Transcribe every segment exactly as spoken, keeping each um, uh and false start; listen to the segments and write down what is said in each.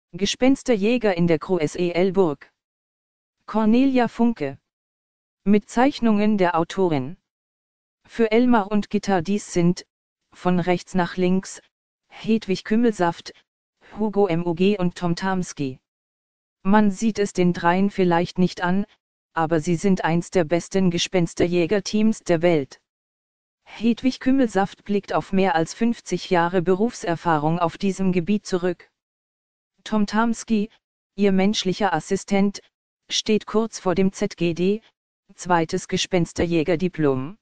Gespensterjäger in der Großelburg. Cornelia Funke. Mit Zeichnungen der Autorin. Für Elmar und Gitta dies sind, von rechts nach links, Hedwig Kümmelsaft, Hugo Mug und Tom Tamski. Man sieht es den dreien vielleicht nicht an, aber sie sind eins der besten Gespensterjäger-Teams der Welt. Hedwig Kümmelsaft blickt auf mehr als fünfzig Jahre Berufserfahrung auf diesem Gebiet zurück. Tom Tamski, ihr menschlicher Assistent, steht kurz vor dem Z G D, zweites Gespensterjäger-Diplom.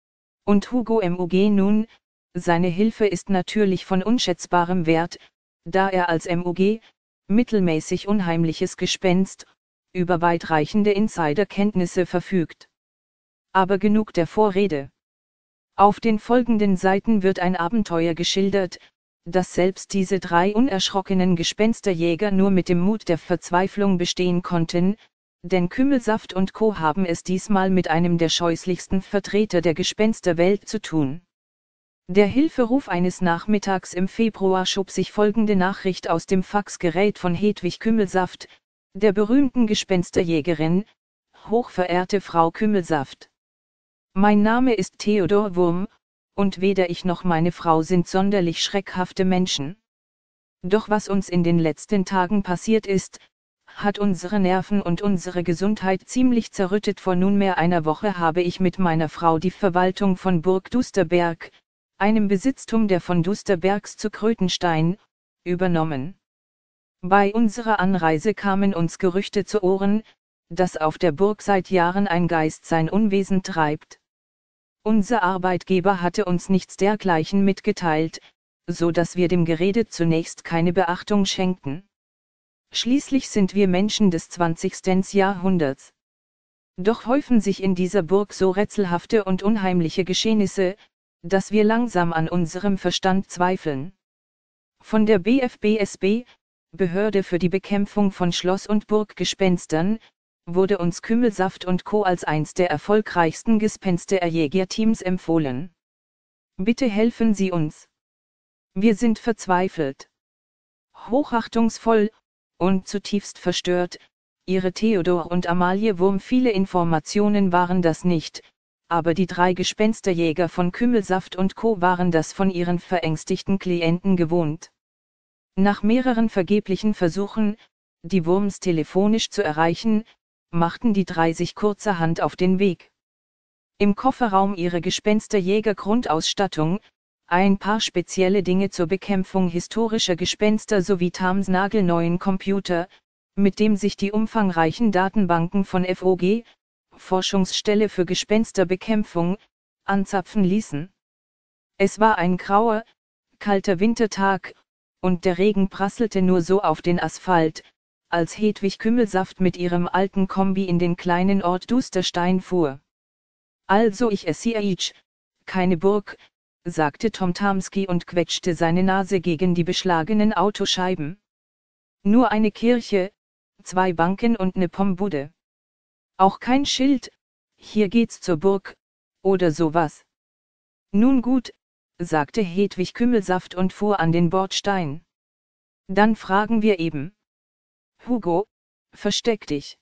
Und Hugo Mug nun, seine Hilfe ist natürlich von unschätzbarem Wert, da er als Mug, mittelmäßig unheimliches Gespenst, über weitreichende Insiderkenntnisse verfügt. Aber genug der Vorrede. Auf den folgenden Seiten wird ein Abenteuer geschildert, das selbst diese drei unerschrockenen Gespensterjäger nur mit dem Mut der Verzweiflung bestehen konnten, denn Kümmelsaft und Co. haben es diesmal mit einem der scheußlichsten Vertreter der Gespensterwelt zu tun. Der Hilferuf eines Nachmittags im Februar schob sich folgende Nachricht aus dem Faxgerät von Hedwig Kümmelsaft, der berühmten Gespensterjägerin: Hochverehrte Frau Kümmelsaft. Mein Name ist Theodor Wurm, und weder ich noch meine Frau sind sonderlich schreckhafte Menschen. Doch was uns in den letzten Tagen passiert ist, hat unsere Nerven und unsere Gesundheit ziemlich zerrüttet. Vor nunmehr einer Woche habe ich mit meiner Frau die Verwaltung von Burg Dusterberg, einem Besitztum der von Dusterbergs zu Krötenstein, übernommen. Bei unserer Anreise kamen uns Gerüchte zu Ohren, dass auf der Burg seit Jahren ein Geist sein Unwesen treibt. Unser Arbeitgeber hatte uns nichts dergleichen mitgeteilt, so dass wir dem Gerede zunächst keine Beachtung schenkten. Schließlich sind wir Menschen des zwanzigsten Jahrhunderts. Doch häufen sich in dieser Burg so rätselhafte und unheimliche Geschehnisse, dass wir langsam an unserem Verstand zweifeln. Von der B F B S B, Behörde für die Bekämpfung von Schloss- und Burggespenstern, wurde uns Kümmelsaft und Co. als eins der erfolgreichsten Gespensterjäger-Teams empfohlen. Bitte helfen Sie uns. Wir sind verzweifelt. Hochachtungsvoll und zutiefst verstört, Ihre Theodor und Amalie Wurm. Viele Informationen waren das nicht, aber die drei Gespensterjäger von Kümmelsaft und Co. waren das von ihren verängstigten Klienten gewohnt. Nach mehreren vergeblichen Versuchen, die Wurms telefonisch zu erreichen, machten die drei sich kurzerhand auf den Weg. Im Kofferraum ihre Gespensterjäger-Grundausstattung, ein paar spezielle Dinge zur Bekämpfung historischer Gespenster sowie Tams nagelneuen Computer, mit dem sich die umfangreichen Datenbanken von F O G, Forschungsstelle für Gespensterbekämpfung, anzapfen ließen. Es war ein grauer, kalter Wintertag, und der Regen prasselte nur so auf den Asphalt, als Hedwig Kümmelsaft mit ihrem alten Kombi in den kleinen Ort Dusterstein fuhr. Also ich es ich, keine Burg, sagte Tom Tamski und quetschte seine Nase gegen die beschlagenen Autoscheiben. Nur eine Kirche, zwei Banken und ne Pommbude. Auch kein Schild, hier geht's zur Burg, oder sowas. Nun gut, sagte Hedwig Kümmelsaft und fuhr an den Bordstein. Dann fragen wir eben. Hugo, versteck dich.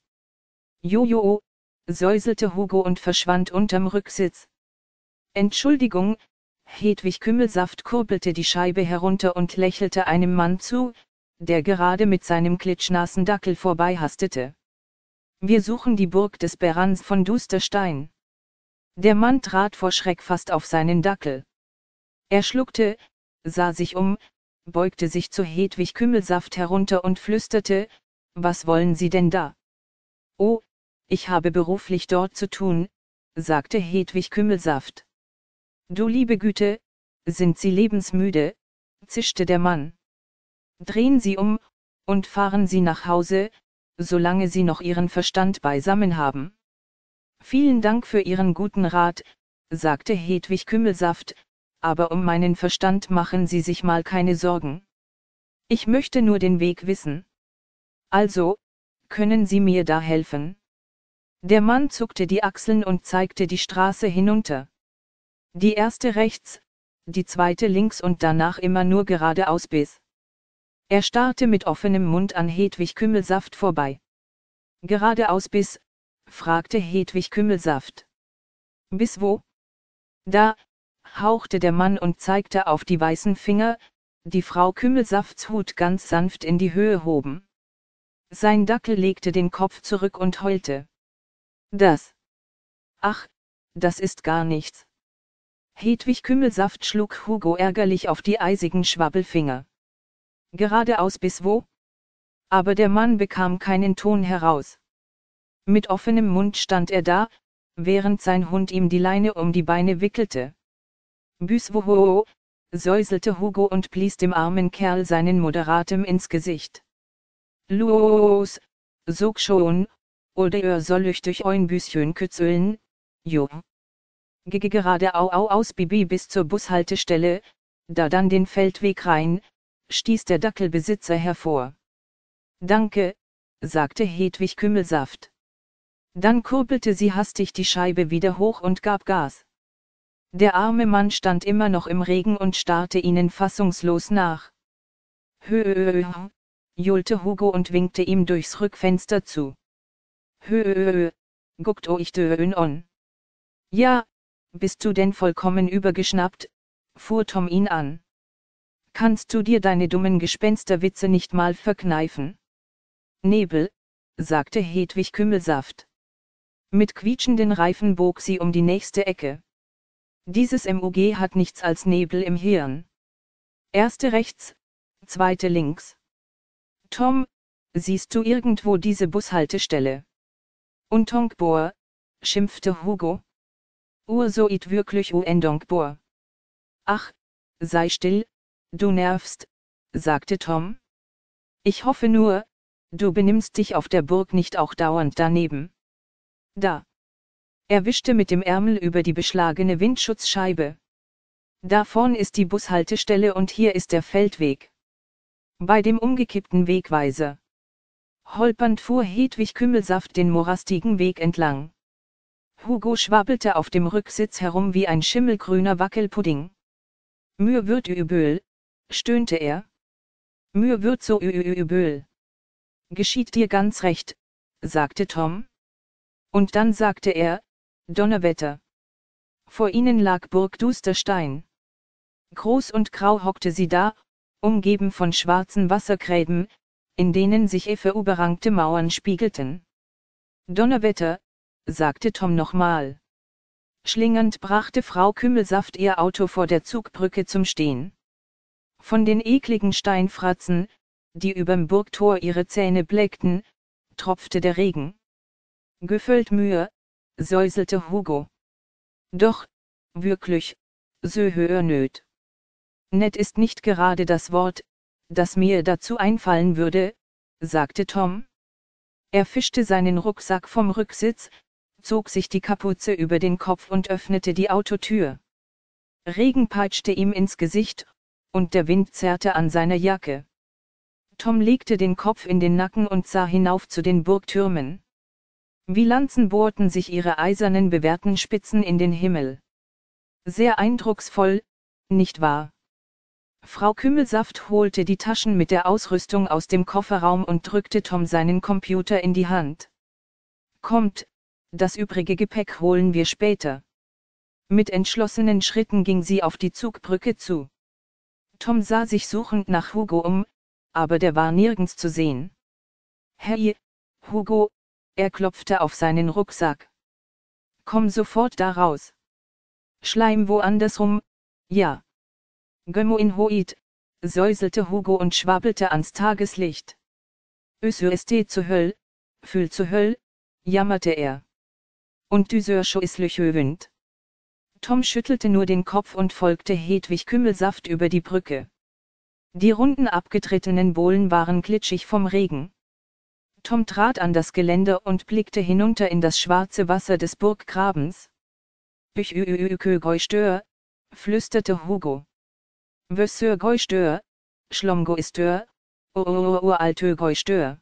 Jojo, säuselte Hugo und verschwand unterm Rücksitz. Entschuldigung, Hedwig Kümmelsaft kurbelte die Scheibe herunter und lächelte einem Mann zu, der gerade mit seinem klitschnassen Dackel vorbeihastete. Wir suchen die Burg des Berans von Dusterstein. Der Mann trat vor Schreck fast auf seinen Dackel. Er schluckte, sah sich um, beugte sich zu Hedwig Kümmelsaft herunter und flüsterte: Was wollen Sie denn da? Oh, ich habe beruflich dort zu tun, sagte Hedwig Kümmelsaft. Du liebe Güte, sind Sie lebensmüde, zischte der Mann. Drehen Sie um, und fahren Sie nach Hause, solange Sie noch Ihren Verstand beisammen haben. Vielen Dank für Ihren guten Rat, sagte Hedwig Kümmelsaft, aber um meinen Verstand machen Sie sich mal keine Sorgen. Ich möchte nur den Weg wissen. Also, können Sie mir da helfen? Der Mann zuckte die Achseln und zeigte die Straße hinunter. Die erste rechts, die zweite links und danach immer nur geradeaus bis. Er starrte mit offenem Mund an Hedwig Kümmelsaft vorbei. Geradeaus bis, fragte Hedwig Kümmelsaft. Bis wo? Da, hauchte der Mann und zeigte auf die weißen Finger, die Frau Kümmelsafts Hut ganz sanft in die Höhe hoben. Sein Dackel legte den Kopf zurück und heulte. Das. Ach, das ist gar nichts. Hedwig Kümmelsaft schlug Hugo ärgerlich auf die eisigen Schwabbelfinger. Geradeaus bis wo? Aber der Mann bekam keinen Ton heraus. Mit offenem Mund stand er da, während sein Hund ihm die Leine um die Beine wickelte. Büs woho, säuselte Hugo und blies dem armen Kerl seinen Moderatem ins Gesicht. Los, sog schon, oder er soll euch durch ein Büschen kützeln, jo. Gege gerade au au aus Bibi bis zur Bushaltestelle, da dann den Feldweg rein, stieß der Dackelbesitzer hervor. Danke, sagte Hedwig Kümmelsaft. Dann kurbelte sie hastig die Scheibe wieder hoch und gab Gas. Der arme Mann stand immer noch im Regen und starrte ihnen fassungslos nach. Höh, johlte Hugo und winkte ihm durchs Rückfenster zu. Höh, guckt euch dön on. Ja, bist du denn vollkommen übergeschnappt, fuhr Tom ihn an. Kannst du dir deine dummen Gespensterwitze nicht mal verkneifen? Nebel, sagte Hedwig Kümmelsaft. Mit quietschenden Reifen bog sie um die nächste Ecke. Dieses M U G hat nichts als Nebel im Hirn. Erste rechts, zweite links. Tom, siehst du irgendwo diese Bushaltestelle? Untonkbor, schimpfte Hugo. Ursoit wirklich uendonkbor. Ach, sei still, du nervst, sagte Tom. Ich hoffe nur, du benimmst dich auf der Burg nicht auch dauernd daneben. Da. Er wischte mit dem Ärmel über die beschlagene Windschutzscheibe. Da vorn ist die Bushaltestelle und hier ist der Feldweg. Bei dem umgekippten Wegweiser. Holpernd fuhr Hedwig Kümmelsaft den morastigen Weg entlang. Hugo schwabbelte auf dem Rücksitz herum wie ein schimmelgrüner Wackelpudding. Mühe wird übel, stöhnte er. Mühe wird so übel. Geschieht dir ganz recht, sagte Tom. Und dann sagte er, Donnerwetter. Vor ihnen lag Burg Dusterstein. Groß und grau hockte sie da, umgeben von schwarzen Wassergräben, in denen sich efeu-berankte Mauern spiegelten. Donnerwetter, sagte Tom nochmal. Schlingernd brachte Frau Kümmelsaft ihr Auto vor der Zugbrücke zum Stehen. Von den ekligen Steinfratzen, die überm Burgtor ihre Zähne bleckten, tropfte der Regen. Gefüllt Mühe, säuselte Hugo. Doch, wirklich, so hör nöt. Nett ist nicht gerade das Wort, das mir dazu einfallen würde, sagte Tom. Er fischte seinen Rucksack vom Rücksitz, zog sich die Kapuze über den Kopf und öffnete die Autotür. Regen peitschte ihm ins Gesicht, und der Wind zerrte an seiner Jacke. Tom legte den Kopf in den Nacken und sah hinauf zu den Burgtürmen. Wie Lanzen bohrten sich ihre eisernen bewehrten Spitzen in den Himmel. Sehr eindrucksvoll, nicht wahr? Frau Kümmelsaft holte die Taschen mit der Ausrüstung aus dem Kofferraum und drückte Tom seinen Computer in die Hand. Kommt, das übrige Gepäck holen wir später. Mit entschlossenen Schritten ging sie auf die Zugbrücke zu. Tom sah sich suchend nach Hugo um, aber der war nirgends zu sehen. Hey, Hugo, er klopfte auf seinen Rucksack. Komm sofort da raus. Schleim woanders rum, ja. Gömmo in Hoit, säuselte Hugo und schwabbelte ans Tageslicht. Öst zu Höll, fühl zu Höll, jammerte er. Und düsörscho is löchöwind. Tom schüttelte nur den Kopf und folgte Hedwig Kümmelsaft über die Brücke. Die runden abgetretenen Bohlen waren glitschig vom Regen. Tom trat an das Geländer und blickte hinunter in das schwarze Wasser des Burggrabens. Ich ü stör, flüsterte Hugo. Wössör goi stör, schlomgo istör, uraltö goi stör.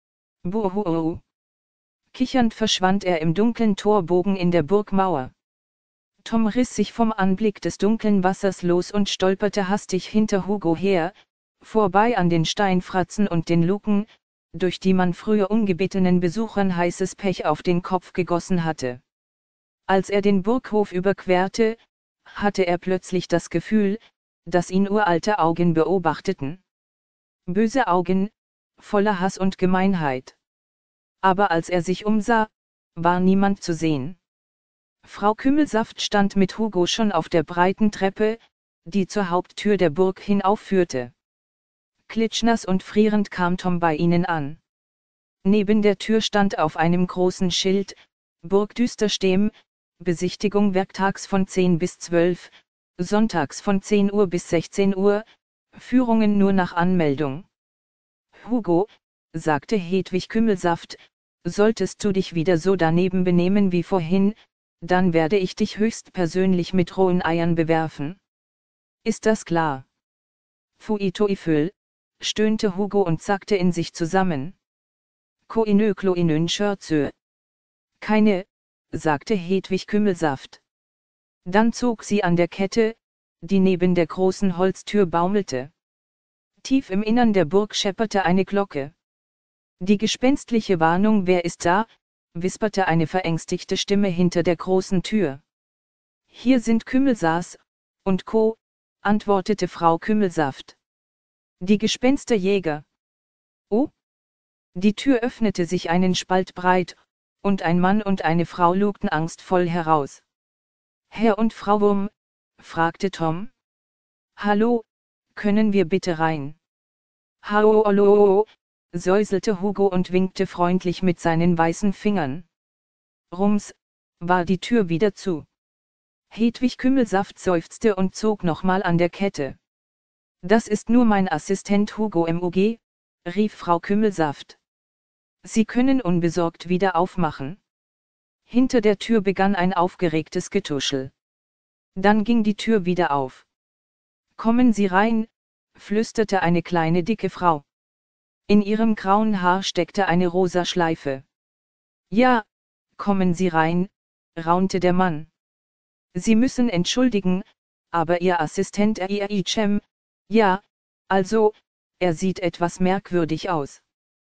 Buhu. Kichernd verschwand er im dunklen Torbogen in der Burgmauer. Tom riss sich vom Anblick des dunklen Wassers los und stolperte hastig hinter Hugo her, vorbei an den Steinfratzen und den Luken, durch die man früher ungebetenen Besuchern heißes Pech auf den Kopf gegossen hatte. Als er den Burghof überquerte, hatte er plötzlich das Gefühl, dass ihn uralte Augen beobachteten. Böse Augen, voller Hass und Gemeinheit. Aber als er sich umsah, war niemand zu sehen. Frau Kümmelsaft stand mit Hugo schon auf der breiten Treppe, die zur Haupttür der Burg hinaufführte. Klitschnass und frierend kam Tom bei ihnen an. Neben der Tür stand auf einem großen Schild: Burg Düsterstem, Besichtigung werktags von zehn bis zwölf, sonntags von zehn Uhr bis sechzehn Uhr, Führungen nur nach Anmeldung. Hugo, sagte Hedwig Kümmelsaft, solltest du dich wieder so daneben benehmen wie vorhin, dann werde ich dich höchstpersönlich mit rohen Eiern bewerfen. Ist das klar? Pfui Teufel, stöhnte Hugo und sackte in sich zusammen. Koinö kloinön Schörzö. Keine, sagte Hedwig Kümmelsaft. Dann zog sie an der Kette, die neben der großen Holztür baumelte. Tief im Innern der Burg schepperte eine Glocke. Die gespenstliche Warnung: Wer ist da?, wisperte eine verängstigte Stimme hinter der großen Tür. Hier sind Kümmelsaas und Co., antwortete Frau Kümmelsaft. Die Gespensterjäger. Oh? Die Tür öffnete sich einen Spalt breit, und ein Mann und eine Frau lugten angstvoll heraus. Herr und Frau Wurm? Fragte Tom. Hallo, können wir bitte rein? Hallo, hallo, säuselte Hugo und winkte freundlich mit seinen weißen Fingern. Rums, war die Tür wieder zu. Hedwig Kümmelsaft seufzte und zog nochmal an der Kette. Das ist nur mein Assistent Hugo M O G, rief Frau Kümmelsaft. Sie können unbesorgt wieder aufmachen. Hinter der Tür begann ein aufgeregtes Getuschel. Dann ging die Tür wieder auf. Kommen Sie rein, flüsterte eine kleine dicke Frau. In ihrem grauen Haar steckte eine rosa Schleife. Ja, kommen Sie rein, raunte der Mann. Sie müssen entschuldigen, aber Ihr Assistent Eichem, ja, also, er sieht etwas merkwürdig aus.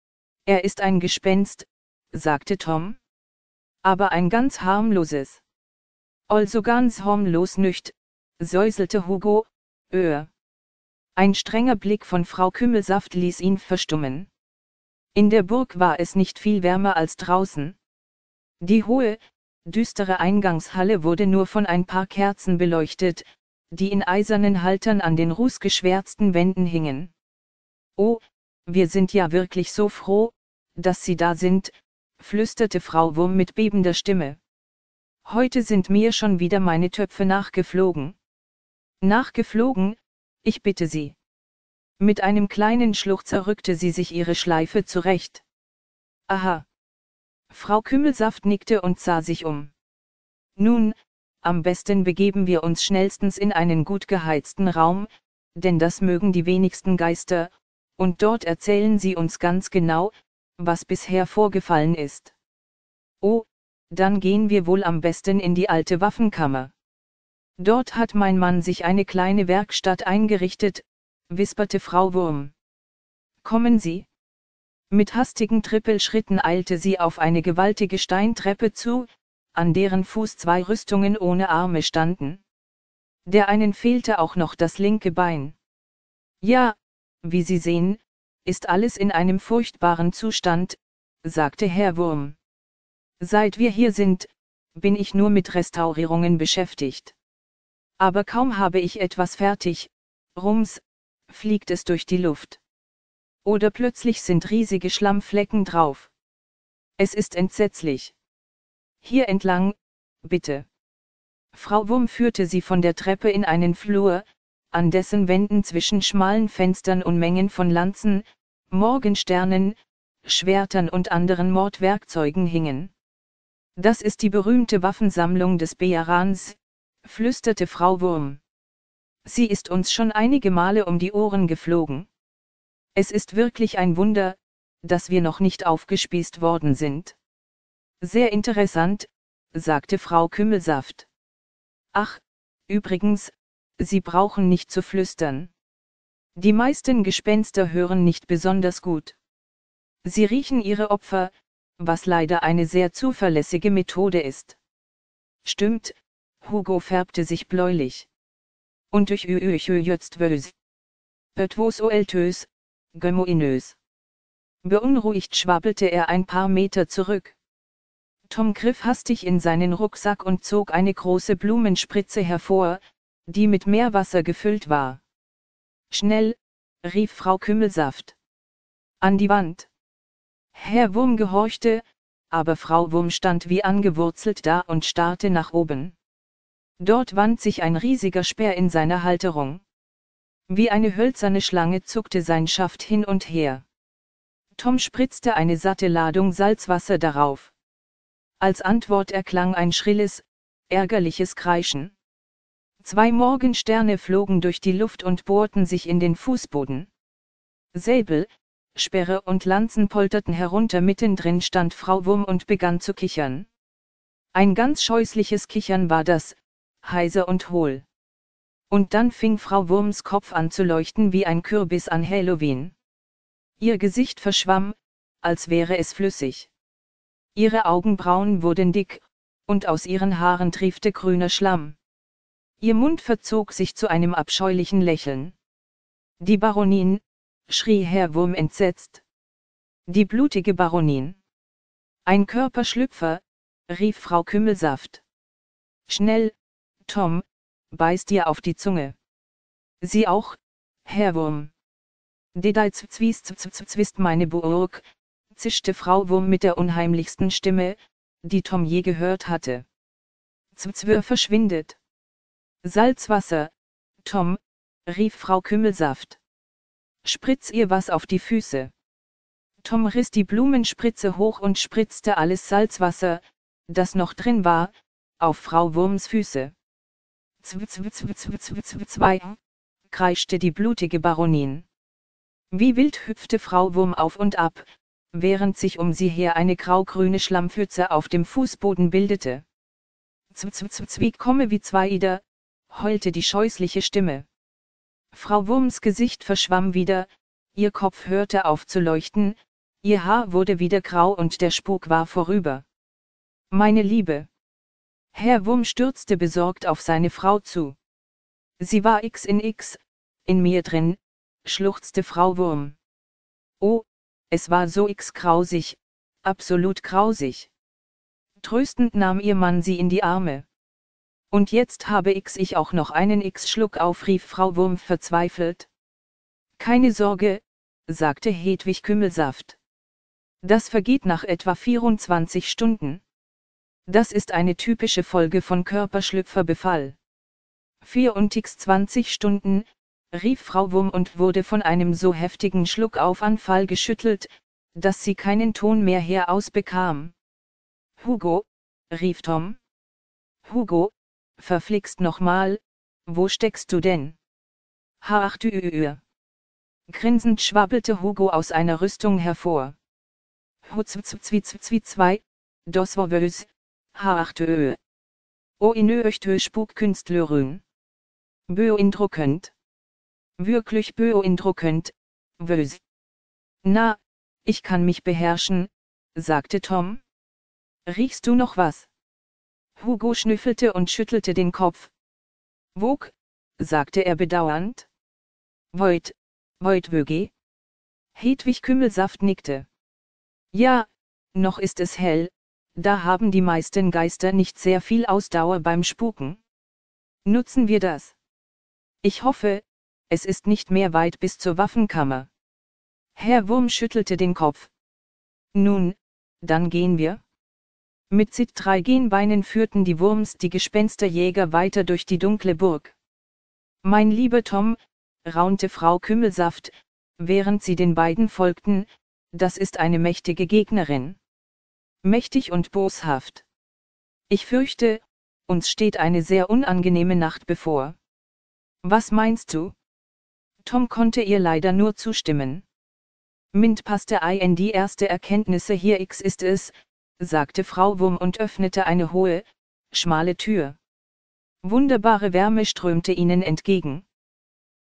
Er ist ein Gespenst, sagte Tom. Aber ein ganz harmloses. Also ganz harmlos nicht, säuselte Hugo, öh. Ein strenger Blick von Frau Kümmelsaft ließ ihn verstummen. In der Burg war es nicht viel wärmer als draußen. Die hohe, düstere Eingangshalle wurde nur von ein paar Kerzen beleuchtet, die in eisernen Haltern an den rußgeschwärzten Wänden hingen. Oh, wir sind ja wirklich so froh, dass Sie da sind, flüsterte Frau Wurm mit bebender Stimme. Heute sind mir schon wieder meine Töpfe nachgeflogen. Nachgeflogen, ich bitte Sie. Mit einem kleinen Schluchzer rückte sie sich ihre Schleife zurecht. Aha. Frau Kümmelsaft nickte und sah sich um. Nun, am besten begeben wir uns schnellstens in einen gut geheizten Raum, denn das mögen die wenigsten Geister, und dort erzählen Sie uns ganz genau, was bisher vorgefallen ist. Oh, dann gehen wir wohl am besten in die alte Waffenkammer. Dort hat mein Mann sich eine kleine Werkstatt eingerichtet, wisperte Frau Wurm. Kommen Sie? Mit hastigen Trippelschritten eilte sie auf eine gewaltige Steintreppe zu, an deren Fuß zwei Rüstungen ohne Arme standen. Der einen fehlte auch noch das linke Bein. Ja, wie Sie sehen, ist alles in einem furchtbaren Zustand, sagte Herr Wurm. Seit wir hier sind, bin ich nur mit Restaurierungen beschäftigt. Aber kaum habe ich etwas fertig, rums, fliegt es durch die Luft. Oder plötzlich sind riesige Schlammflecken drauf. Es ist entsetzlich. Hier entlang, bitte. Frau Wurm führte sie von der Treppe in einen Flur, an dessen Wänden zwischen schmalen Fenstern Unmengen von Lanzen, Morgensternen, Schwertern und anderen Mordwerkzeugen hingen. Das ist die berühmte Waffensammlung des Bejarans, flüsterte Frau Wurm. Sie ist uns schon einige Male um die Ohren geflogen. Es ist wirklich ein Wunder, dass wir noch nicht aufgespießt worden sind. Sehr interessant, sagte Frau Kümmelsaft. Ach, übrigens, Sie brauchen nicht zu flüstern. Die meisten Gespenster hören nicht besonders gut. Sie riechen ihre Opfer, was leider eine sehr zuverlässige Methode ist. Stimmt, Hugo färbte sich bläulich. Und durch Üöchö jetzt wös. Etwas oeltös, gemoinös. Beunruhigt schwabbelte er ein paar Meter zurück. Tom griff hastig in seinen Rucksack und zog eine große Blumenspritze hervor, die mit Meerwasser gefüllt war. Schnell, rief Frau Kümmelsaft. An die Wand. Herr Wurm gehorchte, aber Frau Wurm stand wie angewurzelt da und starrte nach oben. Dort wand sich ein riesiger Speer in seiner Halterung. Wie eine hölzerne Schlange zuckte sein Schaft hin und her. Tom spritzte eine satte Ladung Salzwasser darauf. Als Antwort erklang ein schrilles, ärgerliches Kreischen. Zwei Morgensterne flogen durch die Luft und bohrten sich in den Fußboden. Säbel, Speere und Lanzen polterten herunter, mittendrin stand Frau Wurm und begann zu kichern. Ein ganz scheußliches Kichern war das, heiser und hohl. Und dann fing Frau Wurms Kopf an zu leuchten wie ein Kürbis an Halloween. Ihr Gesicht verschwamm, als wäre es flüssig. Ihre Augenbrauen wurden dick, und aus ihren Haaren triefte grüner Schlamm. Ihr Mund verzog sich zu einem abscheulichen Lächeln. Die Baronin, schrie Herr Wurm entsetzt. Die blutige Baronin. Ein Körperschlüpfer, rief Frau Kümmelsaft. Schnell, Tom, beiß dir auf die Zunge. Sie auch, Herr Wurm. Dedeiz zwist zwist meine Burg, zischte Frau Wurm mit der unheimlichsten Stimme, die Tom je gehört hatte. Zwir verschwindet. Salzwasser, Tom, rief Frau Kümmelsaft. Spritz ihr was auf die Füße. Tom riss die Blumenspritze hoch und spritzte alles Salzwasser, das noch drin war, auf Frau Wurms Füße. Zw, zw, zw, zw, zw, zw, zwei, kreischte die blutige Baronin. Wie wild hüpfte Frau Wurm auf und ab, während sich um sie her eine graugrüne Schlammpfütze auf dem Fußboden bildete. Zw, zw, zw, zwie komme wie zwei Ider, heulte die scheußliche Stimme. Frau Wurms Gesicht verschwamm wieder, ihr Kopf hörte auf zu leuchten, ihr Haar wurde wieder grau und der Spuk war vorüber. Meine Liebe! Herr Wurm stürzte besorgt auf seine Frau zu. Sie war X in X, in mir drin, schluchzte Frau Wurm. Oh, es war so X grausig, absolut grausig. Tröstend nahm ihr Mann sie in die Arme. Und jetzt habe X ich auch noch einen X-Schluck auf, rief Frau Wurm verzweifelt. Keine Sorge, sagte Hedwig Kümmelsaft. Das vergeht nach etwa vierundzwanzig Stunden. Das ist eine typische Folge von Körperschlüpferbefall. vierundzwanzig Stunden, rief Frau Wurm und wurde von einem so heftigen Schluckaufanfall geschüttelt, dass sie keinen Ton mehr herausbekam. Hugo, rief Tom. Hugo, verflixt nochmal, wo steckst du denn? Ach du Ü. Grinsend schwabbelte Hugo aus einer Rüstung hervor. Hutzwzwzwzwzwi zwei, das war wös, ach du. O inö öchtö Spukkünstlerün. Beeindruckend. Wirklich beeindruckend, wös. Na, ich kann mich beherrschen, sagte Tom. Riechst du noch was? Hugo schnüffelte und schüttelte den Kopf. Wog, sagte er bedauernd. Voit, voit wöge? Hedwig Kümmelsaft nickte. Ja, noch ist es hell, da haben die meisten Geister nicht sehr viel Ausdauer beim Spuken. Nutzen wir das. Ich hoffe, es ist nicht mehr weit bis zur Waffenkammer. Herr Wurm schüttelte den Kopf. Nun, dann gehen wir. Mit zittrigen Beinen führten die Wurms die Gespensterjäger weiter durch die dunkle Burg. Mein lieber Tom, raunte Frau Kümmelsaft, während sie den beiden folgten, das ist eine mächtige Gegnerin. Mächtig und boshaft. Ich fürchte, uns steht eine sehr unangenehme Nacht bevor. Was meinst du? Tom konnte ihr leider nur zustimmen. Mint passte in die erste Erkenntnisse hier X ist es, sagte Frau Wurm und öffnete eine hohe, schmale Tür. Wunderbare Wärme strömte ihnen entgegen.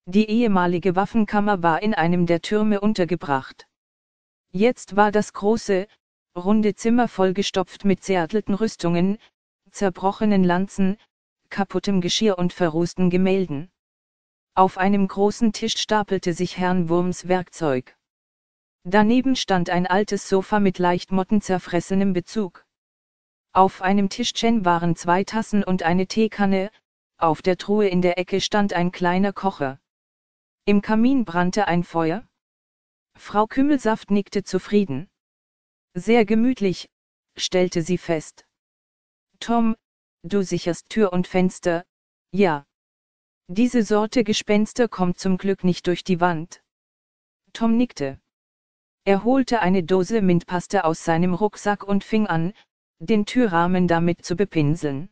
Die ehemalige Waffenkammer war in einem der Türme untergebracht. Jetzt war das große, runde Zimmer vollgestopft mit zerrütteten Rüstungen, zerbrochenen Lanzen, kaputtem Geschirr und verrußten Gemälden. Auf einem großen Tisch stapelte sich Herrn Wurms Werkzeug. Daneben stand ein altes Sofa mit leicht mottenzerfressenem Bezug. Auf einem Tischchen waren zwei Tassen und eine Teekanne, auf der Truhe in der Ecke stand ein kleiner Kocher. Im Kamin brannte ein Feuer. Frau Kümmelsaft nickte zufrieden. Sehr gemütlich, stellte sie fest. Tom, du sicherst Tür und Fenster, ja. Diese Sorte Gespenster kommt zum Glück nicht durch die Wand. Tom nickte. Er holte eine Dose Mintpaste aus seinem Rucksack und fing an, den Türrahmen damit zu bepinseln.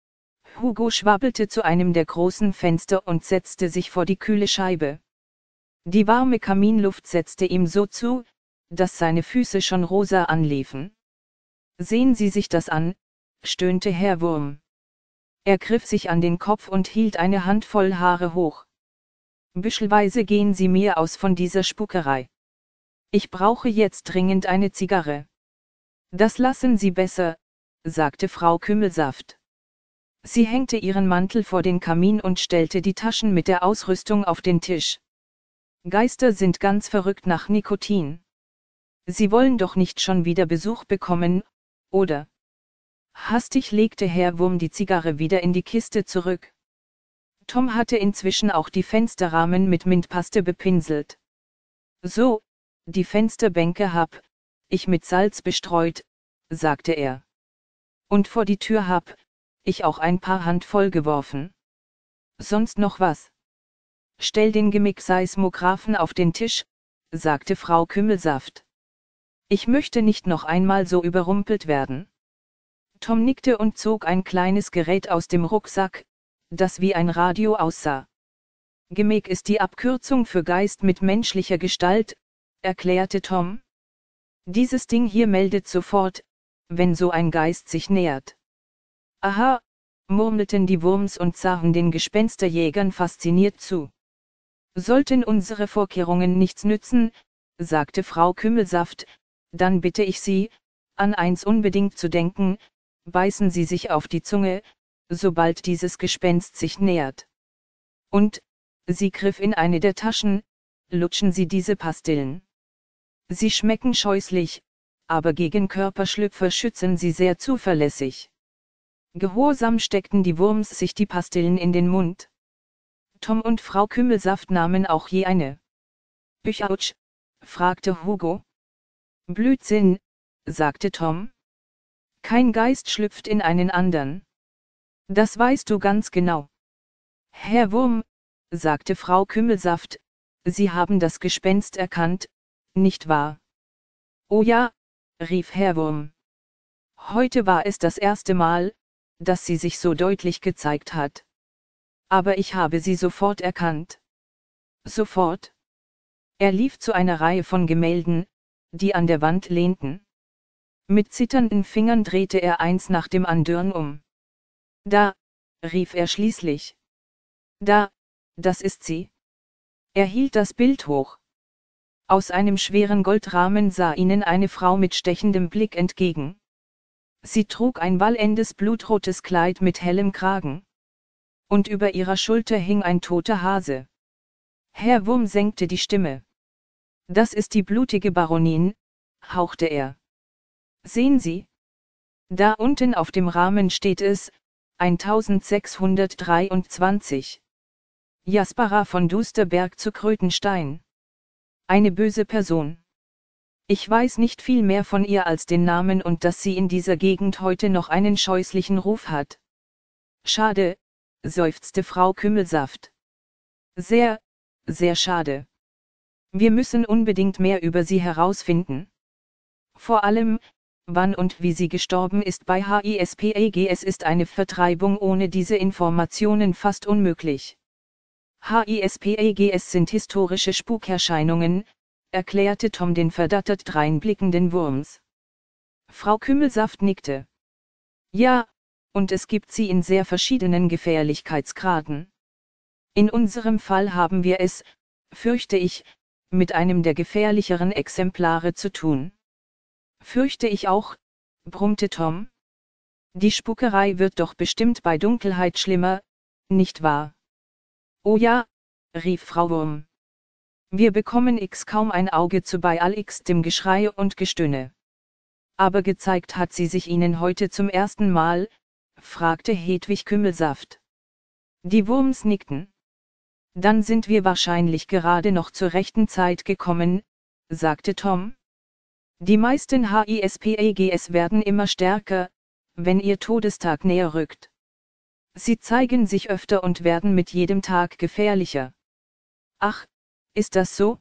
Hugo schwabbelte zu einem der großen Fenster und setzte sich vor die kühle Scheibe. Die warme Kaminluft setzte ihm so zu, dass seine Füße schon rosa anliefen. Sehen Sie sich das an, stöhnte Herr Wurm. Er griff sich an den Kopf und hielt eine Handvoll Haare hoch. Büschelweise gehen Sie mir aus von dieser Spukerei. Ich brauche jetzt dringend eine Zigarre. Das lassen Sie besser, sagte Frau Kümmelsaft. Sie hängte ihren Mantel vor den Kamin und stellte die Taschen mit der Ausrüstung auf den Tisch. Geister sind ganz verrückt nach Nikotin. Sie wollen doch nicht schon wieder Besuch bekommen, oder? Hastig legte Herr Wurm die Zigarre wieder in die Kiste zurück. Tom hatte inzwischen auch die Fensterrahmen mit Mintpaste bepinselt. So, die Fensterbänke hab ich mit Salz bestreut, sagte er. Und vor die Tür hab ich auch ein paar Handvoll geworfen. Sonst noch was? Stell den Gemick-Seismographen auf den Tisch, sagte Frau Kümmelsaft. Ich möchte nicht noch einmal so überrumpelt werden. Tom nickte und zog ein kleines Gerät aus dem Rucksack, das wie ein Radio aussah. Gemick ist die Abkürzung für Geist mit menschlicher Gestalt, erklärte Tom. Dieses Ding hier meldet sofort, wenn so ein Geist sich nähert. Aha, murmelten die Wurms und sahen den Gespensterjägern fasziniert zu. Sollten unsere Vorkehrungen nichts nützen, sagte Frau Kümmelsaft, dann bitte ich Sie, an eins unbedingt zu denken, beißen Sie sich auf die Zunge, sobald dieses Gespenst sich nähert. Und, sie griff in eine der Taschen, lutschen Sie diese Pastillen. Sie schmecken scheußlich, aber gegen Körperschlüpfer schützen sie sehr zuverlässig. Gehorsam steckten die Wurms sich die Pastillen in den Mund. Tom und Frau Kümmelsaft nahmen auch je eine. Büchautsch, fragte Hugo. Blödsinn, sagte Tom. Kein Geist schlüpft in einen andern. Das weißt du ganz genau. Herr Wurm, sagte Frau Kümmelsaft, Sie haben das Gespenst erkannt, nicht wahr? Oh ja, rief Herr Wurm. Heute war es das erste Mal, dass sie sich so deutlich gezeigt hat. Aber ich habe sie sofort erkannt. Sofort? Er lief zu einer Reihe von Gemälden, die an der Wand lehnten. Mit zitternden Fingern drehte er eins nach dem anderen um. Da, rief er schließlich. Da, das ist sie. Er hielt das Bild hoch. Aus einem schweren Goldrahmen sah ihnen eine Frau mit stechendem Blick entgegen. Sie trug ein wallendes blutrotes Kleid mit hellem Kragen. Und über ihrer Schulter hing ein toter Hase. Herr Wurm senkte die Stimme. Das ist die blutige Baronin, hauchte er. Sehen Sie? Da unten auf dem Rahmen steht es, eintausendsechshundertdreiundzwanzig. Jaspera von Dusterberg zu Krötenstein. Eine böse Person. Ich weiß nicht viel mehr von ihr als den Namen und dass sie in dieser Gegend heute noch einen scheußlichen Ruf hat. Schade, seufzte Frau Kümmelsaft. Sehr, sehr schade. Wir müssen unbedingt mehr über sie herausfinden. Vor allem, wann und wie sie gestorben ist bei HISPAGS ist eine Vertreibung ohne diese Informationen fast unmöglich. HISPAGS sind historische Spukerscheinungen, erklärte Tom den verdattert dreinblickenden Wurms. Frau Kümmelsaft nickte. Ja, und es gibt sie in sehr verschiedenen Gefährlichkeitsgraden. In unserem Fall haben wir es, fürchte ich, mit einem der gefährlicheren Exemplare zu tun. Fürchte ich auch, brummte Tom. Die Spukerei wird doch bestimmt bei Dunkelheit schlimmer, nicht wahr? Oh ja, rief Frau Wurm. Wir bekommen x kaum ein Auge zu bei all x dem Geschrei und Gestöhne. Aber gezeigt hat sie sich Ihnen heute zum ersten Mal? Fragte Hedwig Kümmelsaft. Die Wurms nickten. Dann sind wir wahrscheinlich gerade noch zur rechten Zeit gekommen, sagte Tom. Die meisten Hispags werden immer stärker, wenn ihr Todestag näher rückt. Sie zeigen sich öfter und werden mit jedem Tag gefährlicher. Ach, ist das so?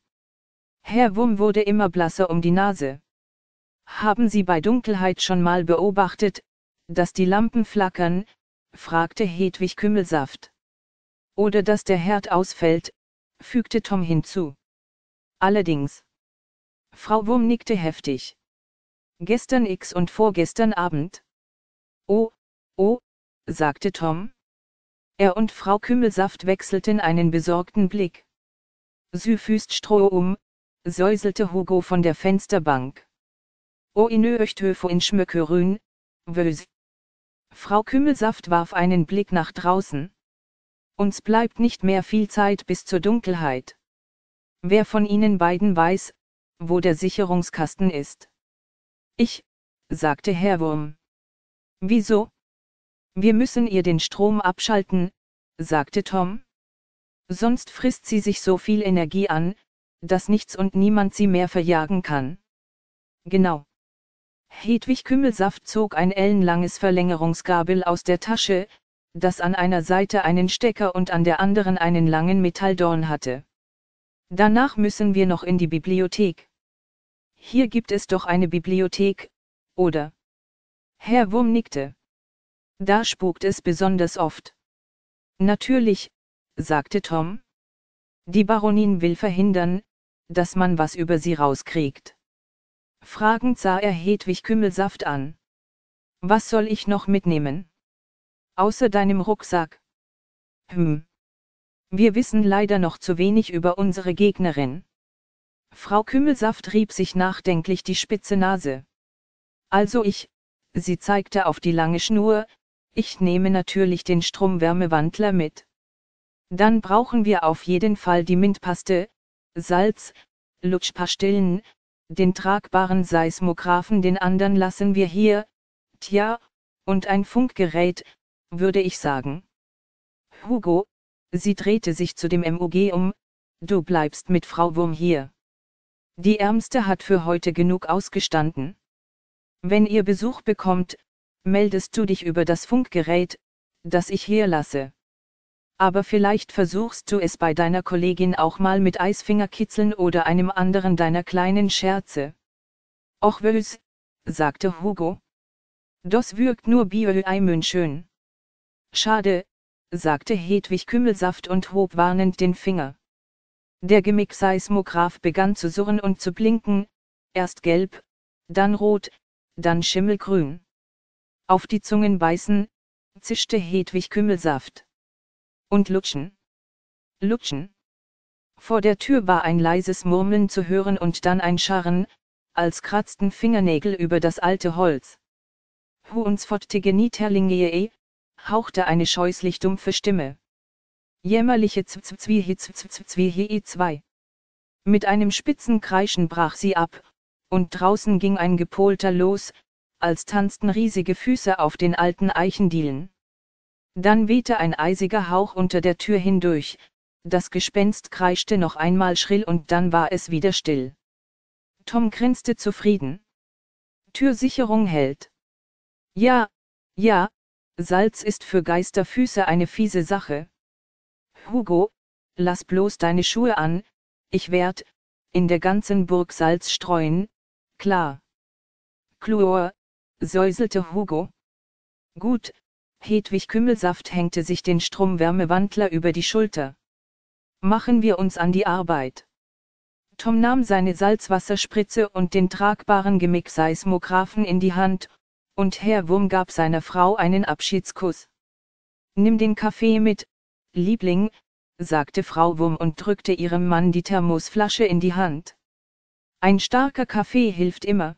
Herr Wurm wurde immer blasser um die Nase. Haben Sie bei Dunkelheit schon mal beobachtet, dass die Lampen flackern? Fragte Hedwig Kümmelsaft. Oder dass der Herd ausfällt, fügte Tom hinzu. Allerdings. Frau Wurm nickte heftig. Gestern X und vorgestern Abend. Oh, oh, sagte Tom. Er und Frau Kümmelsaft wechselten einen besorgten Blick. Sie füßt Stroh um, säuselte Hugo von der Fensterbank. O inö öchthöfo in Schmöckerün, wös. Frau Kümmelsaft warf einen Blick nach draußen. Uns bleibt nicht mehr viel Zeit bis zur Dunkelheit. Wer von Ihnen beiden weiß, wo der Sicherungskasten ist? Ich, sagte Herr Wurm. Wieso? Wir müssen ihr den Strom abschalten, sagte Tom. Sonst frisst sie sich so viel Energie an, dass nichts und niemand sie mehr verjagen kann. Genau. Hedwig Kümmelsaft zog ein ellenlanges Verlängerungsgabel aus der Tasche, das an einer Seite einen Stecker und an der anderen einen langen Metalldorn hatte. Danach müssen wir noch in die Bibliothek. Hier gibt es doch eine Bibliothek, oder? Herr Wurm nickte. Da spukt es besonders oft. Natürlich, sagte Tom. Die Baronin will verhindern, dass man was über sie rauskriegt. Fragend sah er Hedwig Kümmelsaft an. Was soll ich noch mitnehmen? Außer deinem Rucksack. Hm. Wir wissen leider noch zu wenig über unsere Gegnerin. Frau Kümmelsaft rieb sich nachdenklich die spitze Nase. Also ich, sie zeigte auf die lange Schnur, ich nehme natürlich den Stromwärmewandler mit. Dann brauchen wir auf jeden Fall die Mintpaste, Salz, Lutschpastillen, den tragbaren Seismographen, den anderen lassen wir hier, tja, und ein Funkgerät, würde ich sagen. Hugo, sie drehte sich zu dem M O G um, du bleibst mit Frau Wurm hier. Die Ärmste hat für heute genug ausgestanden. Wenn ihr Besuch bekommt, meldest du dich über das Funkgerät, das ich hier lasse. Aber vielleicht versuchst du es bei deiner Kollegin auch mal mit Eisfingerkitzeln oder einem anderen deiner kleinen Scherze. Och wös, sagte Hugo. Das wirkt nur biöeimön schön. Schade, sagte Hedwig Kümmelsaft und hob warnend den Finger. Der Gimmick-Seismograph begann zu surren und zu blinken, erst gelb, dann rot, dann schimmelgrün. Auf die Zungen beißen, zischte Hedwig Kümmelsaft. Und lutschen. Lutschen. Vor der Tür war ein leises Murmeln zu hören und dann ein Scharren, als kratzten Fingernägel über das alte Holz. Hu uns fottige Nieterlinge, hauchte eine scheußlich dumpfe Stimme. Jämmerliche Zwzwzwihi zwei. Mit einem spitzen Kreischen brach sie ab, und draußen ging ein Gepolter los, als tanzten riesige Füße auf den alten Eichendielen. Dann wehte ein eisiger Hauch unter der Tür hindurch, das Gespenst kreischte noch einmal schrill und dann war es wieder still. Tom grinste zufrieden. Türsicherung hält. Ja, ja, Salz ist für Geisterfüße eine fiese Sache. Hugo, lass bloß deine Schuhe an, ich werd, in der ganzen Burg Salz streuen, klar. Chlor, säuselte Hugo. Gut, Hedwig Kümmelsaft hängte sich den Stromwärmewandler über die Schulter. Machen wir uns an die Arbeit. Tom nahm seine Salzwasserspritze und den tragbaren Gimmick-Seismographen in die Hand, und Herr Wurm gab seiner Frau einen Abschiedskuss. Nimm den Kaffee mit, Liebling, sagte Frau Wurm und drückte ihrem Mann die Thermosflasche in die Hand. Ein starker Kaffee hilft immer.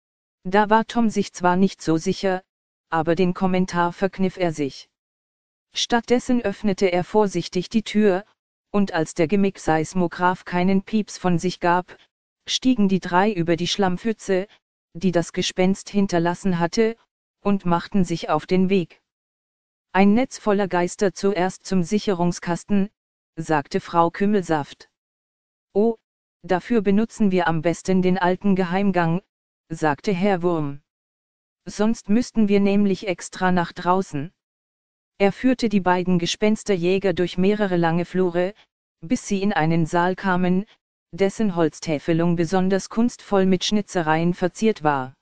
Da war Tom sich zwar nicht so sicher, aber den Kommentar verkniff er sich. Stattdessen öffnete er vorsichtig die Tür, und als der Gemick-Seismograph keinen Pieps von sich gab, stiegen die drei über die Schlammpfütze, die das Gespenst hinterlassen hatte, und machten sich auf den Weg. Ein Netz voller Geister zuerst zum Sicherungskasten, sagte Frau Kümmelsaft. Oh, dafür benutzen wir am besten den alten Geheimgang, sagte Herr Wurm. Sonst müssten wir nämlich extra nach draußen. Er führte die beiden Gespensterjäger durch mehrere lange Flure, bis sie in einen Saal kamen, dessen Holztäfelung besonders kunstvoll mit Schnitzereien verziert war.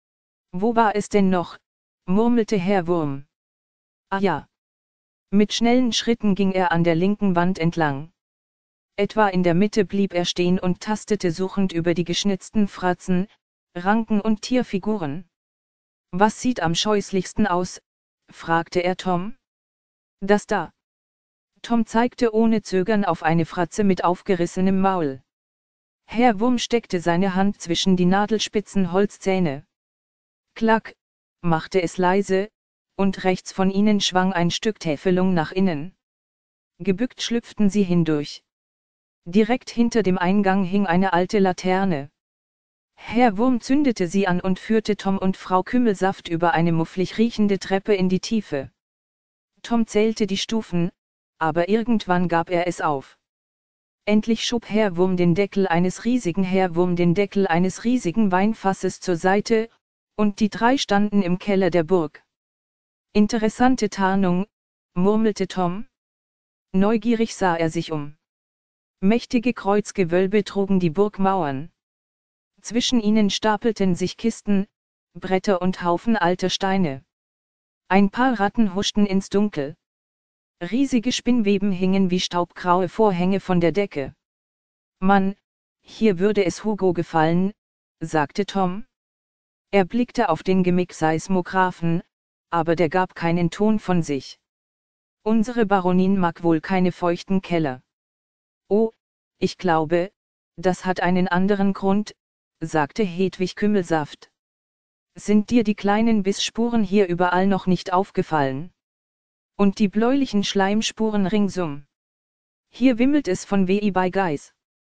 Wo war es denn noch? Murmelte Herr Wurm. Ah ja. Mit schnellen Schritten ging er an der linken Wand entlang. Etwa in der Mitte blieb er stehen und tastete suchend über die geschnitzten Fratzen, Ranken und Tierfiguren. Was sieht am scheußlichsten aus? Fragte er Tom. Das da. Tom zeigte ohne Zögern auf eine Fratze mit aufgerissenem Maul. Herr Wurm steckte seine Hand zwischen die nadelspitzen Holzzähne. Klack, machte es leise, und rechts von ihnen schwang ein Stück Täfelung nach innen. Gebückt schlüpften sie hindurch. Direkt hinter dem Eingang hing eine alte Laterne. Herr Wurm zündete sie an und führte Tom und Frau Kümmelsaft über eine mufflig riechende Treppe in die Tiefe. Tom zählte die Stufen, aber irgendwann gab er es auf. Endlich schob Herr Wurm den Deckel eines riesigen Herr Wurm den Deckel eines riesigen Weinfasses zur Seite, und die drei standen im Keller der Burg. Interessante Tarnung, murmelte Tom. Neugierig sah er sich um. Mächtige Kreuzgewölbe trugen die Burgmauern. Zwischen ihnen stapelten sich Kisten, Bretter und Haufen alter Steine. Ein paar Ratten huschten ins Dunkel. Riesige Spinnweben hingen wie staubgraue Vorhänge von der Decke. Mann, hier würde es Hugo gefallen, sagte Tom. Er blickte auf den Gemick-Seismographen, aber der gab keinen Ton von sich. Unsere Baronin mag wohl keine feuchten Keller. Oh, ich glaube, das hat einen anderen Grund, sagte Hedwig Kümmelsaft. Sind dir die kleinen Bissspuren hier überall noch nicht aufgefallen? Und die bläulichen Schleimspuren ringsum? Hier wimmelt es von W I bei Guys.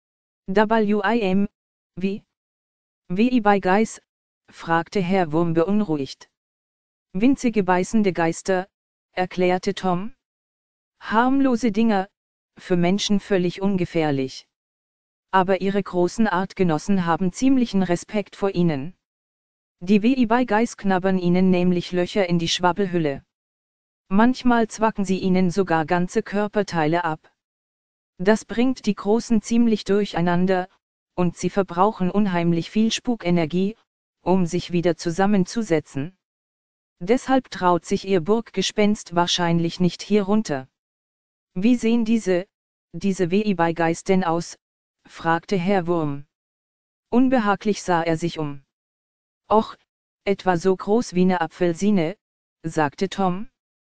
W I M, wie? W I bei Guys? Fragte Herr Wurm beunruhigt. Winzige beißende Geister, erklärte Tom. Harmlose Dinger, für Menschen völlig ungefährlich. Aber ihre großen Artgenossen haben ziemlichen Respekt vor ihnen. Die W I bei Guys knabbern ihnen nämlich Löcher in die Schwabbelhülle. Manchmal zwacken sie ihnen sogar ganze Körperteile ab. Das bringt die Großen ziemlich durcheinander, und sie verbrauchen unheimlich viel Spukenergie, um sich wieder zusammenzusetzen. Deshalb traut sich ihr Burggespenst wahrscheinlich nicht hier runter. Wie sehen diese, diese W I bei Guys denn aus? Fragte Herr Wurm. Unbehaglich sah er sich um. Och, etwa so groß wie eine Apfelsine, sagte Tom.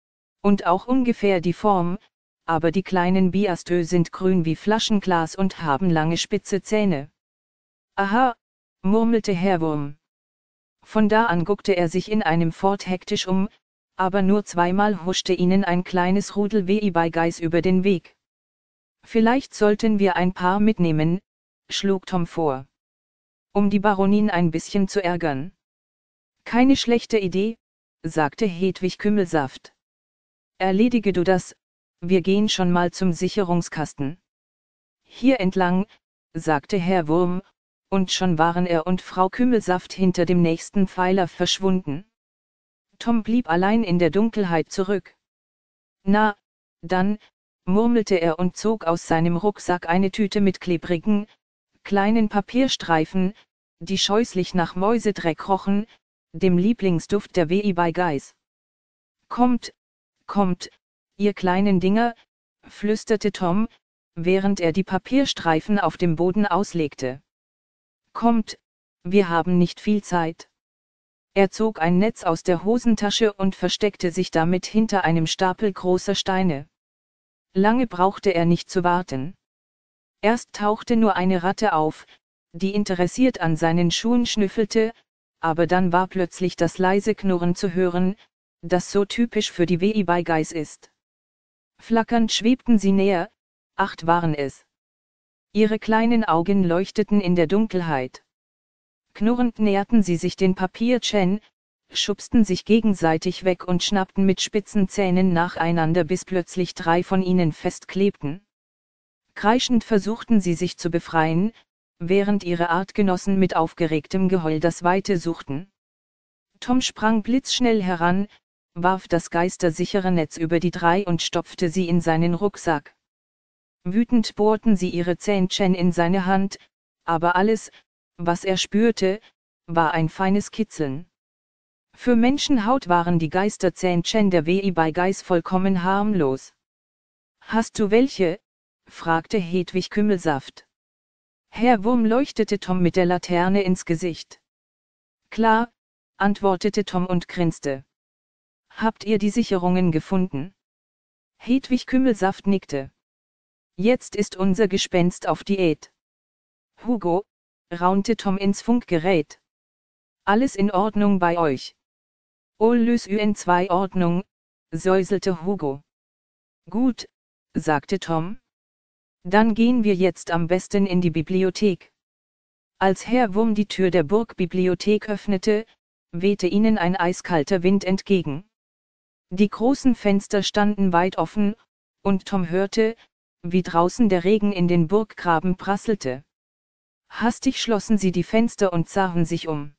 Und auch ungefähr die Form, aber die kleinen Biastö sind grün wie Flaschenglas und haben lange spitze Zähne. Aha, murmelte Herr Wurm. Von da an guckte er sich in einem Fort hektisch um, aber nur zweimal huschte ihnen ein kleines Rudel W I bei Guys über den Weg. Vielleicht sollten wir ein paar mitnehmen, schlug Tom vor. Um die Baronin ein bisschen zu ärgern. Keine schlechte Idee, sagte Hedwig Kümmelsaft. Erledige du das, wir gehen schon mal zum Sicherungskasten. Hier entlang, sagte Herr Wurm, und schon waren er und Frau Kümmelsaft hinter dem nächsten Pfeiler verschwunden. Tom blieb allein in der Dunkelheit zurück. Na, dann, murmelte er und zog aus seinem Rucksack eine Tüte mit klebrigen, kleinen Papierstreifen, die scheußlich nach Mäusedreck rochen, dem Lieblingsduft der W I bei Guys. Kommt, kommt, ihr kleinen Dinger, flüsterte Tom, während er die Papierstreifen auf dem Boden auslegte. Kommt, wir haben nicht viel Zeit. Er zog ein Netz aus der Hosentasche und versteckte sich damit hinter einem Stapel großer Steine. Lange brauchte er nicht zu warten. Erst tauchte nur eine Ratte auf, die interessiert an seinen Schuhen schnüffelte, aber dann war plötzlich das leise Knurren zu hören, das so typisch für die Weibergeiß ist. Flackernd schwebten sie näher, acht waren es. Ihre kleinen Augen leuchteten in der Dunkelheit. Knurrend näherten sie sich den Papierchen, schubsten sich gegenseitig weg und schnappten mit spitzen Zähnen nacheinander, bis plötzlich drei von ihnen festklebten. Kreischend versuchten sie sich zu befreien, während ihre Artgenossen mit aufgeregtem Geheul das Weite suchten. Tom sprang blitzschnell heran, warf das geistersichere Netz über die drei und stopfte sie in seinen Rucksack. Wütend bohrten sie ihre Zähnchen in seine Hand, aber alles, was er spürte, war ein feines Kitzeln. Für Menschenhaut waren die Geisterzähnchen der Weibergeiß vollkommen harmlos. »Hast du welche?« fragte Hedwig Kümmelsaft. Herr Wurm leuchtete Tom mit der Laterne ins Gesicht. »Klar«, antwortete Tom und grinste. »Habt ihr die Sicherungen gefunden?« Hedwig Kümmelsaft nickte. »Jetzt ist unser Gespenst auf Diät.« »Hugo«, raunte Tom ins Funkgerät. »Alles in Ordnung bei euch?« »Alles in zwei Ordnung«, säuselte Hugo. »Gut«, sagte Tom. »Dann gehen wir jetzt am besten in die Bibliothek.« Als Herr Wurm die Tür der Burgbibliothek öffnete, wehte ihnen ein eiskalter Wind entgegen. Die großen Fenster standen weit offen, und Tom hörte, wie draußen der Regen in den Burggraben prasselte. Hastig schlossen sie die Fenster und sahen sich um.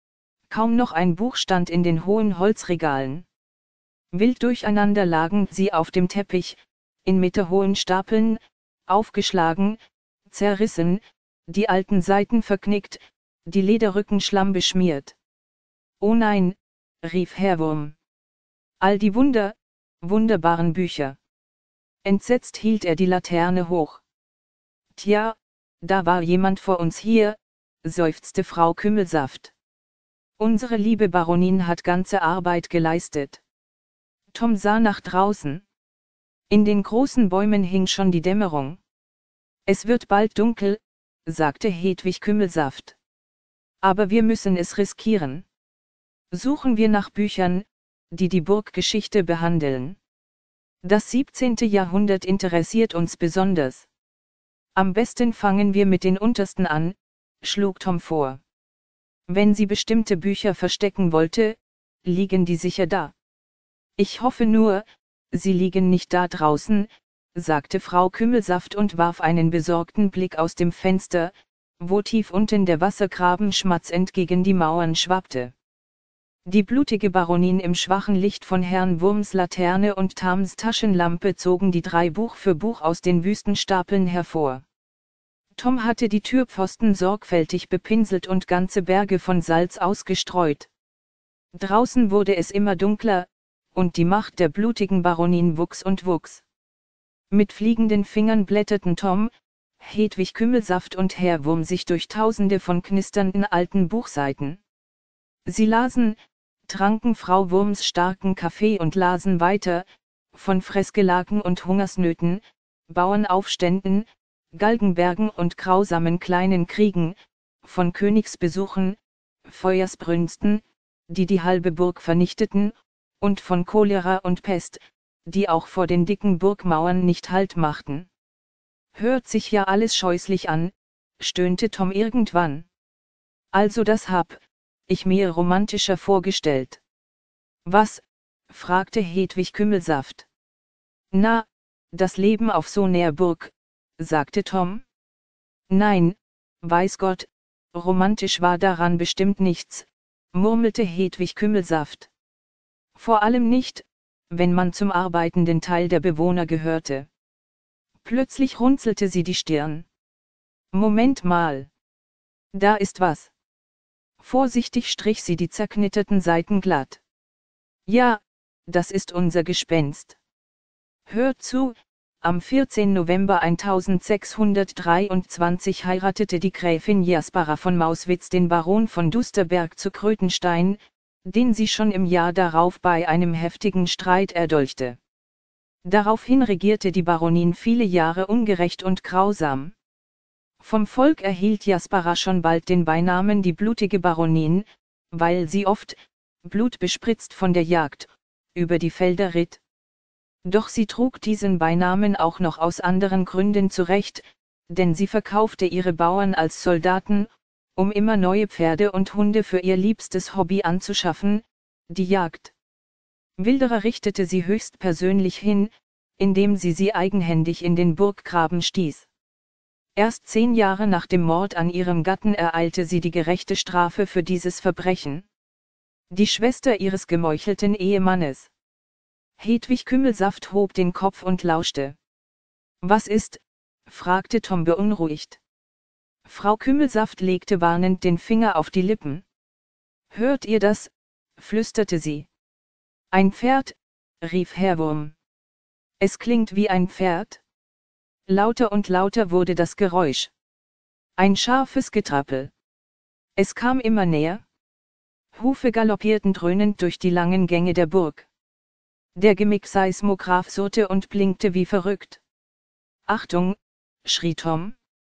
Kaum noch ein Buch stand in den hohen Holzregalen. Wild durcheinander lagen sie auf dem Teppich, in meterhohen Stapeln, aufgeschlagen, zerrissen, die alten Seiten verknickt, die Lederrücken schlammbeschmiert. »Oh nein«, rief Herr Wurm. »All die Wunder, wunderbaren Bücher.« Entsetzt hielt er die Laterne hoch. »Tja, da war jemand vor uns hier«, seufzte Frau Kümmelsaft. »Unsere liebe Baronin hat ganze Arbeit geleistet.« Tom sah nach draußen. In den großen Bäumen hing schon die Dämmerung. »Es wird bald dunkel«, sagte Hedwig Kümmelsaft. »Aber wir müssen es riskieren. Suchen wir nach Büchern, die die Burggeschichte behandeln. Das siebzehnte Jahrhundert interessiert uns besonders. Am besten fangen wir mit den untersten an«, schlug Tom vor. »Wenn sie bestimmte Bücher verstecken wollte, liegen die sicher da.« »Ich hoffe nur, sie liegen nicht da draußen«, sagte Frau Kümmelsaft und warf einen besorgten Blick aus dem Fenster, wo tief unten der Wassergraben schmatzend gegen die Mauern schwappte. Die blutige Baronin im schwachen Licht von Herrn Wurms Laterne und Tams Taschenlampe zogen die drei Buch für Buch aus den wüsten Stapeln hervor. Tom hatte die Türpfosten sorgfältig bepinselt und ganze Berge von Salz ausgestreut. Draußen wurde es immer dunkler, und die Macht der blutigen Baronin wuchs und wuchs. Mit fliegenden Fingern blätterten Tom, Hedwig Kümmelsaft und Herr Wurm sich durch tausende von knisternden alten Buchseiten. Sie lasen, tranken Frau Wurms starken Kaffee und lasen weiter, von Fressgelagen und Hungersnöten, Bauernaufständen, Galgenbergen und grausamen kleinen Kriegen, von Königsbesuchen, Feuersbrünsten, die die halbe Burg vernichteten, und von Cholera und Pest, die auch vor den dicken Burgmauern nicht Halt machten. »Hört sich ja alles scheußlich an«, stöhnte Tom irgendwann. »Also das hab ich mir romantischer vorgestellt.« »Was?«, fragte Hedwig Kümmelsaft. »Na, das Leben auf so ner Burg«, sagte Tom. »Nein, weiß Gott, romantisch war daran bestimmt nichts«, murmelte Hedwig Kümmelsaft. »Vor allem nicht, wenn man zum arbeitenden Teil der Bewohner gehörte.« Plötzlich runzelte sie die Stirn. »Moment mal. Da ist was.« Vorsichtig strich sie die zerknitterten Seiten glatt. »Ja, das ist unser Gespenst. Hört zu, am vierzehnten November eintausendsechshundertdreiundzwanzig heiratete die Gräfin Jaspera von Mauswitz den Baron von Dusterberg zu Krötenstein, den sie schon im Jahr darauf bei einem heftigen Streit erdolchte. Daraufhin regierte die Baronin viele Jahre ungerecht und grausam. Vom Volk erhielt Jaspera schon bald den Beinamen die blutige Baronin, weil sie oft, blutbespritzt von der Jagd, über die Felder ritt. Doch sie trug diesen Beinamen auch noch aus anderen Gründen zurecht, denn sie verkaufte ihre Bauern als Soldaten, um immer neue Pferde und Hunde für ihr liebstes Hobby anzuschaffen, die Jagd. Wilderer richtete sie höchstpersönlich hin, indem sie sie eigenhändig in den Burggraben stieß. Erst zehn Jahre nach dem Mord an ihrem Gatten ereilte sie die gerechte Strafe für dieses Verbrechen. Die Schwester ihres gemeuchelten Ehemannes. Hedwig Kümmelsaft hob den Kopf und lauschte. Was ist? Fragte Tom beunruhigt. Frau Kümmelsaft legte warnend den Finger auf die Lippen. Hört ihr das? Flüsterte sie. Ein Pferd, rief Herr Wurm. Es klingt wie ein Pferd. Lauter und lauter wurde das Geräusch. Ein scharfes Getrappel. Es kam immer näher. Hufe galoppierten dröhnend durch die langen Gänge der Burg. Der Gemick-Seismograph surrte und blinkte wie verrückt. Achtung, schrie Tom.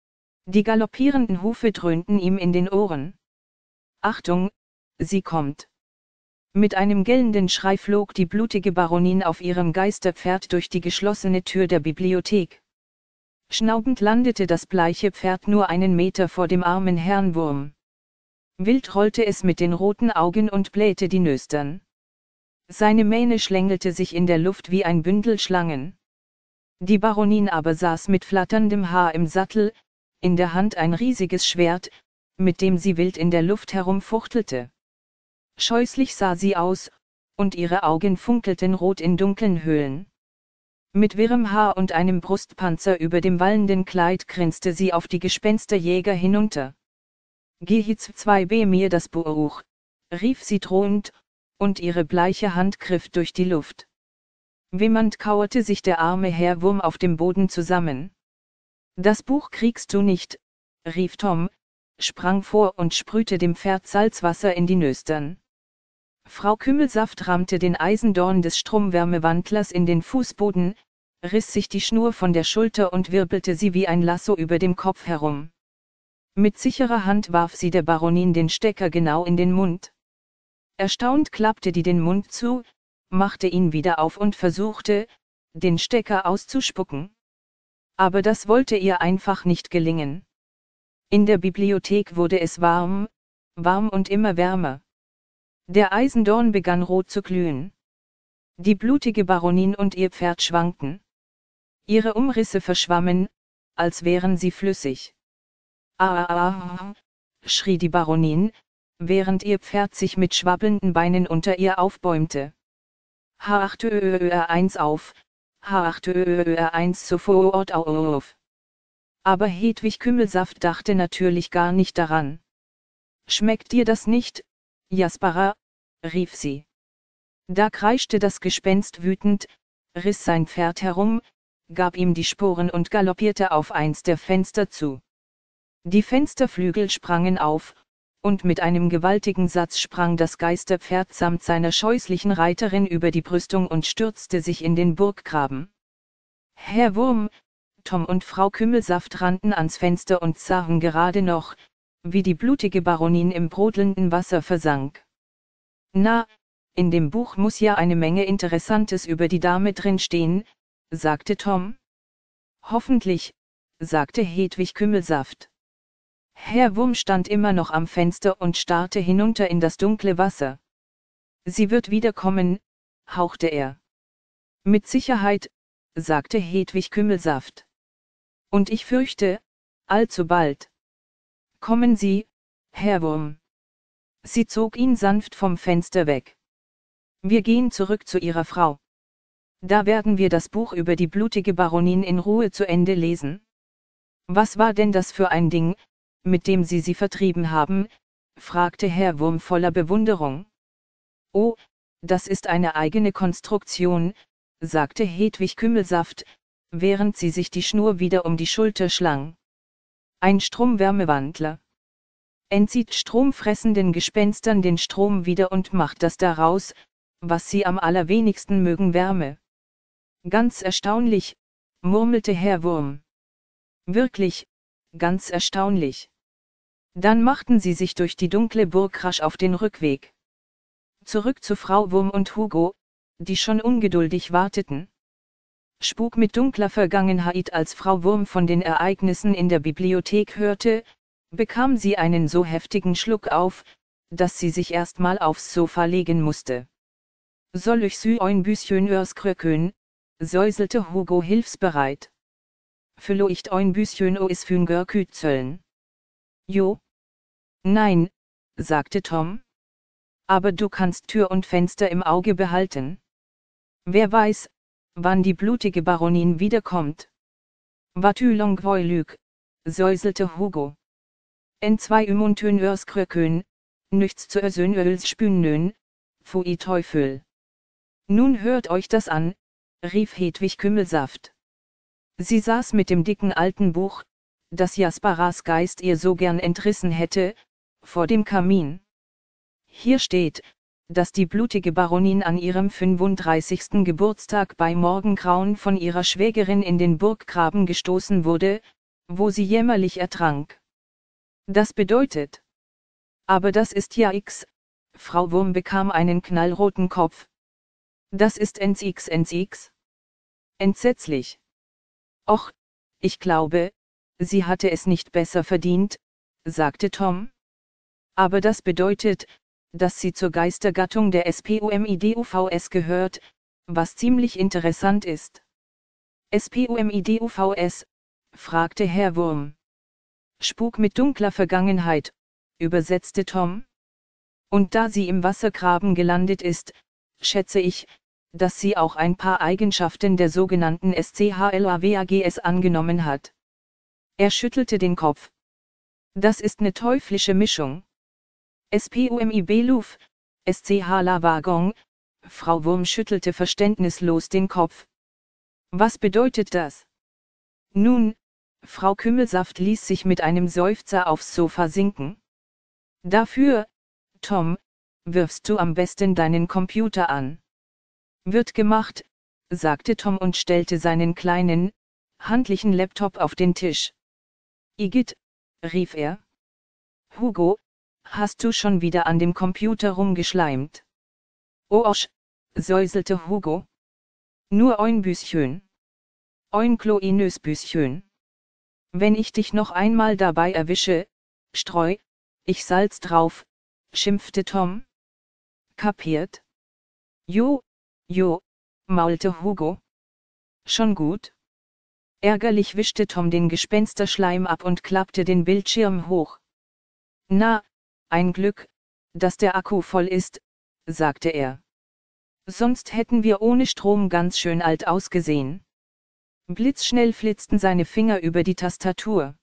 Die galoppierenden Hufe dröhnten ihm in den Ohren. Achtung, sie kommt. Mit einem gellenden Schrei flog die blutige Baronin auf ihrem Geisterpferd durch die geschlossene Tür der Bibliothek. Schnaubend landete das bleiche Pferd nur einen Meter vor dem armen Herrn Wurm. Wild rollte es mit den roten Augen und blähte die Nüstern. Seine Mähne schlängelte sich in der Luft wie ein Bündel Schlangen. Die Baronin aber saß mit flatterndem Haar im Sattel, in der Hand ein riesiges Schwert, mit dem sie wild in der Luft herumfuchtelte. Scheußlich sah sie aus, und ihre Augen funkelten rot in dunklen Höhlen. Mit wirrem Haar und einem Brustpanzer über dem wallenden Kleid grinste sie auf die Gespensterjäger hinunter. Geh hitz zwei b mir das Buch, rief sie drohend, und ihre bleiche Hand griff durch die Luft. Wimmernd kauerte sich der arme Herr Wurm auf dem Boden zusammen. Das Buch kriegst du nicht, rief Tom, sprang vor und sprühte dem Pferd Salzwasser in die Nüstern. Frau Kümmelsaft rammte den Eisendorn des Stromwärmewandlers in den Fußboden, riss sich die Schnur von der Schulter und wirbelte sie wie ein Lasso über dem Kopf herum. Mit sicherer Hand warf sie der Baronin den Stecker genau in den Mund. Erstaunt klappte die den Mund zu, machte ihn wieder auf und versuchte, den Stecker auszuspucken. Aber das wollte ihr einfach nicht gelingen. In der Bibliothek wurde es warm, warm und immer wärmer. Der Eisendorn begann rot zu glühen. Die blutige Baronin und ihr Pferd schwankten. Ihre Umrisse verschwammen, als wären sie flüssig. Ah, ah, ah, schrie die Baronin, während ihr Pferd sich mit schwabbelnden Beinen unter ihr aufbäumte. H acht Ö eins auf, H acht Ö eins sofort auf. Aber Hedwig Kümmelsaft dachte natürlich gar nicht daran. Schmeckt dir das nicht, Jaspera? Rief sie. Da kreischte das Gespenst wütend, riss sein Pferd herum, gab ihm die Sporen und galoppierte auf eins der Fenster zu. Die Fensterflügel sprangen auf, und mit einem gewaltigen Satz sprang das Geisterpferd samt seiner scheußlichen Reiterin über die Brüstung und stürzte sich in den Burggraben. Herr Wurm, Tom und Frau Kümmelsaft rannten ans Fenster und sahen gerade noch, wie die blutige Baronin im brodelnden Wasser versank. Na, in dem Buch muss ja eine Menge Interessantes über die Dame drin stehen, sagte Tom. Hoffentlich, sagte Hedwig Kümmelsaft. Herr Wurm stand immer noch am Fenster und starrte hinunter in das dunkle Wasser. Sie wird wiederkommen, hauchte er. Mit Sicherheit, sagte Hedwig Kümmelsaft. Und ich fürchte, allzu bald. Kommen Sie, Herr Wurm. Sie zog ihn sanft vom Fenster weg. Wir gehen zurück zu Ihrer Frau. Da werden wir das Buch über die blutige Baronin in Ruhe zu Ende lesen. Was war denn das für ein Ding, mit dem Sie sie vertrieben haben? Fragte Herr Wurm voller Bewunderung. Oh, das ist eine eigene Konstruktion, sagte Hedwig Kümmelsaft, während sie sich die Schnur wieder um die Schulter schlang. Ein Stromwärmewandler. Entzieht stromfressenden Gespenstern den Strom wieder und macht das daraus, was sie am allerwenigsten mögen, Wärme. Ganz erstaunlich, murmelte Herr Wurm. Wirklich, ganz erstaunlich. Dann machten sie sich durch die dunkle Burg rasch auf den Rückweg. Zurück zu Frau Wurm und Hugo, die schon ungeduldig warteten. Spuk mit dunkler Vergangenheit. Als Frau Wurm von den Ereignissen in der Bibliothek hörte, bekam sie einen so heftigen Schluck auf, dass sie sich erstmal aufs Sofa legen musste. Soll ich sie ein bisschen örskrökön? Säuselte Hugo hilfsbereit. Vielleicht ein bisschen ois fünger küzeln. Jo? Nein, sagte Tom. Aber du kannst Tür und Fenster im Auge behalten. Wer weiß, wann die blutige Baronin wiederkommt. Watü langweilig, säuselte Hugo. En zwei Ümuntön örskrökön, nichts zu ersön öls spünnön, pfui Teufel. Nun hört euch das an, rief Hedwig Kümmelsaft. Sie saß mit dem dicken alten Buch, das Jasparas Geist ihr so gern entrissen hätte, vor dem Kamin. Hier steht, dass die blutige Baronin an ihrem fünfunddreißigsten Geburtstag bei Morgengrauen von ihrer Schwägerin in den Burggraben gestoßen wurde, wo sie jämmerlich ertrank. Das bedeutet. Aber das ist ja X, Frau Wurm bekam einen knallroten Kopf. Das ist N X N X. Entsetzlich. Och, ich glaube, sie hatte es nicht besser verdient, sagte Tom. Aber das bedeutet, dass sie zur Geistergattung der Spumiduvs gehört, was ziemlich interessant ist. Spumiduvs? Fragte Herr Wurm. Spuk mit dunkler Vergangenheit, übersetzte Tom. Und da sie im Wassergraben gelandet ist, schätze ich, dass sie auch ein paar Eigenschaften der sogenannten Schlawags angenommen hat. Er schüttelte den Kopf. Das ist ne teuflische Mischung. Spumibeluf, Schlawagong, Frau Wurm schüttelte verständnislos den Kopf. Was bedeutet das? Nun, Frau Kümmelsaft ließ sich mit einem Seufzer aufs Sofa sinken. Dafür, Tom, wirfst du am besten deinen Computer an. Wird gemacht, sagte Tom und stellte seinen kleinen, handlichen Laptop auf den Tisch. Igitt, rief er. Hugo, hast du schon wieder an dem Computer rumgeschleimt? Osch, säuselte Hugo. Nur ein Büschen. Ein kleines Büschen. Wenn ich dich noch einmal dabei erwische, streu, ich Salz drauf, schimpfte Tom. Kapiert? Jo, jo, maulte Hugo. Schon gut? Ärgerlich wischte Tom den Gespensterschleim ab und klappte den Bildschirm hoch. Na, ein Glück, dass der Akku voll ist, sagte er. Sonst hätten wir ohne Strom ganz schön alt ausgesehen. Blitzschnell flitzten seine Finger über die Tastatur.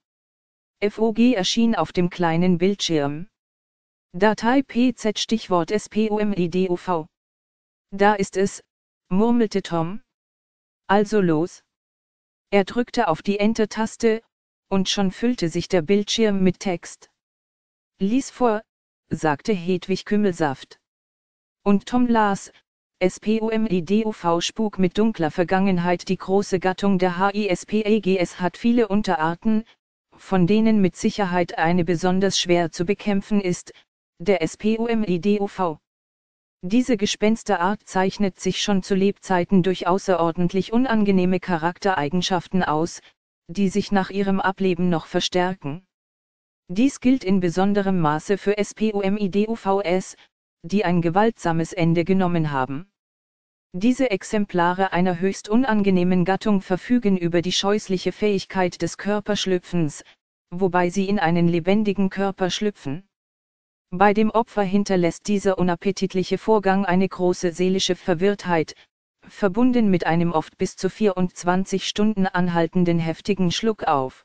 F O G erschien auf dem kleinen Bildschirm. Datei P Z Stichwort SPUMIDUV. Da ist es, murmelte Tom. Also los. Er drückte auf die Enter-Taste, und schon füllte sich der Bildschirm mit Text. Lies vor, sagte Hedwig Kümmelsaft. Und Tom las, Spumiduvs Spuk mit dunkler Vergangenheit. Die große Gattung der Hispags hat viele Unterarten, von denen mit Sicherheit eine besonders schwer zu bekämpfen ist, der Spumiduvs. Diese Gespensterart zeichnet sich schon zu Lebzeiten durch außerordentlich unangenehme Charaktereigenschaften aus, die sich nach ihrem Ableben noch verstärken. Dies gilt in besonderem Maße für Spumiduvs, die ein gewaltsames Ende genommen haben. Diese Exemplare einer höchst unangenehmen Gattung verfügen über die scheußliche Fähigkeit des Körperschlüpfens, wobei sie in einen lebendigen Körper schlüpfen. Bei dem Opfer hinterlässt dieser unappetitliche Vorgang eine große seelische Verwirrtheit, verbunden mit einem oft bis zu vierundzwanzig Stunden anhaltenden heftigen Schluck auf.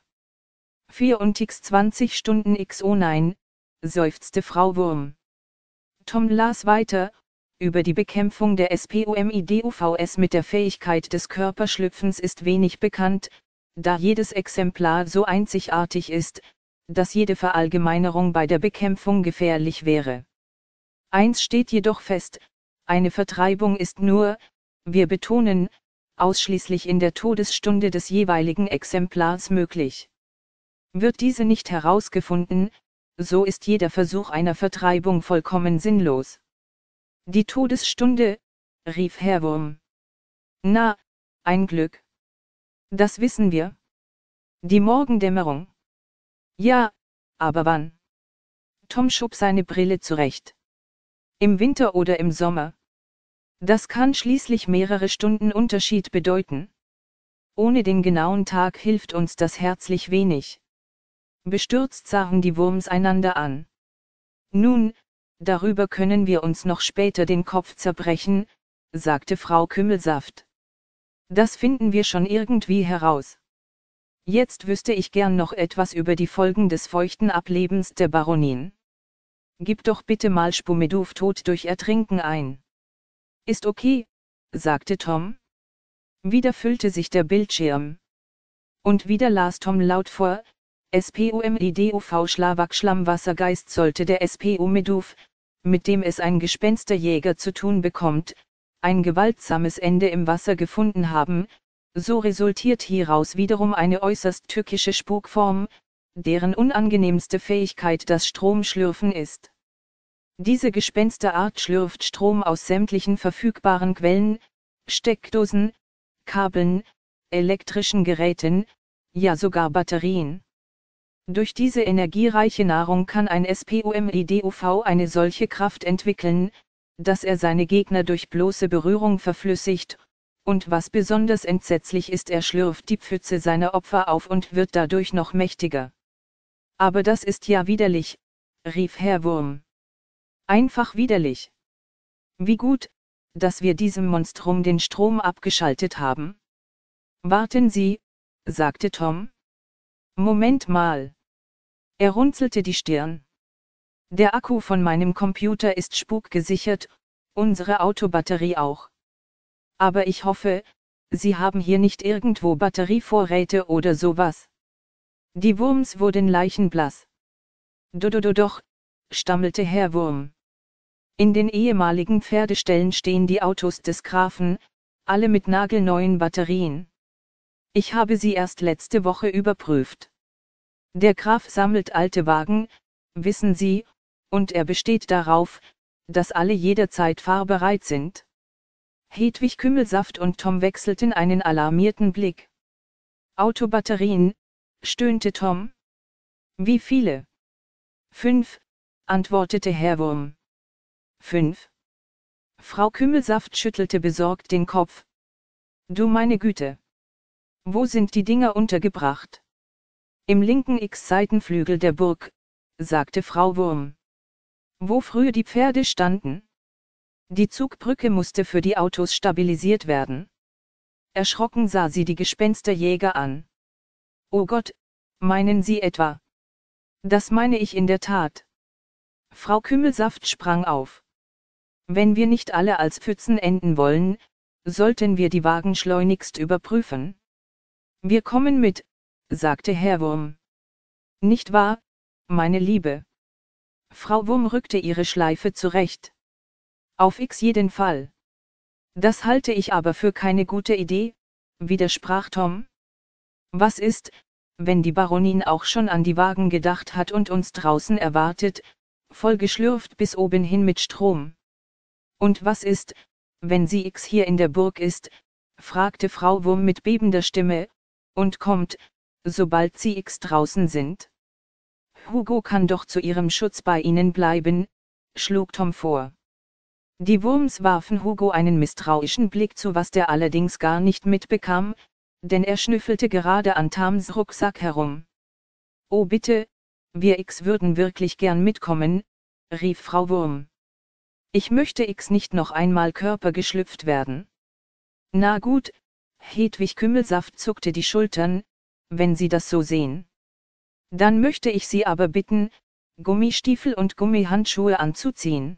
vierundzwanzig Stunden x oh nein, seufzte Frau Wurm. Tom las weiter, über die Bekämpfung der Spumiduvs mit der Fähigkeit des Körperschlüpfens ist wenig bekannt, da jedes Exemplar so einzigartig ist, dass jede Verallgemeinerung bei der Bekämpfung gefährlich wäre. Eins steht jedoch fest, eine Vertreibung ist nur, wir betonen, ausschließlich in der Todesstunde des jeweiligen Exemplars möglich. Wird diese nicht herausgefunden, so ist jeder Versuch einer Vertreibung vollkommen sinnlos. Die Todesstunde, rief Herr Wurm. Na, ein Glück. Das wissen wir. Die Morgendämmerung. Ja, aber wann? Tom schob seine Brille zurecht. Im Winter oder im Sommer? Das kann schließlich mehrere Stunden Unterschied bedeuten. Ohne den genauen Tag hilft uns das herzlich wenig. Bestürzt sahen die Wurms einander an. Nun, darüber können wir uns noch später den Kopf zerbrechen, sagte Frau Kümmelsaft. Das finden wir schon irgendwie heraus. Jetzt wüsste ich gern noch etwas über die Folgen des feuchten Ablebens der Baronin. Gib doch bitte mal Spumeduf tot durch Ertrinken ein. Ist okay, sagte Tom. Wieder füllte sich der Bildschirm. Und wieder las Tom laut vor: SPUMEDUV Schlawak-Schlammwassergeist. Sollte der SPUMEDUV, mit dem es ein Gespensterjäger zu tun bekommt, ein gewaltsames Ende im Wasser gefunden haben, so resultiert hieraus wiederum eine äußerst tückische Spukform, deren unangenehmste Fähigkeit das Stromschlürfen ist. Diese Gespensterart schlürft Strom aus sämtlichen verfügbaren Quellen, Steckdosen, Kabeln, elektrischen Geräten, ja sogar Batterien. Durch diese energiereiche Nahrung kann ein SPUMEDUV eine solche Kraft entwickeln, dass er seine Gegner durch bloße Berührung verflüssigt, und was besonders entsetzlich ist, er schlürft die Pfütze seiner Opfer auf und wird dadurch noch mächtiger. Aber das ist ja widerlich, rief Herr Wurm. Einfach widerlich. Wie gut, dass wir diesem Monstrum den Strom abgeschaltet haben. Warten Sie, sagte Tom. Moment mal. Er runzelte die Stirn. Der Akku von meinem Computer ist spukgesichert, unsere Autobatterie auch. Aber ich hoffe, Sie haben hier nicht irgendwo Batterievorräte oder sowas. Die Wurms wurden leichenblass. Doch, stammelte Herr Wurm. In den ehemaligen Pferdeställen stehen die Autos des Grafen, alle mit nagelneuen Batterien. Ich habe sie erst letzte Woche überprüft. Der Graf sammelt alte Wagen, wissen Sie, und er besteht darauf, dass alle jederzeit fahrbereit sind. Hedwig Kümmelsaft und Tom wechselten einen alarmierten Blick. Autobatterien, stöhnte Tom. Wie viele? Fünf, antwortete Herr Wurm. Fünf? Frau Kümmelsaft schüttelte besorgt den Kopf. Du meine Güte. Wo sind die Dinger untergebracht? Im linken X-Seitenflügel der Burg, sagte Frau Wurm. Wo früher die Pferde standen? Die Zugbrücke musste für die Autos stabilisiert werden. Erschrocken sah sie die Gespensterjäger an. Oh Gott, meinen Sie etwa? Das meine ich in der Tat. Frau Kümmelsaft sprang auf. Wenn wir nicht alle als Pfützen enden wollen, sollten wir die Wagen schleunigst überprüfen. Wir kommen mit, sagte Herr Wurm. Nicht wahr, meine Liebe? Frau Wurm rückte ihre Schleife zurecht. Auf X jeden Fall. Das halte ich aber für keine gute Idee, widersprach Tom. Was ist, wenn die Baronin auch schon an die Wagen gedacht hat und uns draußen erwartet, vollgeschlürft bis oben hin mit Strom? Und was ist, wenn sie X hier in der Burg ist, fragte Frau Wurm mit bebender Stimme, und kommt, sobald sie X draußen sind? Hugo kann doch zu ihrem Schutz bei ihnen bleiben, schlug Tom vor. Die Wurms warfen Hugo einen misstrauischen Blick zu, was der allerdings gar nicht mitbekam, denn er schnüffelte gerade an Tams Rucksack herum. Oh bitte, wir X würden wirklich gern mitkommen, rief Frau Wurm. Ich möchte X nicht noch einmal körpergeschlüpft werden. Na gut, Hedwig Kümmelsaft zuckte die Schultern, wenn Sie das so sehen. Dann möchte ich Sie aber bitten, Gummistiefel und Gummihandschuhe anzuziehen.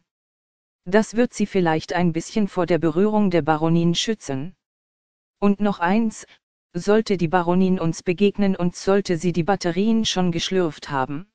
Das wird Sie vielleicht ein bisschen vor der Berührung der Baronin schützen. Und noch eins, sollte die Baronin uns begegnen und sollte sie die Batterien schon geschlürft haben.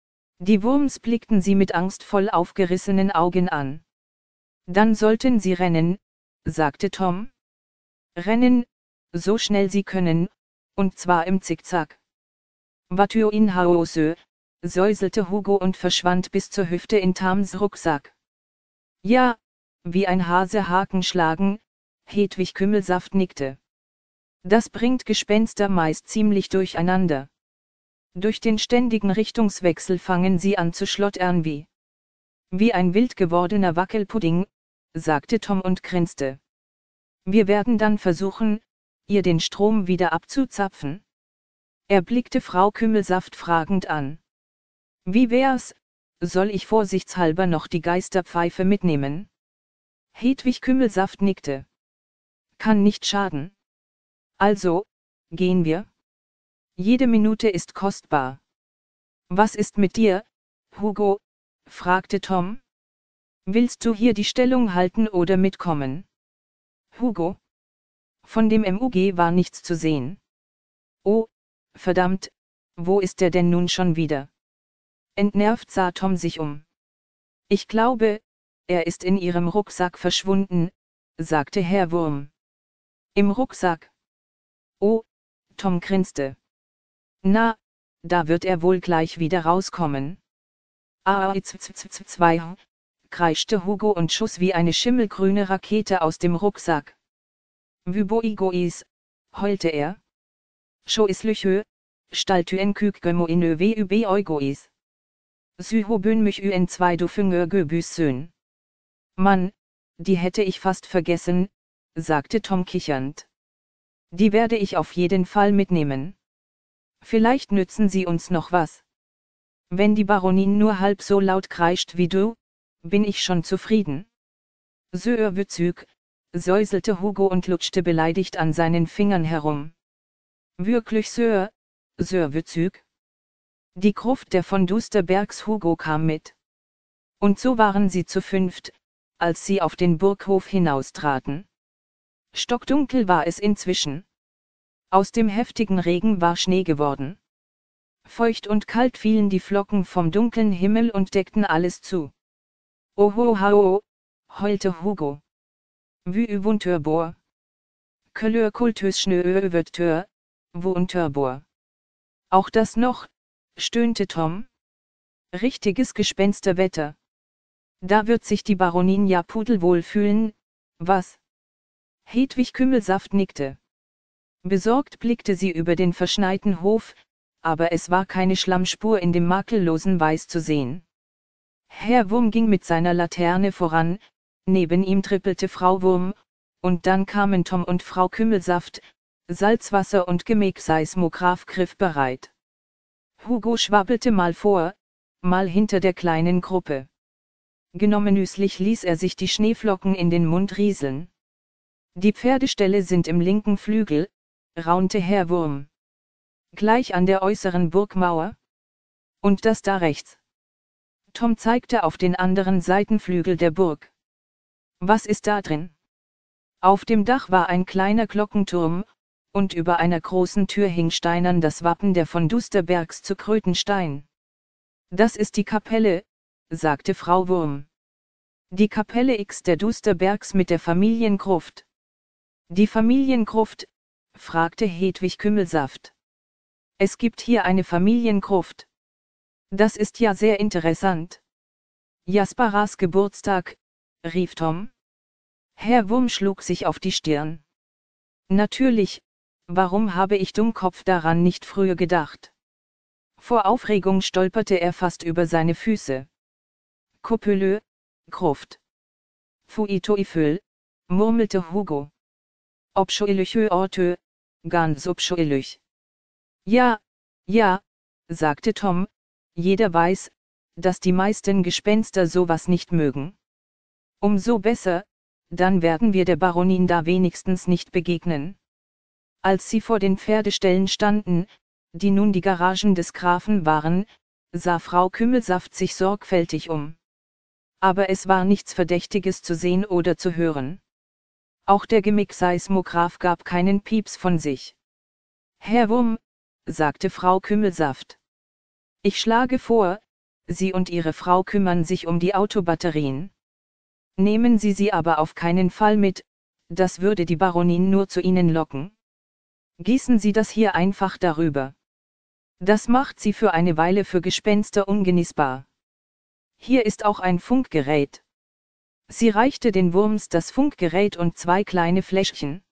Die Wurms blickten sie mit angstvoll aufgerissenen Augen an. Dann sollten Sie rennen, sagte Tom. Rennen, so schnell Sie können, und zwar im Zickzack. Watür in Hause, säuselte Hugo und verschwand bis zur Hüfte in Tams Rucksack. Ja, wie ein Hase Haken schlagen, Hedwig Kümmelsaft nickte. Das bringt Gespenster meist ziemlich durcheinander. Durch den ständigen Richtungswechsel fangen sie an zu schlottern wie wie ein wild gewordener Wackelpudding, sagte Tom und grinste. Wir werden dann versuchen, ihr den Strom wieder abzuzapfen. Er blickte Frau Kümmelsaft fragend an. Wie wär's, soll ich vorsichtshalber noch die Geisterpfeife mitnehmen? Hedwig Kümmelsaft nickte. Kann nicht schaden. Also, gehen wir? Jede Minute ist kostbar. Was ist mit dir, Hugo? Fragte Tom. Willst du hier die Stellung halten oder mitkommen? Hugo? Von dem M U G war nichts zu sehen. Oh, verdammt, wo ist er denn nun schon wieder? Entnervt sah Tom sich um. Ich glaube, er ist in ihrem Rucksack verschwunden, sagte Herr Wurm. Im Rucksack? Oh, Tom grinste. Na, da wird er wohl gleich wieder rauskommen. Ah, zwei, kreischte Hugo und schoss wie eine schimmelgrüne Rakete aus dem Rucksack. Wüboigois, heulte er. Scho is lüchö, staltuen kükgemo in öwe übe eugois. Syho bön mich ün zwei du füngör göbüs Söhn. Mann, die hätte ich fast vergessen, sagte Tom kichernd. Die werde ich auf jeden Fall mitnehmen. Vielleicht nützen sie uns noch was. Wenn die Baronin nur halb so laut kreischt wie du, bin ich schon zufrieden. Söörwüzüg, säuselte Hugo und lutschte beleidigt an seinen Fingern herum. Wirklich Söör, Söörwüzüg? Die Gruft der von Dusterbergs Hugo kam mit. Und so waren sie zu fünft, als sie auf den Burghof hinaustraten. Stockdunkel war es inzwischen. Aus dem heftigen Regen war Schnee geworden. Feucht und kalt fielen die Flocken vom dunklen Himmel und deckten alles zu. Oho hao, heulte Hugo. Wü wuntörbor. Köllör kultös schnöö wöttör, wuntörbor. Auch das noch, stöhnte Tom. Richtiges Gespensterwetter. Da wird sich die Baronin ja pudelwohl fühlen, was? Hedwig Kümmelsaft nickte. Besorgt blickte sie über den verschneiten Hof, aber es war keine Schlammspur in dem makellosen Weiß zu sehen. Herr Wurm ging mit seiner Laterne voran, neben ihm trippelte Frau Wurm, und dann kamen Tom und Frau Kümmelsaft, Salzwasser und Gemegseismograph griffbereit. Hugo schwabbelte mal vor, mal hinter der kleinen Gruppe. Genommenüslich ließ er sich die Schneeflocken in den Mund rieseln. Die Pferdeställe sind im linken Flügel, raunte Herr Wurm. Gleich an der äußeren Burgmauer? Und das da rechts? Tom zeigte auf den anderen Seitenflügel der Burg. Was ist da drin? Auf dem Dach war ein kleiner Glockenturm, und über einer großen Tür hing steinern das Wappen der von Dusterbergs zu Krötenstein. Das ist die Kapelle, sagte Frau Wurm. Die Kapelle X der Dusterbergs mit der Familiengruft. Die Familiengruft? Fragte Hedwig Kümmelsaft. Es gibt hier eine Familiengruft. Das ist ja sehr interessant. Jasparas Geburtstag, rief Tom. Herr Wurm schlug sich auf die Stirn. Natürlich, warum habe ich Dummkopf daran nicht früher gedacht? Vor Aufregung stolperte er fast über seine Füße. Kopölö, Gruft. Fuitoiföl, murmelte Hugo. Obschoelüchö ortö, ganz obschoelüch. Ja, ja, sagte Tom, jeder weiß, dass die meisten Gespenster sowas nicht mögen. Umso besser, dann werden wir der Baronin da wenigstens nicht begegnen. Als sie vor den Pferdeställen standen, die nun die Garagen des Grafen waren, sah Frau Kümmelsaft sich sorgfältig um. Aber es war nichts Verdächtiges zu sehen oder zu hören. Auch der Gemegseismograph gab keinen Pieps von sich. Herr Wurm, sagte Frau Kümmelsaft. Ich schlage vor, Sie und Ihre Frau kümmern sich um die Autobatterien. Nehmen Sie sie aber auf keinen Fall mit, das würde die Baronin nur zu Ihnen locken. Gießen Sie das hier einfach darüber. Das macht Sie für eine Weile für Gespenster ungenießbar. Hier ist auch ein Funkgerät. Sie reichte den Wurms das Funkgerät und zwei kleine Fläschchen.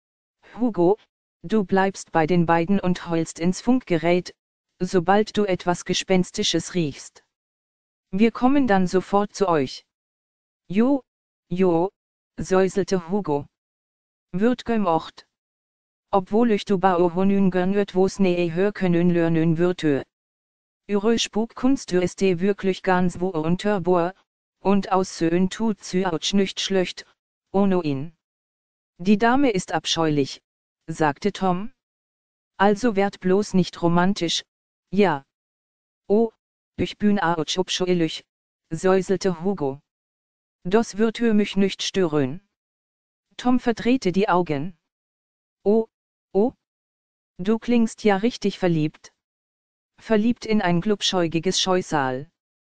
Hugo, du bleibst bei den beiden und heulst ins Funkgerät, sobald du etwas Gespenstisches riechst. Wir kommen dann sofort zu euch. Jo, jo, säuselte Hugo. Wird gemocht. Obwohl ich du ba ohonün gönnet wo's nee hör können lernen würdte. Ihre Spukkunst ist eh wirklich ganz wo unterbohr, und aussöhn tut sie auch nicht schlecht, ohne ihn. Die Dame ist abscheulich, sagte Tom. Also werd bloß nicht romantisch, ja. Oh, ich bin auch abscheulich, säuselte Hugo. Das wird mich nicht stören. Tom verdrehte die Augen. Oh, oh. Du klingst ja richtig verliebt. Verliebt in ein glubschäugiges Scheusal.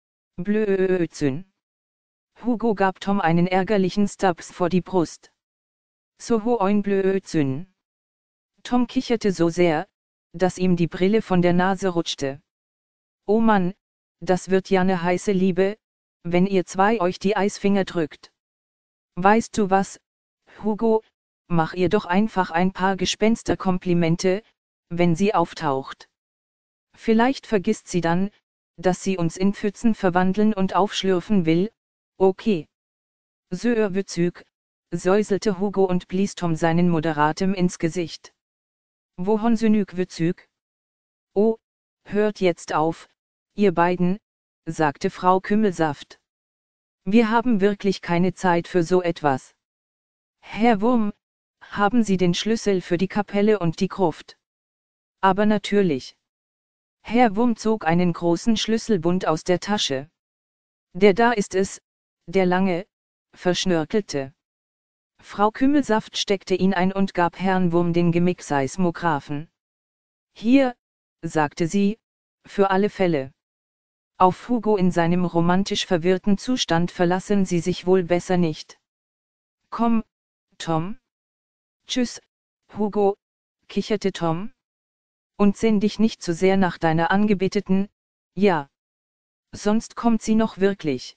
Blödsinn. Hugo gab Tom einen ärgerlichen Stups vor die Brust. So ho ein Blödsinn. Tom kicherte so sehr, dass ihm die Brille von der Nase rutschte. Oh Mann, das wird ja ne heiße Liebe, wenn ihr zwei euch die Eisfinger drückt. Weißt du was, Hugo, mach ihr doch einfach ein paar Gespensterkomplimente, wenn sie auftaucht. Vielleicht vergisst sie dann, dass sie uns in Pfützen verwandeln und aufschlürfen will, okay. Sehr witzig, säuselte Hugo und blies Tom seinen Moderatem ins Gesicht. Wohon synüg witzig? Oh, hört jetzt auf, ihr beiden, sagte Frau Kümmelsaft. Wir haben wirklich keine Zeit für so etwas. Herr Wurm, haben Sie den Schlüssel für die Kapelle und die Gruft? Aber natürlich. Herr Wurm zog einen großen Schlüsselbund aus der Tasche. Der da ist es, der lange, verschnörkelte. Frau Kümmelsaft steckte ihn ein und gab Herrn Wurm den Gemickseismographen. Hier, sagte sie, für alle Fälle. Auf Hugo in seinem romantisch verwirrten Zustand verlassen Sie sich wohl besser nicht. Komm, Tom. Tschüss, Hugo, kicherte Tom. Und sehn dich nicht zu sehr nach deiner Angebeteten, ja. Sonst kommt sie noch wirklich.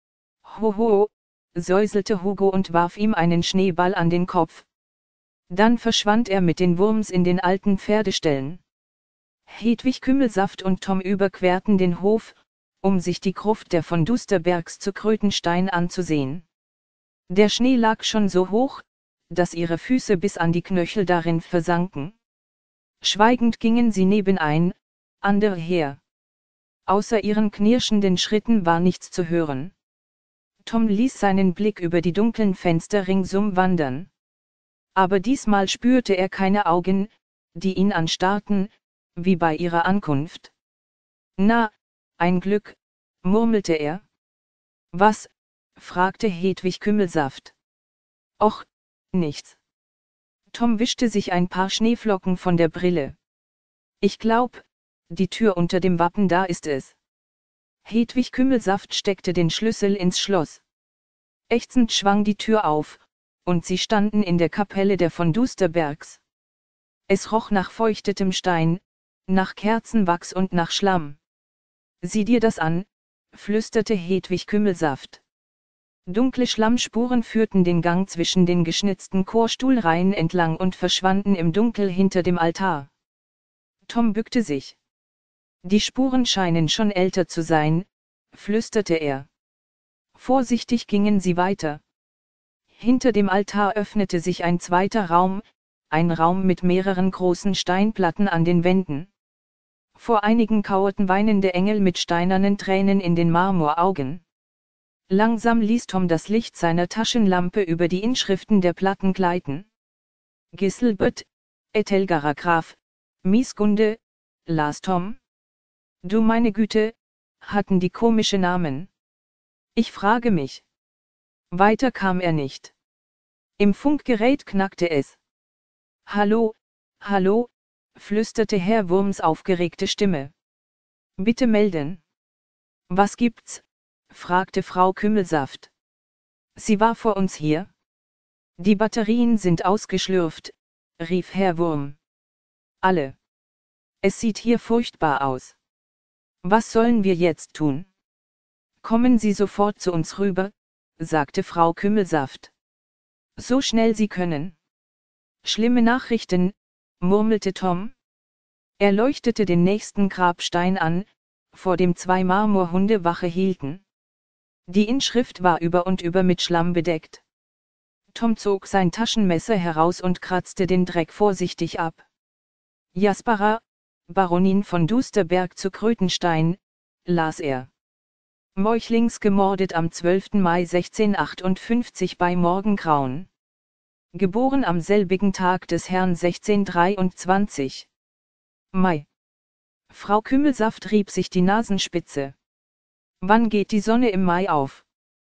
Hoho, säuselte Hugo und warf ihm einen Schneeball an den Kopf. Dann verschwand er mit den Wurms in den alten Pferdeställen. Hedwig Kümmelsaft und Tom überquerten den Hof, um sich die Gruft der von Dusterbergs zu Krötenstein anzusehen. Der Schnee lag schon so hoch, dass ihre Füße bis an die Knöchel darin versanken. Schweigend gingen sie nebenein, andere her. Außer ihren knirschenden Schritten war nichts zu hören. Tom ließ seinen Blick über die dunklen Fenster ringsum wandern. Aber diesmal spürte er keine Augen, die ihn anstarrten, wie bei ihrer Ankunft. Na, ein Glück, murmelte er. Was? Fragte Hedwig Kümmelsaft. Och, nichts. Tom wischte sich ein paar Schneeflocken von der Brille. Ich glaub, die Tür unter dem Wappen da ist es. Hedwig Kümmelsaft steckte den Schlüssel ins Schloss. Ächzend schwang die Tür auf, und sie standen in der Kapelle der von Dusterbergs. Es roch nach feuchtetem Stein, nach Kerzenwachs und nach Schlamm. Sieh dir das an, flüsterte Hedwig Kümmelsaft. Dunkle Schlammspuren führten den Gang zwischen den geschnitzten Chorstuhlreihen entlang und verschwanden im Dunkel hinter dem Altar. Tom bückte sich. Die Spuren scheinen schon älter zu sein, flüsterte er. Vorsichtig gingen sie weiter. Hinter dem Altar öffnete sich ein zweiter Raum, ein Raum mit mehreren großen Steinplatten an den Wänden. Vor einigen kauerten weinende Engel mit steinernen Tränen in den Marmoraugen. Langsam ließ Tom das Licht seiner Taschenlampe über die Inschriften der Platten gleiten. Gisselbert, Etelgarer Graf, Miesgunde, las Tom. Du meine Güte, hatten die komische Namen. Ich frage mich. Weiter kam er nicht. Im Funkgerät knackte es. Hallo, hallo, flüsterte Herr Wurms aufgeregte Stimme. Bitte melden. Was gibt's? Fragte Frau Kümmelsaft. Sie war vor uns hier. Die Batterien sind ausgeschlürft, rief Herr Wurm. Alle. Es sieht hier furchtbar aus. Was sollen wir jetzt tun? Kommen Sie sofort zu uns rüber, sagte Frau Kümmelsaft. So schnell Sie können. Schlimme Nachrichten, murmelte Tom. Er leuchtete den nächsten Grabstein an, vor dem zwei Marmorhunde Wache hielten. Die Inschrift war über und über mit Schlamm bedeckt. Tom zog sein Taschenmesser heraus und kratzte den Dreck vorsichtig ab. Jaspera, Baronin von Dusterberg zu Krötenstein, las er. Meuchlings gemordet am zwölften Mai sechzehnhundertachtundfünfzig bei Morgengrauen. Geboren am selbigen Tag des Herrn sechzehnhundertdreiundzwanzig. Mai. Frau Kümmelsaft rieb sich die Nasenspitze. Wann geht die Sonne im Mai auf?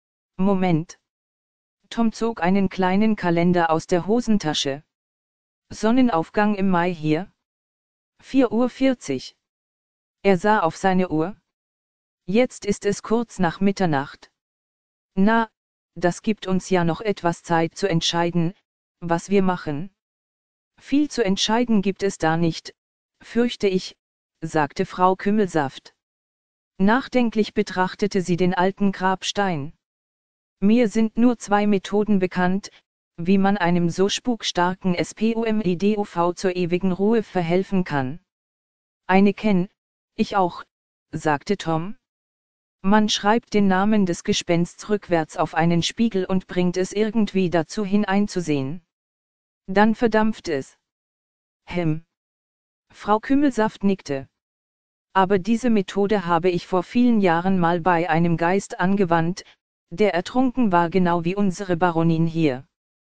Moment. Tom zog einen kleinen Kalender aus der Hosentasche. Sonnenaufgang im Mai hier? vier Uhr vierzig. Er sah auf seine Uhr. Jetzt ist es kurz nach Mitternacht. Na, das gibt uns ja noch etwas Zeit zu entscheiden, was wir machen. Viel zu entscheiden gibt es da nicht, fürchte ich, sagte Frau Kümmelsaft. Nachdenklich betrachtete sie den alten Grabstein. Mir sind nur zwei Methoden bekannt, wie man einem so spukstarken SPUMIDUV zur ewigen Ruhe verhelfen kann. Eine kenn ich auch, sagte Tom. Man schreibt den Namen des Gespensts rückwärts auf einen Spiegel und bringt es irgendwie dazu hineinzusehen. Dann verdampft es. Hem. Frau Kümmelsaft nickte. Aber diese Methode habe ich vor vielen Jahren mal bei einem Geist angewandt, der ertrunken war, genau wie unsere Baronin hier.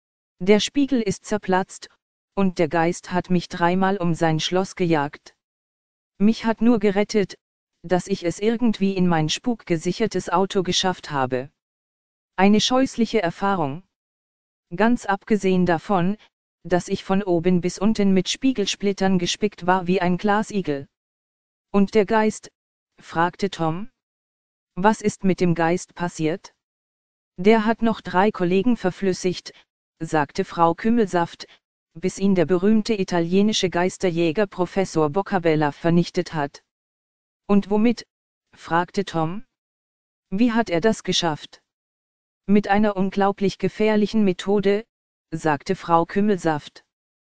Der Spiegel ist zerplatzt, und der Geist hat mich dreimal um sein Schloss gejagt. Mich hat nur gerettet, dass ich es irgendwie in mein spukgesichertes Auto geschafft habe. Eine scheußliche Erfahrung. Ganz abgesehen davon, dass ich von oben bis unten mit Spiegelsplittern gespickt war wie ein Glasigel. Und der Geist? Fragte Tom. Was ist mit dem Geist passiert? Der hat noch drei Kollegen verflüssigt, sagte Frau Kümmelsaft, bis ihn der berühmte italienische Geisterjäger Professor Boccabella vernichtet hat. Und womit? Fragte Tom. Wie hat er das geschafft? Mit einer unglaublich gefährlichen Methode, sagte Frau Kümmelsaft.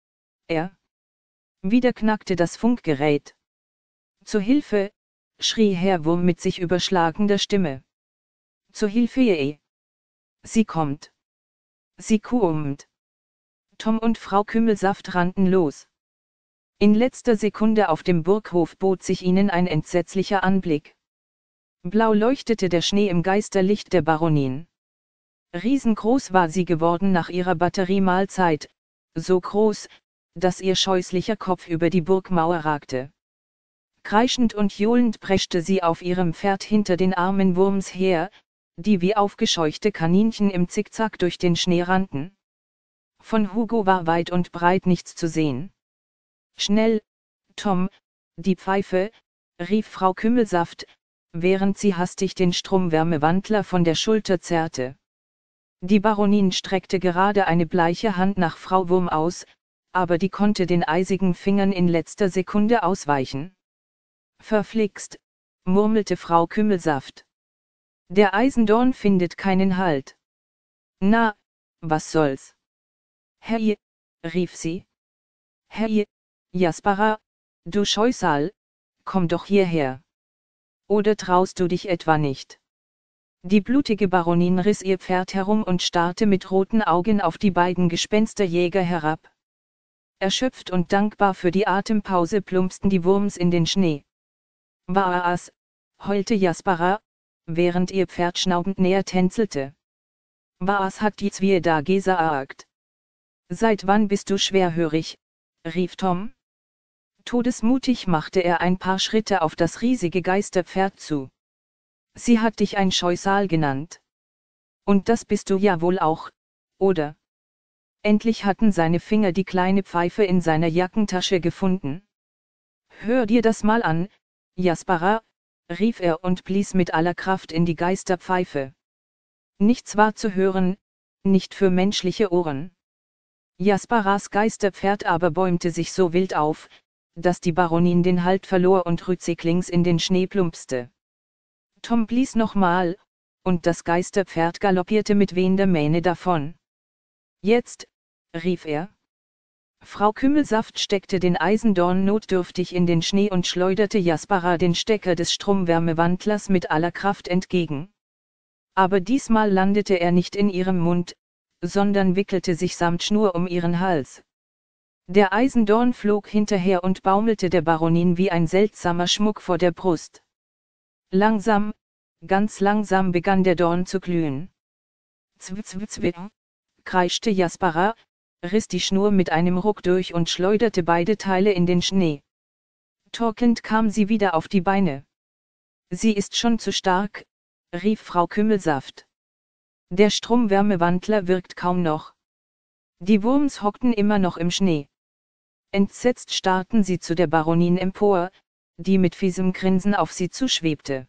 Er? Wieder knackte das Funkgerät. Zur Hilfe, schrie Herr Wurm mit sich überschlagender Stimme. Zur Hilfe, je. Sie kommt. Sie kommt. Tom und Frau Kümmelsaft rannten los. In letzter Sekunde auf dem Burghof bot sich ihnen ein entsetzlicher Anblick. Blau leuchtete der Schnee im Geisterlicht der Baronin. Riesengroß war sie geworden nach ihrer Batteriemahlzeit, so groß, dass ihr scheußlicher Kopf über die Burgmauer ragte. Kreischend und johlend preschte sie auf ihrem Pferd hinter den armen Wurms her, die wie aufgescheuchte Kaninchen im Zickzack durch den Schnee rannten. Von Hugo war weit und breit nichts zu sehen. Schnell, Tom, die Pfeife, rief Frau Kümmelsaft, während sie hastig den Stromwärmewandler von der Schulter zerrte. Die Baronin streckte gerade eine bleiche Hand nach Frau Wurm aus, aber die konnte den eisigen Fingern in letzter Sekunde ausweichen. Verflixt, murmelte Frau Kümmelsaft. Der Eisendorn findet keinen Halt. Na, was soll's? Herr, rief sie. Herr, Jaspera, du Scheusal, komm doch hierher. Oder traust du dich etwa nicht? Die blutige Baronin riss ihr Pferd herum und starrte mit roten Augen auf die beiden Gespensterjäger herab. Erschöpft und dankbar für die Atempause plumpsten die Wurms in den Schnee. Was? Heulte Jaspera, während ihr Pferd schnaubend näher tänzelte. Was hat die Zwie da gesagt? Seit wann bist du schwerhörig? Rief Tom. Todesmutig machte er ein paar Schritte auf das riesige Geisterpferd zu. Sie hat dich ein Scheusal genannt. Und das bist du ja wohl auch, oder? Endlich hatten seine Finger die kleine Pfeife in seiner Jackentasche gefunden. Hör dir das mal an, Jaspera, rief er und blies mit aller Kraft in die Geisterpfeife. Nichts war zu hören, nicht für menschliche Ohren. Jasperas Geisterpferd aber bäumte sich so wild auf, dass die Baronin den Halt verlor und rücklings in den Schnee plumpste. Tom blies nochmal, und das Geisterpferd galoppierte mit wehender Mähne davon. Jetzt, rief er. Frau Kümmelsaft steckte den Eisendorn notdürftig in den Schnee und schleuderte Jaspera den Stecker des Stromwärmewandlers mit aller Kraft entgegen. Aber diesmal landete er nicht in ihrem Mund, sondern wickelte sich samt Schnur um ihren Hals. Der Eisendorn flog hinterher und baumelte der Baronin wie ein seltsamer Schmuck vor der Brust. Langsam, ganz langsam begann der Dorn zu glühen. Zw zw zw, kreischte Jaspera, riss die Schnur mit einem Ruck durch und schleuderte beide Teile in den Schnee. Torkelnd kam sie wieder auf die Beine. Sie ist schon zu stark, rief Frau Kümmelsaft. Der Stromwärmewandler wirkt kaum noch. Die Wurms hockten immer noch im Schnee. Entsetzt starrten sie zu der Baronin empor, die mit fiesem Grinsen auf sie zuschwebte.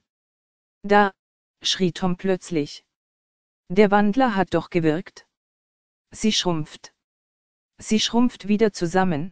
Da, schrie Tom plötzlich. Der Wandler hat doch gewirkt. Sie schrumpft. Sie schrumpft wieder zusammen.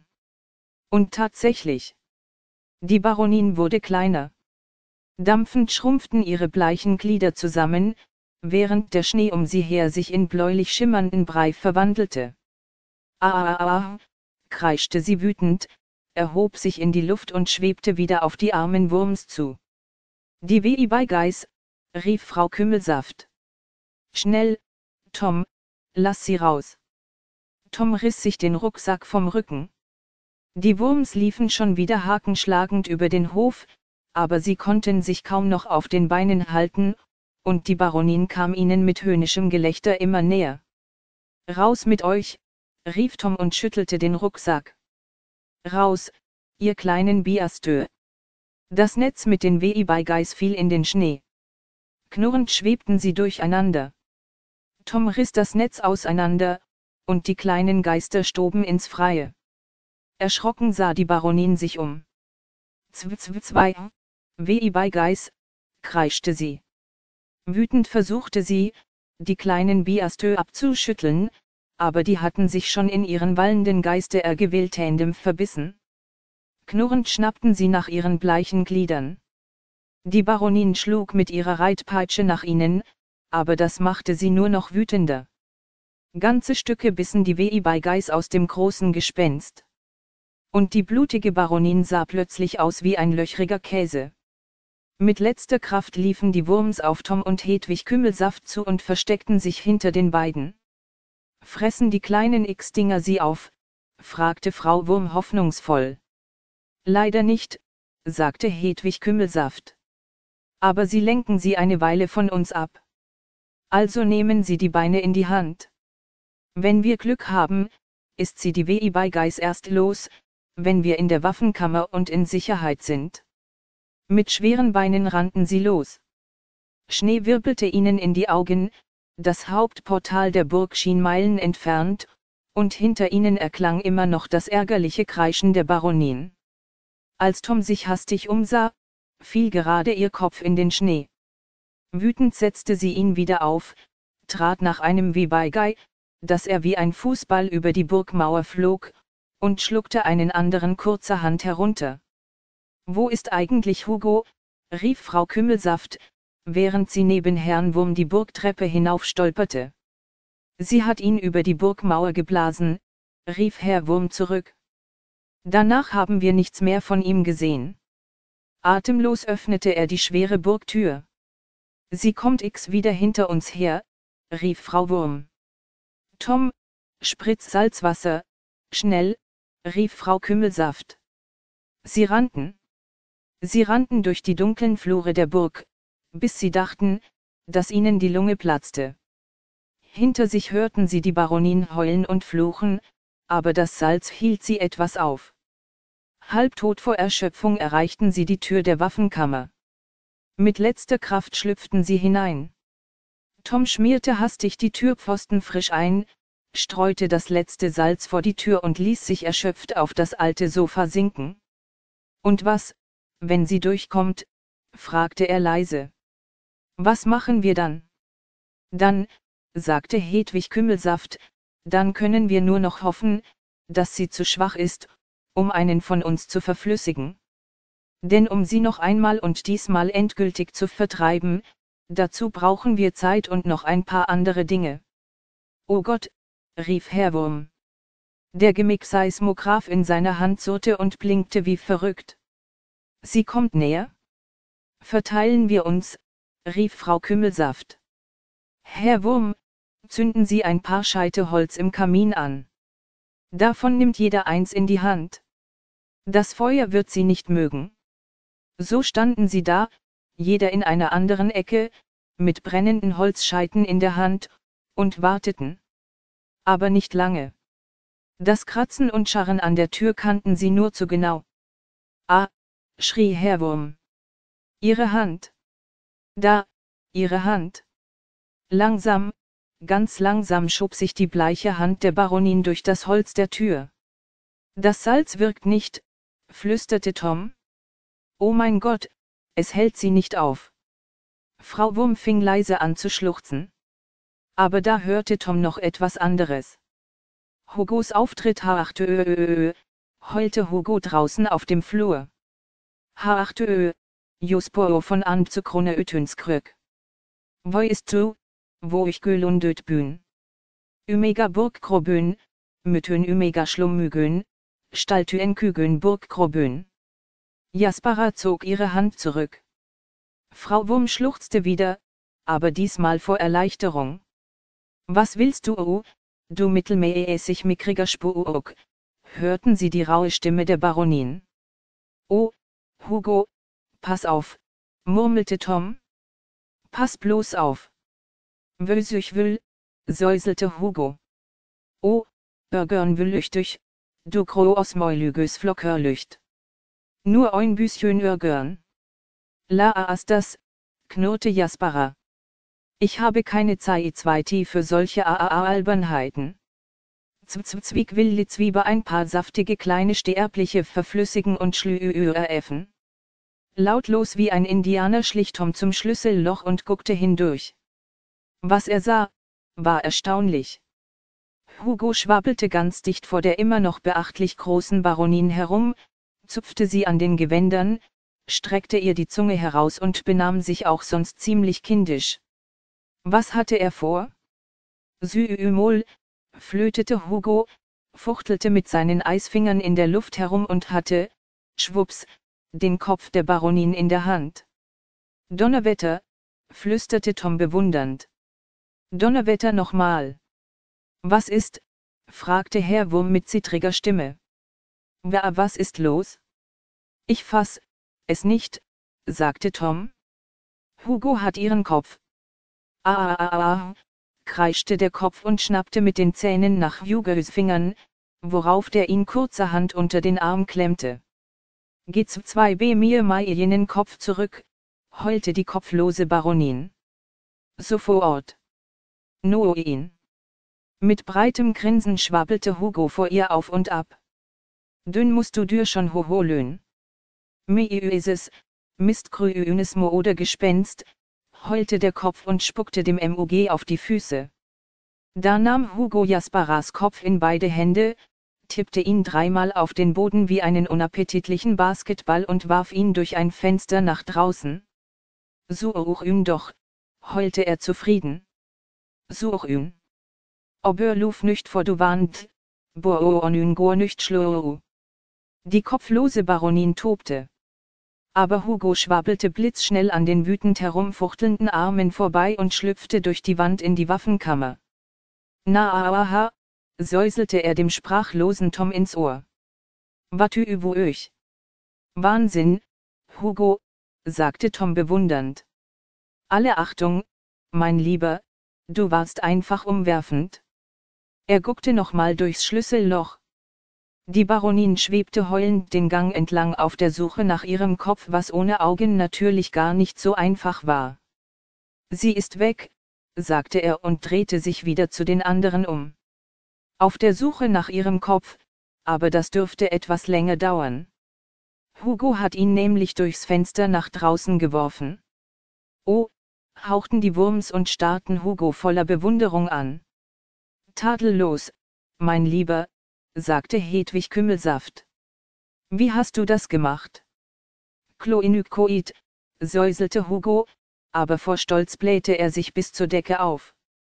Und tatsächlich. Die Baronin wurde kleiner. Dampfend schrumpften ihre bleichen Glieder zusammen, während der Schnee um sie her sich in bläulich schimmernden Brei verwandelte. Ah, ah, ah, kreischte sie wütend, erhob sich in die Luft und schwebte wieder auf die armen Wurms zu. Die Weibergeis, rief Frau Kümmelsaft. Schnell, Tom, lass sie raus. Tom riss sich den Rucksack vom Rücken. Die Wurms liefen schon wieder hakenschlagend über den Hof, aber sie konnten sich kaum noch auf den Beinen halten, und die Baronin kam ihnen mit höhnischem Gelächter immer näher. Raus mit euch, rief Tom und schüttelte den Rucksack. Raus, ihr kleinen Biasteux. Das Netz mit den Weibergeis fiel in den Schnee. Knurrend schwebten sie durcheinander. Tom riss das Netz auseinander, und die kleinen Geister stoben ins Freie. Erschrocken sah die Baronin sich um. Zw zw zwei, Weibergeis, kreischte sie. Wütend versuchte sie, die kleinen Biasteux abzuschütteln, aber die hatten sich schon in ihren wallenden Geister-Ergewilltändem verbissen. Knurrend schnappten sie nach ihren bleichen Gliedern. Die Baronin schlug mit ihrer Reitpeitsche nach ihnen, aber das machte sie nur noch wütender. Ganze Stücke bissen die Weibergeis aus dem großen Gespenst. Und die blutige Baronin sah plötzlich aus wie ein löchriger Käse. Mit letzter Kraft liefen die Wurms auf Tom und Hedwig Kümmelsaft zu und versteckten sich hinter den beiden. Fressen die kleinen X-Dinger sie auf? Fragte Frau Wurm hoffnungsvoll. Leider nicht, sagte Hedwig Kümmelsaft. Aber sie lenken sie eine Weile von uns ab. Also nehmen Sie die Beine in die Hand. Wenn wir Glück haben, ist sie die Weibergeis erst los, wenn wir in der Waffenkammer und in Sicherheit sind. Mit schweren Beinen rannten sie los. Schnee wirbelte ihnen in die Augen, das Hauptportal der Burg schien Meilen entfernt, und hinter ihnen erklang immer noch das ärgerliche Kreischen der Baronin. Als Tom sich hastig umsah, fiel gerade ihr Kopf in den Schnee. Wütend setzte sie ihn wieder auf, trat nach einem Weibergei, dass er wie ein Fußball über die Burgmauer flog, und schluckte einen anderen kurzerhand herunter. Wo ist eigentlich Hugo? Rief Frau Kümmelsaft, während sie neben Herrn Wurm die Burgtreppe hinaufstolperte. Sie hat ihn über die Burgmauer geblasen, rief Herr Wurm zurück. Danach haben wir nichts mehr von ihm gesehen. Atemlos öffnete er die schwere Burgtür. Sie kommt x wieder hinter uns her, rief Frau Wurm. Tom, spritz Salzwasser, schnell, rief Frau Kümmelsaft. Sie rannten. Sie rannten durch die dunklen Flure der Burg, bis sie dachten, dass ihnen die Lunge platzte. Hinter sich hörten sie die Baronin heulen und fluchen, aber das Salz hielt sie etwas auf. Halbtot vor Erschöpfung erreichten sie die Tür der Waffenkammer. Mit letzter Kraft schlüpften sie hinein. Tom schmierte hastig die Türpfosten frisch ein, streute das letzte Salz vor die Tür und ließ sich erschöpft auf das alte Sofa sinken. Und was, wenn sie durchkommt? Fragte er leise. Was machen wir dann? Dann, sagte Hedwig Kümmelsaft, dann können wir nur noch hoffen, dass sie zu schwach ist, um einen von uns zu verflüssigen. Denn um sie noch einmal und diesmal endgültig zu vertreiben, dazu brauchen wir Zeit und noch ein paar andere Dinge. Oh Gott, rief Herr Wurm. Der Gemick-Seismograph in seiner Hand surrte und blinkte wie verrückt. Sie kommt näher? Verteilen wir uns, rief Frau Kümmelsaft. Herr Wurm, zünden Sie ein paar Scheite Holz im Kamin an. Davon nimmt jeder eins in die Hand. Das Feuer wird sie nicht mögen. So standen sie da, jeder in einer anderen Ecke, mit brennenden Holzscheiten in der Hand, und warteten. Aber nicht lange. Das Kratzen und Scharren an der Tür kannten sie nur zu genau. Ah, schrie Herr Wurm. Ihre Hand. Da, Ihre Hand. Langsam, ganz langsam schob sich die bleiche Hand der Baronin durch das Holz der Tür. Das Salz wirkt nicht, flüsterte Tom. Oh mein Gott, es hält sie nicht auf. Frau Wurm fing leise an zu schluchzen. Aber da hörte Tom noch etwas anderes. Hugos Auftritt haachtö, heulte Hugo draußen auf dem Flur. Haachtö, Juspo von an zu Krone Ötönskrök. Wo ist du, wo ich gölundet bün? Ümega Burggrobön, mütön Ümega Schlummügön, staltüen Kügön Burggrobön. Jaspera zog ihre Hand zurück. Frau Wurm schluchzte wieder, aber diesmal vor Erleichterung. Was willst du, oh, du mittelmäßig mickriger Spuck? Hörten sie die raue Stimme der Baronin. Oh, Hugo, pass auf, murmelte Tom. Pass bloß auf. Wös ich will, säuselte Hugo. Oh, Bürgern will ich dich, du groß Mäulüges Flockerlücht. Nur ein bisschen Örgörn. La as das, knurrte Jaspera. Ich habe keine Zeit für solche Albernheiten. Zwick will die Zwiebe ein paar saftige kleine Sterbliche verflüssigen und schlüefen. Lautlos wie ein Indianer schlich Tom zum Schlüsselloch und guckte hindurch. Was er sah, war erstaunlich. Hugo schwabbelte ganz dicht vor der immer noch beachtlich großen Baronin herum, zupfte sie an den Gewändern, streckte ihr die Zunge heraus und benahm sich auch sonst ziemlich kindisch. Was hatte er vor? Süümol, flötete Hugo, fuchtelte mit seinen Eisfingern in der Luft herum und hatte, schwupps, den Kopf der Baronin in der Hand. Donnerwetter, flüsterte Tom bewundernd. Donnerwetter nochmal. Was ist? Fragte Herr Wurm mit zittriger Stimme. Wa, was ist los? Ich fass es nicht, sagte Tom. Hugo hat ihren Kopf. Ah, ah, ah, ah, kreischte der Kopf und schnappte mit den Zähnen nach Hugos Fingern, worauf der ihn kurzerhand unter den Arm klemmte. Gibt's zwei B mir mal jenen Kopf zurück, heulte die kopflose Baronin. Sofort. No ihn. Mit breitem Grinsen schwabbelte Hugo vor ihr auf und ab. Dünn musst du dir schon hoholön. Mi is es, Mistgrünes oder Gespenst, heulte der Kopf und spuckte dem M U G auf die Füße. Da nahm Hugo Jasperas Kopf in beide Hände, tippte ihn dreimal auf den Boden wie einen unappetitlichen Basketball und warf ihn durch ein Fenster nach draußen. Such ihn doch, heulte er zufrieden. Such ihn. Ob er luf nicht vor du Wand, bo onün gor nicht schlo. Die kopflose Baronin tobte. Aber Hugo schwabbelte blitzschnell an den wütend herumfuchtelnden Armen vorbei und schlüpfte durch die Wand in die Waffenkammer. Na aha, säuselte er dem sprachlosen Tom ins Ohr. Watü wo euch? Wahnsinn, Hugo, sagte Tom bewundernd. Alle Achtung, mein Lieber, du warst einfach umwerfend. Er guckte nochmal durchs Schlüsselloch. Die Baronin schwebte heulend den Gang entlang auf der Suche nach ihrem Kopf, was ohne Augen natürlich gar nicht so einfach war. Sie ist weg, sagte er und drehte sich wieder zu den anderen um. Auf der Suche nach ihrem Kopf, aber das dürfte etwas länger dauern. Hugo hat ihn nämlich durchs Fenster nach draußen geworfen. Oh, hauchten die Wurms und starrten Hugo voller Bewunderung an. Tadellos, mein Lieber, sagte Hedwig Kümmelsaft. Wie hast du das gemacht? Chlorinoid, säuselte Hugo, aber vor Stolz blähte er sich bis zur Decke auf.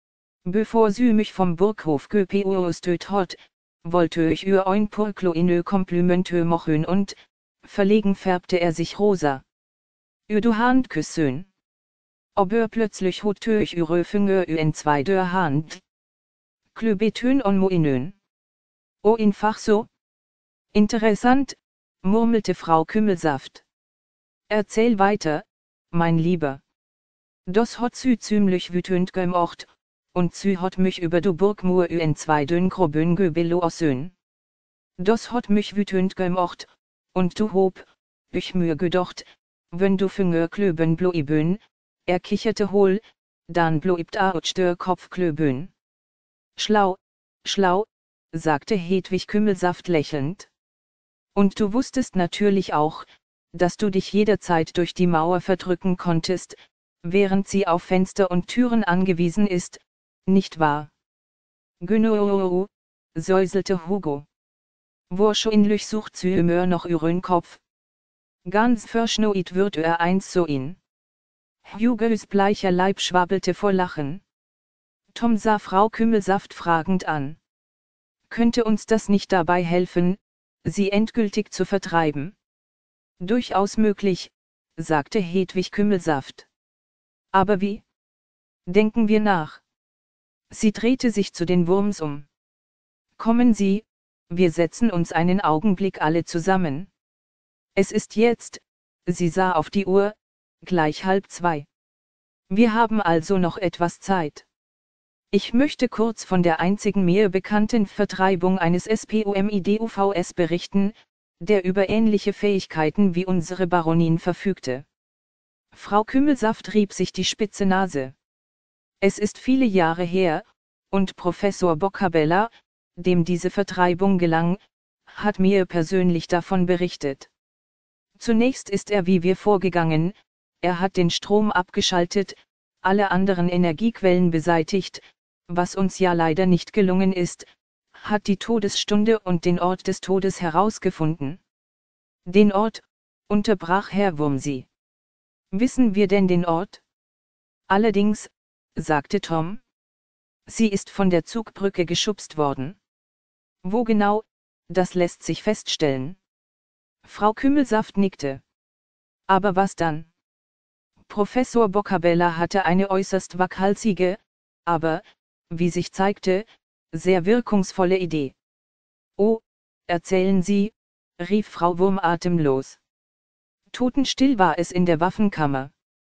Bevor sie mich vom Burghof gepeustet hat, wollte ich ihr ein paar kleine Komplimente machen und, verlegen färbte er sich rosa. Ihr du Hand küssen. Aber plötzlich hotte ich ihre Finger in zwei der Hand. Klöbetön und moinön. Oh einfach so? Interessant, murmelte Frau Kümmelsaft. Erzähl weiter, mein Lieber. Das hat sie ziemlich wütend gemacht, und sie hat mich über die Burgmauer in zwei dünn Grobön gebelossen. Das hat mich wütend gemacht, und du hob, ich mir gedacht, wenn du Finger klöben bloibön, er kicherte hohl, dann bloibt auch der Kopf klöben. Schlau, schlau, sagte Hedwig Kümmelsaft lächelnd. Und du wusstest natürlich auch, dass du dich jederzeit durch die Mauer verdrücken konntest, während sie auf Fenster und Türen angewiesen ist, nicht wahr? Genau, säuselte Hugo. Wahrscheinlich sucht sie immer noch ihren Kopf. Ganz verschneit wird er eins so in. Hugos bleicher Leib schwabbelte vor Lachen. Tom sah Frau Kümmelsaft fragend an. Könnte uns das nicht dabei helfen, sie endgültig zu vertreiben? Durchaus möglich, sagte Hedwig Kümmelsaft. Aber wie? Denken wir nach. Sie drehte sich zu den Wurms um. Kommen Sie, wir setzen uns einen Augenblick alle zusammen. Es ist jetzt, sie sah auf die Uhr, gleich halb zwei. Wir haben also noch etwas Zeit. Ich möchte kurz von der einzigen mir bekannten Vertreibung eines SPOMIDUVS berichten, der über ähnliche Fähigkeiten wie unsere Baronin verfügte. Frau Kümmelsaft rieb sich die spitze Nase. Es ist viele Jahre her, und Professor Boccabella, dem diese Vertreibung gelang, hat mir persönlich davon berichtet. Zunächst ist er wie wir vorgegangen, er hat den Strom abgeschaltet, alle anderen Energiequellen beseitigt, was uns ja leider nicht gelungen ist, hat die Todesstunde und den Ort des Todes herausgefunden. Den Ort, unterbrach Herr Wurmsi. Wissen wir denn den Ort? Allerdings, sagte Tom. Sie ist von der Zugbrücke geschubst worden. Wo genau, das lässt sich feststellen. Frau Kümmelsaft nickte. Aber was dann? Professor Boccabella hatte eine äußerst waghalsige, aber, wie sich zeigte, sehr wirkungsvolle Idee. Oh, erzählen Sie, rief Frau Wurm atemlos. Totenstill war es in der Waffenkammer.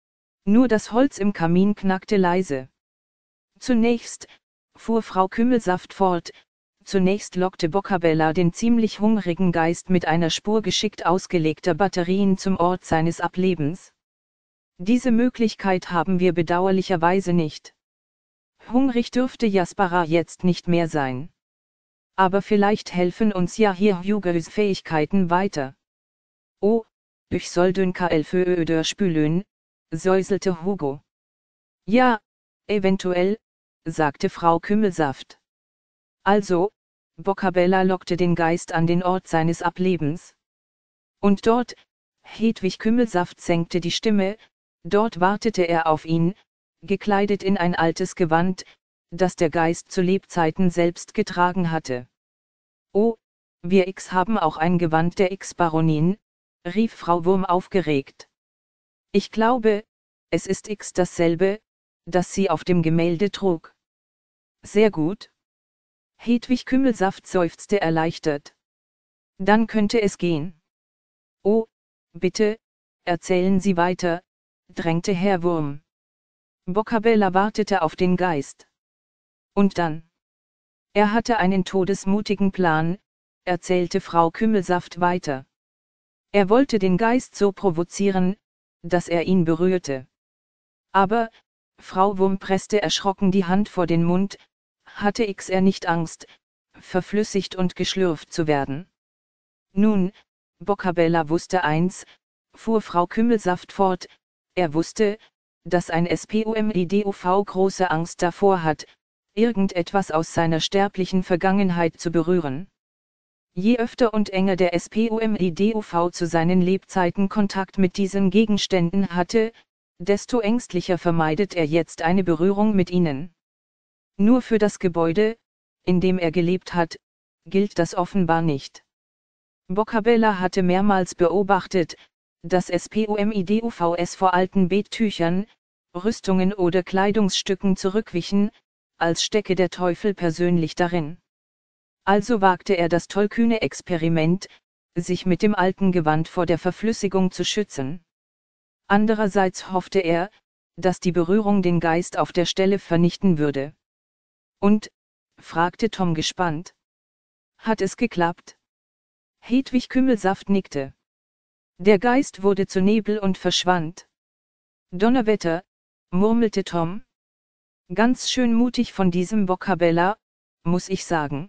Nur das Holz im Kamin knackte leise. Zunächst, fuhr Frau Kümmelsaft fort, zunächst lockte Boccabella den ziemlich hungrigen Geist mit einer Spur geschickt ausgelegter Batterien zum Ort seines Ablebens. Diese Möglichkeit haben wir bedauerlicherweise nicht. Hungrig dürfte Jaspera jetzt nicht mehr sein. Aber vielleicht helfen uns ja hier Hugos Fähigkeiten weiter. Oh, ich soll den K L für Öder spülen, säuselte Hugo. Ja, eventuell, sagte Frau Kümmelsaft. Also, Boccabella lockte den Geist an den Ort seines Ablebens. Und dort, Hedwig Kümmelsaft senkte die Stimme, dort wartete er auf ihn, gekleidet in ein altes Gewand, das der Geist zu Lebzeiten selbst getragen hatte. Oh, wir X haben auch ein Gewand der X-Baronin, rief Frau Wurm aufgeregt. Ich glaube, es ist X dasselbe, das sie auf dem Gemälde trug. Sehr gut. Hedwig Kümmelsaft seufzte erleichtert. Dann könnte es gehen. Oh, bitte, erzählen Sie weiter, drängte Herr Wurm. Boccabella wartete auf den Geist. Und dann? Er hatte einen todesmutigen Plan, erzählte Frau Kümmelsaft weiter. Er wollte den Geist so provozieren, dass er ihn berührte. Aber, Frau Wurm presste erschrocken die Hand vor den Mund, hatte X er nicht Angst, verflüssigt und geschlürft zu werden. Nun, Boccabella wusste eins, fuhr Frau Kümmelsaft fort, er wusste, dass ein SPOMIDUV große Angst davor hat, irgendetwas aus seiner sterblichen Vergangenheit zu berühren. Je öfter und enger der SPOMIDUV zu seinen Lebzeiten Kontakt mit diesen Gegenständen hatte, desto ängstlicher vermeidet er jetzt eine Berührung mit ihnen. Nur für das Gebäude, in dem er gelebt hat, gilt das offenbar nicht. Boccabella hatte mehrmals beobachtet, dass SPOMIDUVs vor alten Bettüchern, Rüstungen oder Kleidungsstücken zurückwichen, als stecke der Teufel persönlich darin. Also wagte er das tollkühne Experiment, sich mit dem alten Gewand vor der Verflüssigung zu schützen. Andererseits hoffte er, dass die Berührung den Geist auf der Stelle vernichten würde. Und? Fragte Tom gespannt. Hat es geklappt? Hedwig Kümmelsaft nickte. Der Geist wurde zu Nebel und verschwand. Donnerwetter, murmelte Tom. Ganz schön mutig von diesem Boccabella, muss ich sagen.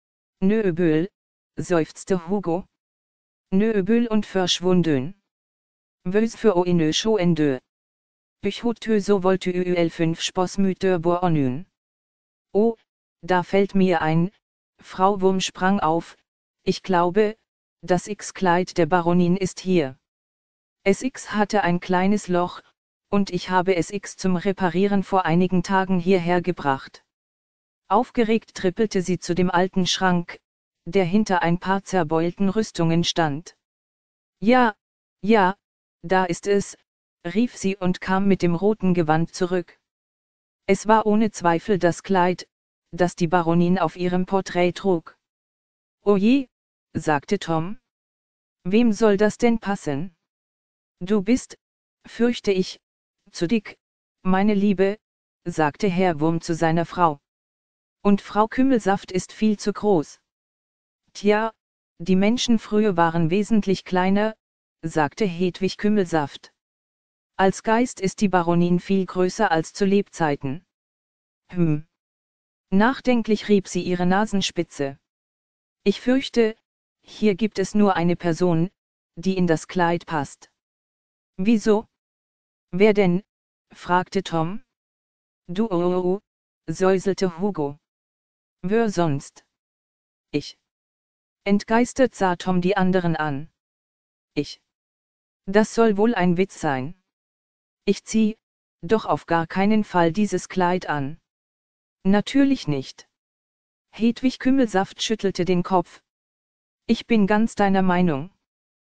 Nöbel, seufzte Hugo. Nöbel und verschwunden. Wös für oinö schoendö. Büchhutö so wollte ül fünf Spossmüter boonün. Oh, da fällt mir ein, Frau Wurm sprang auf, ich glaube, das X-Kleid der Baronin ist hier. S X hatte ein kleines Loch, und ich habe S X zum Reparieren vor einigen Tagen hierher gebracht. Aufgeregt trippelte sie zu dem alten Schrank, der hinter ein paar zerbeulten Rüstungen stand. Ja, ja, da ist es, rief sie und kam mit dem roten Gewand zurück. Es war ohne Zweifel das Kleid, das die Baronin auf ihrem Porträt trug. O je, sagte Tom. Wem soll das denn passen? Du bist, fürchte ich, zu dick, meine Liebe, sagte Herr Wurm zu seiner Frau. Und Frau Kümmelsaft ist viel zu groß. Tja, die Menschen früher waren wesentlich kleiner, sagte Hedwig Kümmelsaft. Als Geist ist die Baronin viel größer als zu Lebzeiten. Hm. Nachdenklich rieb sie ihre Nasenspitze. Ich fürchte, hier gibt es nur eine Person, die in das Kleid passt. Wieso? Wer denn? Fragte Tom. Du, oh, oh, oh, säuselte Hugo. Wer sonst? Ich. Entgeistert sah Tom die anderen an. Ich. Das soll wohl ein Witz sein. Ich zieh, doch auf gar keinen Fall dieses Kleid an. Natürlich nicht. Hedwig Kümmelsaft schüttelte den Kopf. Ich bin ganz deiner Meinung.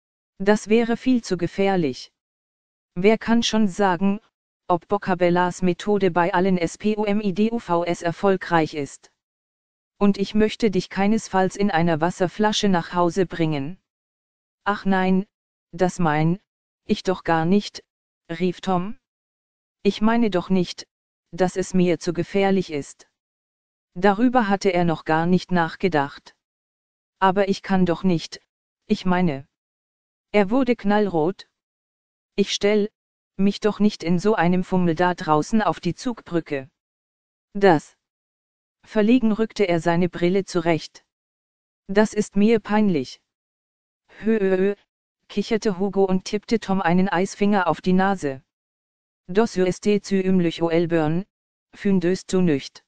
Das wäre viel zu gefährlich. Wer kann schon sagen, ob Boccabellas Methode bei allen SPOMIDUVs erfolgreich ist? Und ich möchte dich keinesfalls in einer Wasserflasche nach Hause bringen. Ach nein, das mein ich doch gar nicht, rief Tom. Ich meine doch nicht, dass es mir zu gefährlich ist. Darüber hatte er noch gar nicht nachgedacht. Aber ich kann doch nicht, ich meine. Er wurde knallrot. Ich stell mich doch nicht in so einem Fummel da draußen auf die Zugbrücke. Das. Verlegen rückte er seine Brille zurecht. Das ist mir peinlich. Höhö, kicherte Hugo und tippte Tom einen Eisfinger auf die Nase. Das ist zu ümlich o elbörn, fündest du nicht.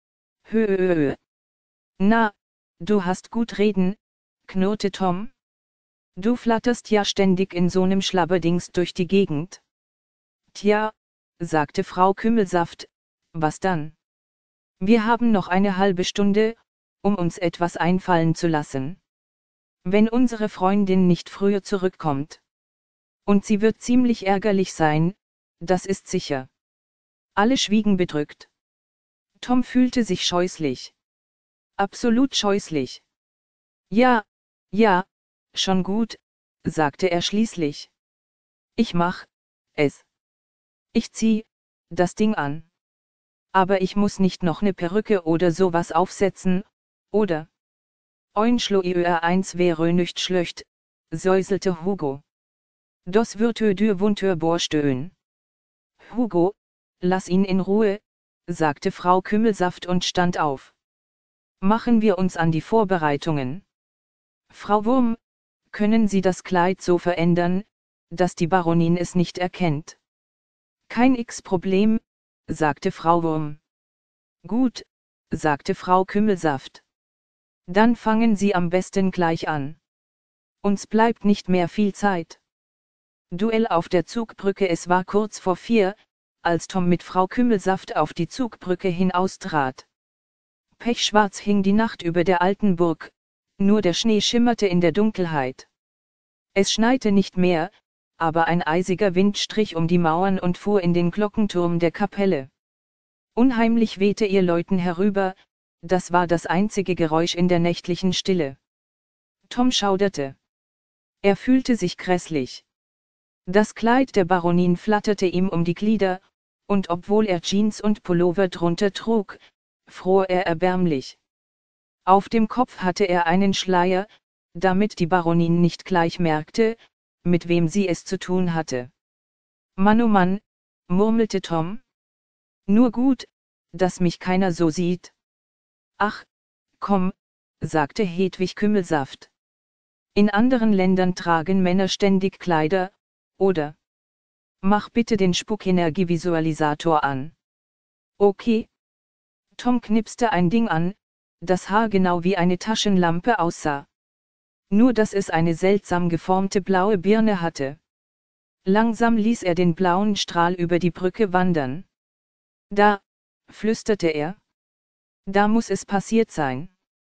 Höhö. Na, du hast gut reden, knurrte Tom. Du flatterst ja ständig in so nem Schlabberdings durch die Gegend. Tja, sagte Frau Kümmelsaft, was dann? Wir haben noch eine halbe Stunde, um uns etwas einfallen zu lassen. Wenn unsere Freundin nicht früher zurückkommt. Und sie wird ziemlich ärgerlich sein, das ist sicher. Alle schwiegen bedrückt. Tom fühlte sich scheußlich. Absolut scheußlich. Ja, ja, schon gut, sagte er schließlich. Ich mach es. Ich zieh das Ding an. Aber ich muss nicht noch ne Perücke oder sowas aufsetzen, oder? Oinschloiöer eins wäre nicht schlecht, säuselte Hugo. Das wird dir wunter borstöhn. Hugo, lass ihn in Ruhe, sagte Frau Kümmelsaft und stand auf. Machen wir uns an die Vorbereitungen. Frau Wurm, können Sie das Kleid so verändern, dass die Baronin es nicht erkennt? Kein X-Problem, sagte Frau Wurm. Gut, sagte Frau Kümmelsaft. Dann fangen Sie am besten gleich an. Uns bleibt nicht mehr viel Zeit. Duell auf der Zugbrücke. Es war kurz vor vier, als Tom mit Frau Kümmelsaft auf die Zugbrücke hinaustrat. Pechschwarz hing die Nacht über der alten Burg, nur der Schnee schimmerte in der Dunkelheit. Es schneite nicht mehr, aber ein eisiger Wind strich um die Mauern und fuhr in den Glockenturm der Kapelle. Unheimlich wehte ihr Läuten herüber, das war das einzige Geräusch in der nächtlichen Stille. Tom schauderte. Er fühlte sich grässlich. Das Kleid der Baronin flatterte ihm um die Glieder, und obwohl er Jeans und Pullover drunter trug, fror er erbärmlich. Auf dem Kopf hatte er einen Schleier, damit die Baronin nicht gleich merkte, mit wem sie es zu tun hatte. Mann oh Mann, murmelte Tom. Nur gut, dass mich keiner so sieht. Ach, komm, sagte Hedwig Kümmelsaft. In anderen Ländern tragen Männer ständig Kleider, oder? Mach bitte den Spukenergievisualisator an. Okay. Tom knipste ein Ding an, das haargenau wie eine Taschenlampe aussah. Nur dass es eine seltsam geformte blaue Birne hatte. Langsam ließ er den blauen Strahl über die Brücke wandern. Da, flüsterte er. Da muss es passiert sein.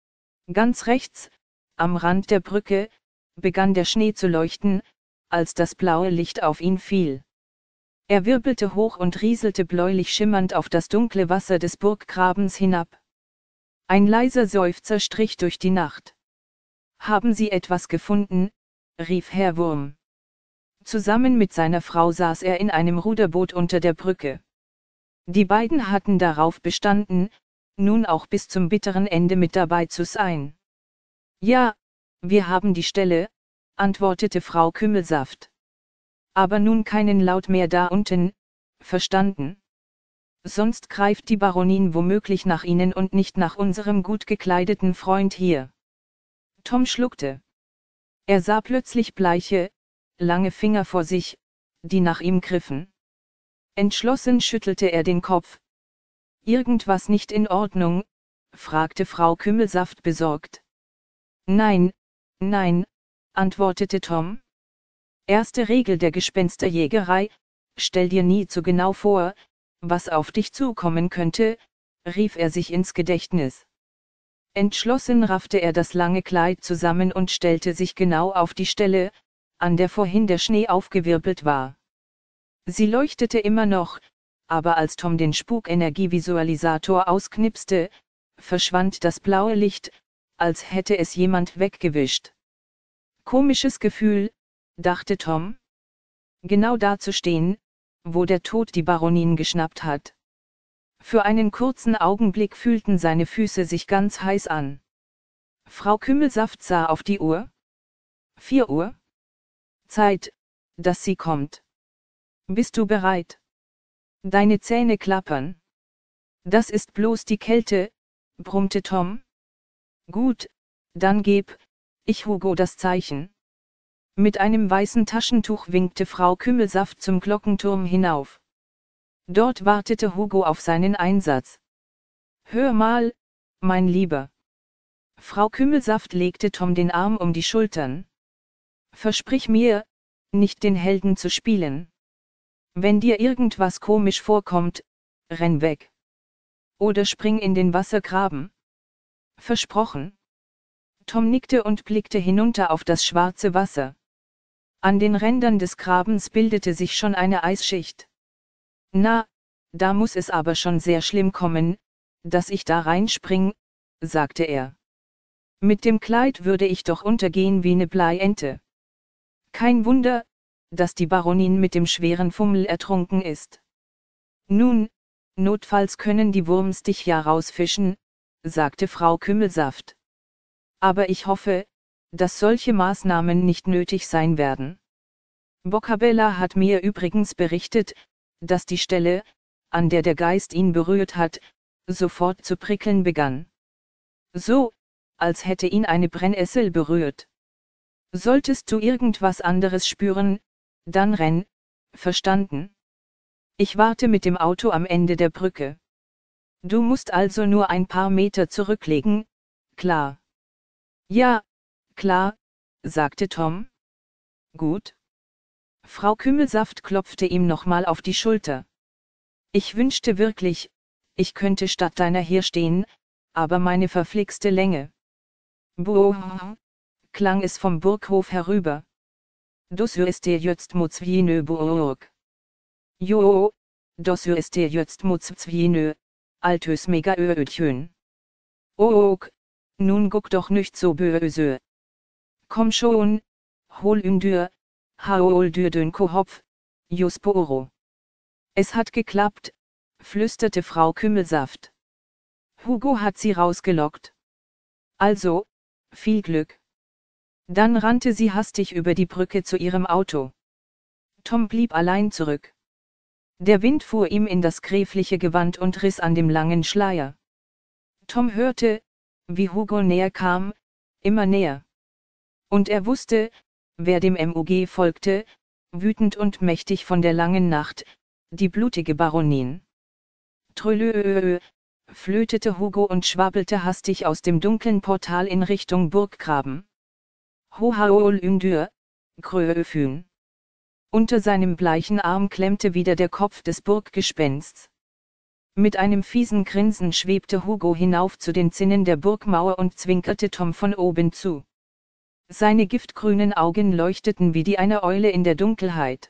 Ganz rechts, am Rand der Brücke, begann der Schnee zu leuchten, als das blaue Licht auf ihn fiel. Er wirbelte hoch und rieselte bläulich schimmernd auf das dunkle Wasser des Burggrabens hinab. Ein leiser Seufzer strich durch die Nacht. Haben Sie etwas gefunden? Rief Herr Wurm. Zusammen mit seiner Frau saß er in einem Ruderboot unter der Brücke. Die beiden hatten darauf bestanden, nun auch bis zum bitteren Ende mit dabei zu sein. Ja, wir haben die Stelle, antwortete Frau Kümmelsaft. Aber nun keinen Laut mehr da unten, verstanden? Sonst greift die Baronin womöglich nach Ihnen und nicht nach unserem gut gekleideten Freund hier. Tom schluckte. Er sah plötzlich bleiche, lange Finger vor sich, die nach ihm griffen. Entschlossen schüttelte er den Kopf. Irgendwas nicht in Ordnung? Fragte Frau Kümmelsaft besorgt. Nein, nein, antwortete Tom. Erste Regel der Gespensterjägerei, stell dir nie zu genau vor, was auf dich zukommen könnte, rief er sich ins Gedächtnis. Entschlossen raffte er das lange Kleid zusammen und stellte sich genau auf die Stelle, an der vorhin der Schnee aufgewirbelt war. Sie leuchtete immer noch, aber als Tom den Spukenergievisualisator ausknipste, verschwand das blaue Licht, als hätte es jemand weggewischt. Komisches Gefühl, dachte Tom. Genau da zu stehen, wo der Tod die Baronin geschnappt hat. Für einen kurzen Augenblick fühlten seine Füße sich ganz heiß an. Frau Kümmelsaft sah auf die Uhr. Vier Uhr? Zeit, dass sie kommt. Bist du bereit? Deine Zähne klappern. Das ist bloß die Kälte, brummte Tom. Gut, dann geb ich Hugo das Zeichen. Mit einem weißen Taschentuch winkte Frau Kümmelsaft zum Glockenturm hinauf. Dort wartete Hugo auf seinen Einsatz. Hör mal, mein Lieber. Frau Kümmelsaft legte Tom den Arm um die Schultern. Versprich mir, nicht den Helden zu spielen. Wenn dir irgendwas komisch vorkommt, renn weg. Oder spring in den Wassergraben. Versprochen. Tom nickte und blickte hinunter auf das schwarze Wasser. An den Rändern des Grabens bildete sich schon eine Eisschicht. Na, da muss es aber schon sehr schlimm kommen, dass ich da reinspring, sagte er. Mit dem Kleid würde ich doch untergehen wie ne Bleiente. Kein Wunder, dass die Baronin mit dem schweren Fummel ertrunken ist. Nun, notfalls können die Wurms dich ja rausfischen, sagte Frau Kümmelsaft. Aber ich hoffe, dass solche Maßnahmen nicht nötig sein werden. Boccabella hat mir übrigens berichtet, dass die Stelle, an der der Geist ihn berührt hat, sofort zu prickeln begann. So, als hätte ihn eine Brennnessel berührt. Solltest du irgendwas anderes spüren, dann renn, verstanden? Ich warte mit dem Auto am Ende der Brücke. Du musst also nur ein paar Meter zurücklegen, klar. Ja, klar, sagte Tom. Gut. Frau Kümmelsaft klopfte ihm nochmal auf die Schulter. Ich wünschte wirklich, ich könnte statt deiner hier stehen, aber meine verflixte Länge. Boah, klang es vom Burghof herüber. Das ist der jetzt Mutzwinö Burg. Jo, das ist der jetzt Mutzwinö, altes Megaödchen. Ok, nun guck doch nicht so böse. Komm schon, hol ihn dir, hol dir den Kopf, Jusporo. Es hat geklappt, flüsterte Frau Kümmelsaft. Hugo hat sie rausgelockt. Also, viel Glück. Dann rannte sie hastig über die Brücke zu ihrem Auto. Tom blieb allein zurück. Der Wind fuhr ihm in das gräfliche Gewand und riss an dem langen Schleier. Tom hörte, wie Hugo näher kam, immer näher. Und er wusste, wer dem M U G folgte, wütend und mächtig von der langen Nacht, die blutige Baronin. Trölö, flötete Hugo und schwabbelte hastig aus dem dunklen Portal in Richtung Burggraben. Hohaol Ündür, Krööfün. Unter seinem bleichen Arm klemmte wieder der Kopf des Burggespensts. Mit einem fiesen Grinsen schwebte Hugo hinauf zu den Zinnen der Burgmauer und zwinkerte Tom von oben zu. Seine giftgrünen Augen leuchteten wie die einer Eule in der Dunkelheit.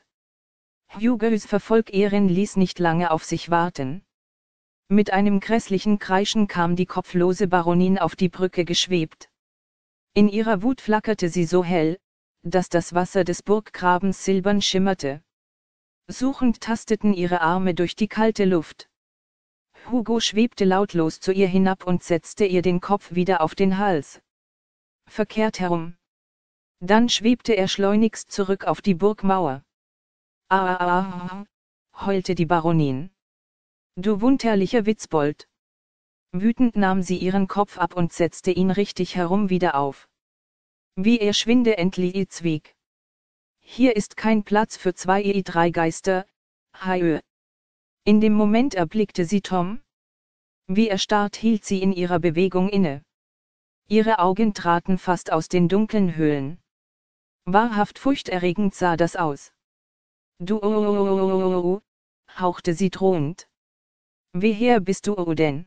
Hugos Verfolgerin ließ nicht lange auf sich warten. Mit einem grässlichen Kreischen kam die kopflose Baronin auf die Brücke geschwebt. In ihrer Wut flackerte sie so hell, dass das Wasser des Burggrabens silbern schimmerte. Suchend tasteten ihre Arme durch die kalte Luft. Hugo schwebte lautlos zu ihr hinab und setzte ihr den Kopf wieder auf den Hals. Verkehrt herum. Dann schwebte er schleunigst zurück auf die Burgmauer. Ah, ah, ah, heulte die Baronin. Du wunderlicher Witzbold. Wütend nahm sie ihren Kopf ab und setzte ihn richtig herum wieder auf. Wie er schwinde endlich zwieg. Hier ist kein Platz für zwei i drei Geister, Haö. In dem Moment erblickte sie Tom. Wie erstarrt hielt sie in ihrer Bewegung inne. Ihre Augen traten fast aus den dunklen Höhlen. Wahrhaft furchterregend sah das aus. Du, oh, oh, oh, oh, hauchte sie drohend. Woher bist du oh denn?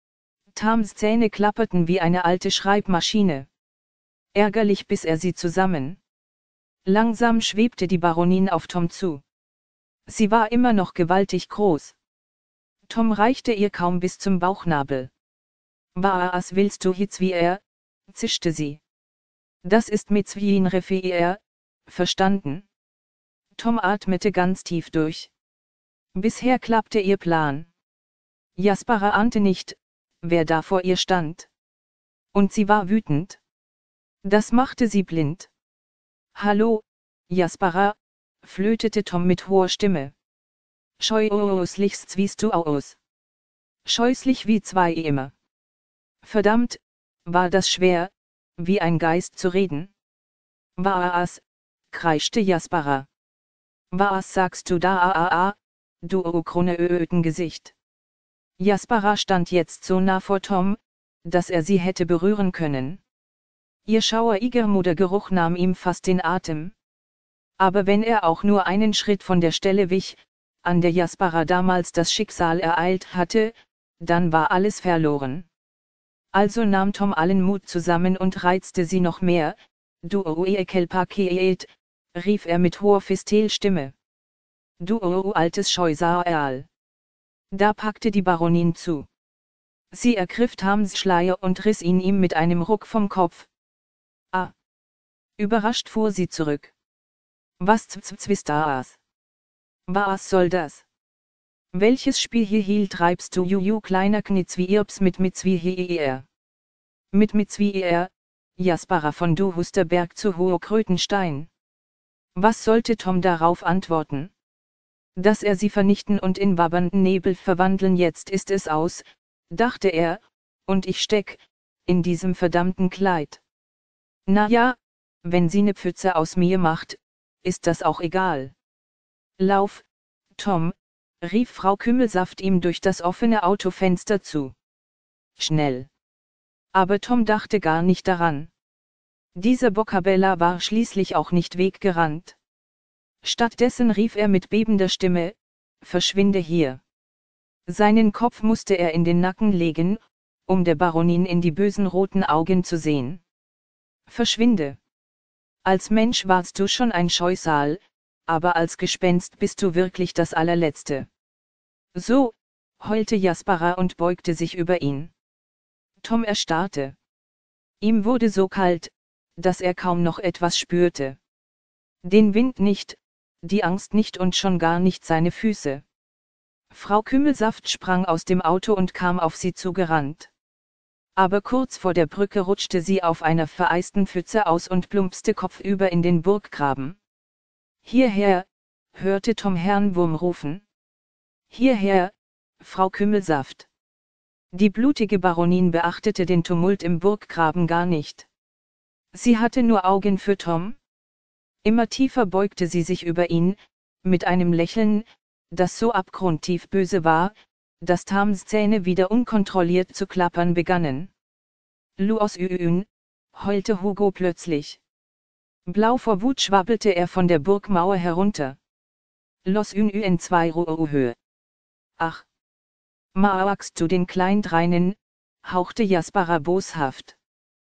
Tams Zähne klapperten wie eine alte Schreibmaschine. Ärgerlich biss er sie zusammen. Langsam schwebte die Baronin auf Tom zu. Sie war immer noch gewaltig groß. Tom reichte ihr kaum bis zum Bauchnabel. Was willst du jetzt wie er? Zischte sie. Das ist mit Zwien Refier, verstanden? Tom atmete ganz tief durch. Bisher klappte ihr Plan. Jaspera ahnte nicht, wer da vor ihr stand. Und sie war wütend. Das machte sie blind. Hallo, Jaspera, flötete Tom mit hoher Stimme. Scheußlich zwiest du aus. Scheußlich wie zwei immer. Verdammt, war das schwer, wie ein Geist zu reden. Was, kreischte Jaspera. Was sagst du da, ah, ah, ah, du Kroneötengesicht? Jaspera stand jetzt so nah vor Tom, dass er sie hätte berühren können. Ihr schaueriger Modergeruch nahm ihm fast den Atem. Aber wenn er auch nur einen Schritt von der Stelle wich, an der Jaspera damals das Schicksal ereilt hatte, dann war alles verloren. Also nahm Tom allen Mut zusammen und reizte sie noch mehr. Du Oekelpaket, rief er mit hoher Fistelstimme. Du o altes Scheusal. Da packte die Baronin zu. Sie ergriff Tams Schleier und riss ihn ihm mit einem Ruck vom Kopf. Ah! Überrascht fuhr sie zurück. Was zwist das? Was soll das? Welches Spiel hier treibst du, juju kleiner Knitzwirps mit Mitzwier? Mit Mitzwier, Jaspera von Du Husterberg zu Hochkrötenstein. Was sollte Tom darauf antworten? Dass er sie vernichten und in wabbernden Nebel verwandeln, jetzt ist es aus, dachte er, und ich steck, in diesem verdammten Kleid. Na ja, wenn sie ne Pfütze aus mir macht, ist das auch egal. Lauf, Tom, rief Frau Kümmelsaft ihm durch das offene Autofenster zu. Schnell. Aber Tom dachte gar nicht daran. Dieser Boccabella war schließlich auch nicht weggerannt. Stattdessen rief er mit bebender Stimme: Verschwinde hier! Seinen Kopf musste er in den Nacken legen, um der Baronin in die bösen roten Augen zu sehen. Verschwinde! Als Mensch warst du schon ein Scheusal, aber als Gespenst bist du wirklich das allerletzte. So, heulte Jaspera und beugte sich über ihn. Tom erstarrte. Ihm wurde so kalt, dass er kaum noch etwas spürte. Den Wind nicht, die Angst nicht und schon gar nicht seine Füße. Frau Kümmelsaft sprang aus dem Auto und kam auf sie zugerannt. Aber kurz vor der Brücke rutschte sie auf einer vereisten Pfütze aus und plumpste kopfüber in den Burggraben. Hierher, hörte Tom Herrn Wurm rufen. Hierher, Frau Kümmelsaft. Die blutige Baronin beachtete den Tumult im Burggraben gar nicht. Sie hatte nur Augen für Tom. Immer tiefer beugte sie sich über ihn, mit einem Lächeln, das so abgrundtief böse war, dass Tams Zähne wieder unkontrolliert zu klappern begannen. Luos Üün, heulte Hugo plötzlich. Blau vor Wut schwabbelte er von der Burgmauer herunter. Los Ün in zwei Ruhe Höhe. Ach! Maawachst du den Kleindreinen, hauchte Jaspera boshaft.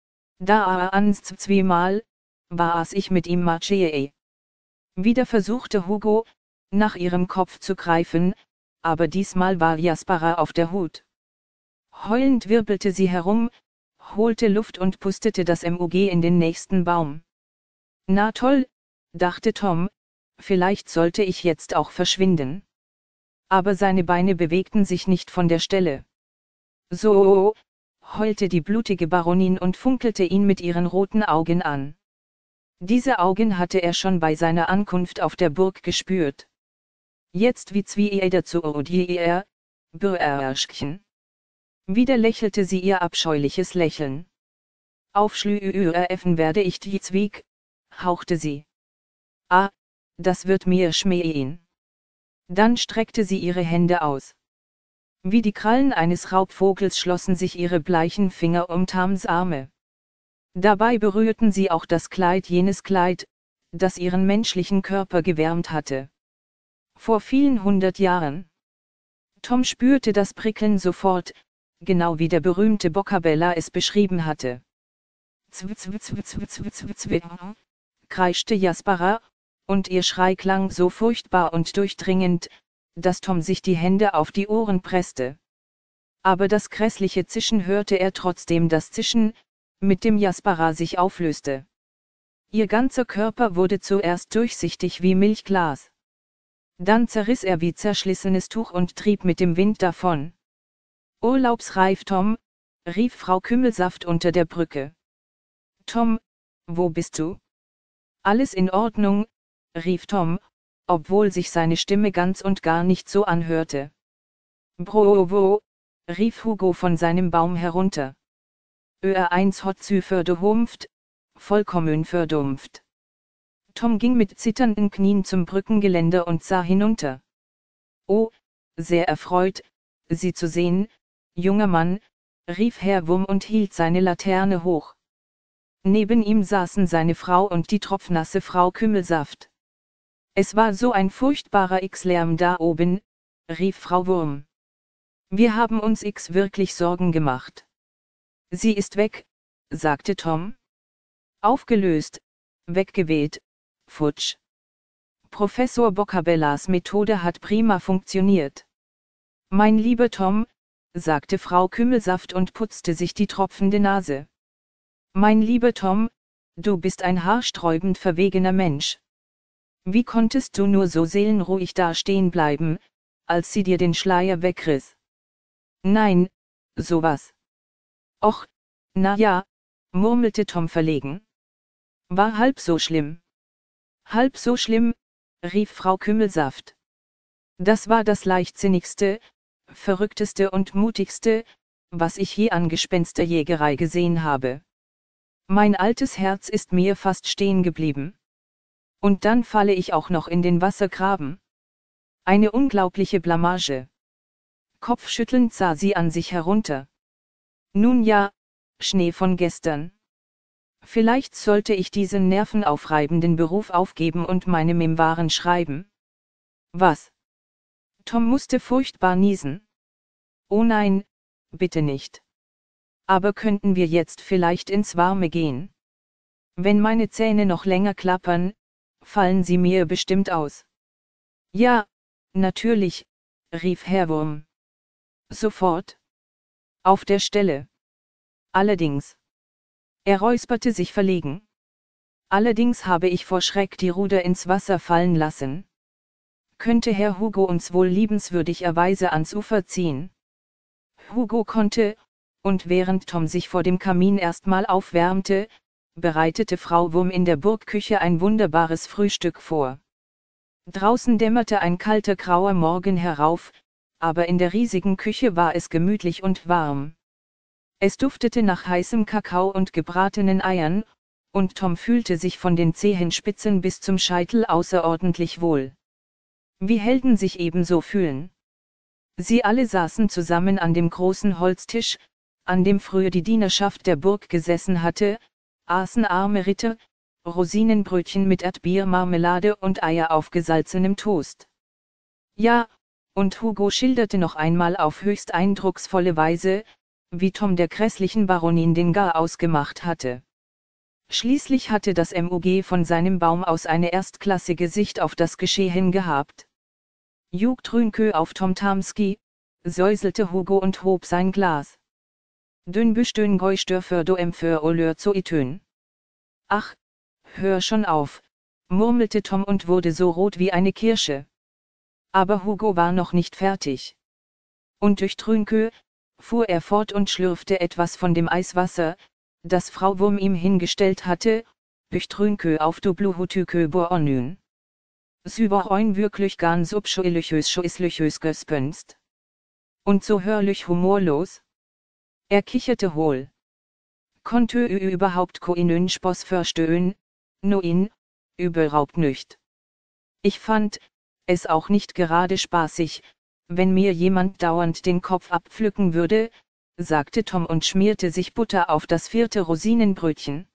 Da ans zweimal, war as ich mit ihm marchee. Wieder versuchte Hugo, nach ihrem Kopf zu greifen, aber diesmal war Jaspera auf der Hut. Heulend wirbelte sie herum, holte Luft und pustete das M U G in den nächsten Baum. Na toll, dachte Tom, vielleicht sollte ich jetzt auch verschwinden. Aber seine Beine bewegten sich nicht von der Stelle. So, heulte die blutige Baronin und funkelte ihn mit ihren roten Augen an. Diese Augen hatte er schon bei seiner Ankunft auf der Burg gespürt. Jetzt wie zwie dazu odier, Bürerschchen. Wieder lächelte sie ihr abscheuliches Lächeln. Aufschlüefen werde ich die Zwieg, hauchte sie. Ah, das wird mir schmähen. Dann streckte sie ihre Hände aus. Wie die Krallen eines Raubvogels schlossen sich ihre bleichen Finger um Tams Arme. Dabei berührten sie auch das Kleid, jenes Kleid, das ihren menschlichen Körper gewärmt hatte. Vor vielen hundert Jahren. Tom spürte das Prickeln sofort, genau wie der berühmte Boccabella es beschrieben hatte. Zw, zw, zw, zw, zw, zw, zw, kreischte Jaspera, und ihr Schrei klang so furchtbar und durchdringend, dass Tom sich die Hände auf die Ohren presste. Aber das grässliche Zischen hörte er trotzdem, das Zischen, mit dem Jaspera sich auflöste. Ihr ganzer Körper wurde zuerst durchsichtig wie Milchglas. Dann zerriss er wie zerschlissenes Tuch und trieb mit dem Wind davon. Urlaubsreif Tom, rief Frau Kümmelsaft unter der Brücke. Tom, wo bist du? Alles in Ordnung, rief Tom, obwohl sich seine Stimme ganz und gar nicht so anhörte. Brovo, rief Hugo von seinem Baum herunter. Öer eins hat sü verdumpft, vollkommen verdumpft. Tom ging mit zitternden Knien zum Brückengeländer und sah hinunter. Oh, sehr erfreut, Sie zu sehen, junger Mann, rief Herr Wurm und hielt seine Laterne hoch. Neben ihm saßen seine Frau und die tropfnasse Frau Kümmelsaft. Es war so ein furchtbarer X-Lärm da oben, rief Frau Wurm. Wir haben uns X wirklich Sorgen gemacht. Sie ist weg, sagte Tom. Aufgelöst, weggeweht, futsch. Professor Boccabellas Methode hat prima funktioniert. Mein lieber Tom, sagte Frau Kümmelsaft und putzte sich die tropfende Nase. Mein lieber Tom, du bist ein haarsträubend verwegener Mensch. Wie konntest du nur so seelenruhig da stehen bleiben, als sie dir den Schleier wegriss? Nein, sowas. Och, na ja, murmelte Tom verlegen. War halb so schlimm. Halb so schlimm, rief Frau Kümmelsaft. Das war das leichtsinnigste, verrückteste und mutigste, was ich je an Gespensterjägerei gesehen habe. Mein altes Herz ist mir fast stehen geblieben. Und dann falle ich auch noch in den Wassergraben. Eine unglaubliche Blamage. Kopfschüttelnd sah sie an sich herunter. Nun ja, Schnee von gestern. Vielleicht sollte ich diesen nervenaufreibenden Beruf aufgeben und meine Memoiren schreiben. Was? Tom musste furchtbar niesen. Oh nein, bitte nicht. Aber könnten wir jetzt vielleicht ins Warme gehen? Wenn meine Zähne noch länger klappern, fallen sie mir bestimmt aus. Ja, natürlich, rief Herr Wurm. Sofort. Auf der Stelle. Allerdings. Er räusperte sich verlegen. Allerdings habe ich vor Schreck die Ruder ins Wasser fallen lassen. Könnte Herr Hugo uns wohl liebenswürdigerweise ans Ufer ziehen? Hugo konnte, und während Tom sich vor dem Kamin erstmal aufwärmte, bereitete Frau Wurm in der Burgküche ein wunderbares Frühstück vor. Draußen dämmerte ein kalter grauer Morgen herauf, aber in der riesigen Küche war es gemütlich und warm. Es duftete nach heißem Kakao und gebratenen Eiern, und Tom fühlte sich von den Zehenspitzen bis zum Scheitel außerordentlich wohl. Wie Helden sich ebenso fühlen. Sie alle saßen zusammen an dem großen Holztisch, an dem früher die Dienerschaft der Burg gesessen hatte, aßen arme Ritter, Rosinenbrötchen mit Erdbeermarmelade und Eier auf gesalzenem Toast. Ja, und Hugo schilderte noch einmal auf höchst eindrucksvolle Weise, wie Tom der grässlichen Baronin den Garaus gemacht hatte. Schließlich hatte das M U G von seinem Baum aus eine erstklassige Sicht auf das Geschehen gehabt. Juk Trünkö auf Tom Tamski, säuselte Hugo und hob sein Glas. Dünn bestön Geustör für do empför olör zu itön. Ach, hör schon auf, murmelte Tom und wurde so rot wie eine Kirsche. Aber Hugo war noch nicht fertig. Und durch Trünkö, fuhr er fort und schlürfte etwas von dem Eiswasser, das Frau Wurm ihm hingestellt hatte, durch Trünkö auf do bluhutükö boonün. Süber oin wirklich ganz ubschoilüchös schoislüchös gespönst. Und so hörlich humorlos? Er kicherte hohl. Konnte ü überhaupt koinön Sposs verstöhn, no in, überhaupt nicht. Ich fand es auch nicht gerade spaßig, wenn mir jemand dauernd den Kopf abpflücken würde, sagte Tom und schmierte sich Butter auf das vierte Rosinenbrötchen.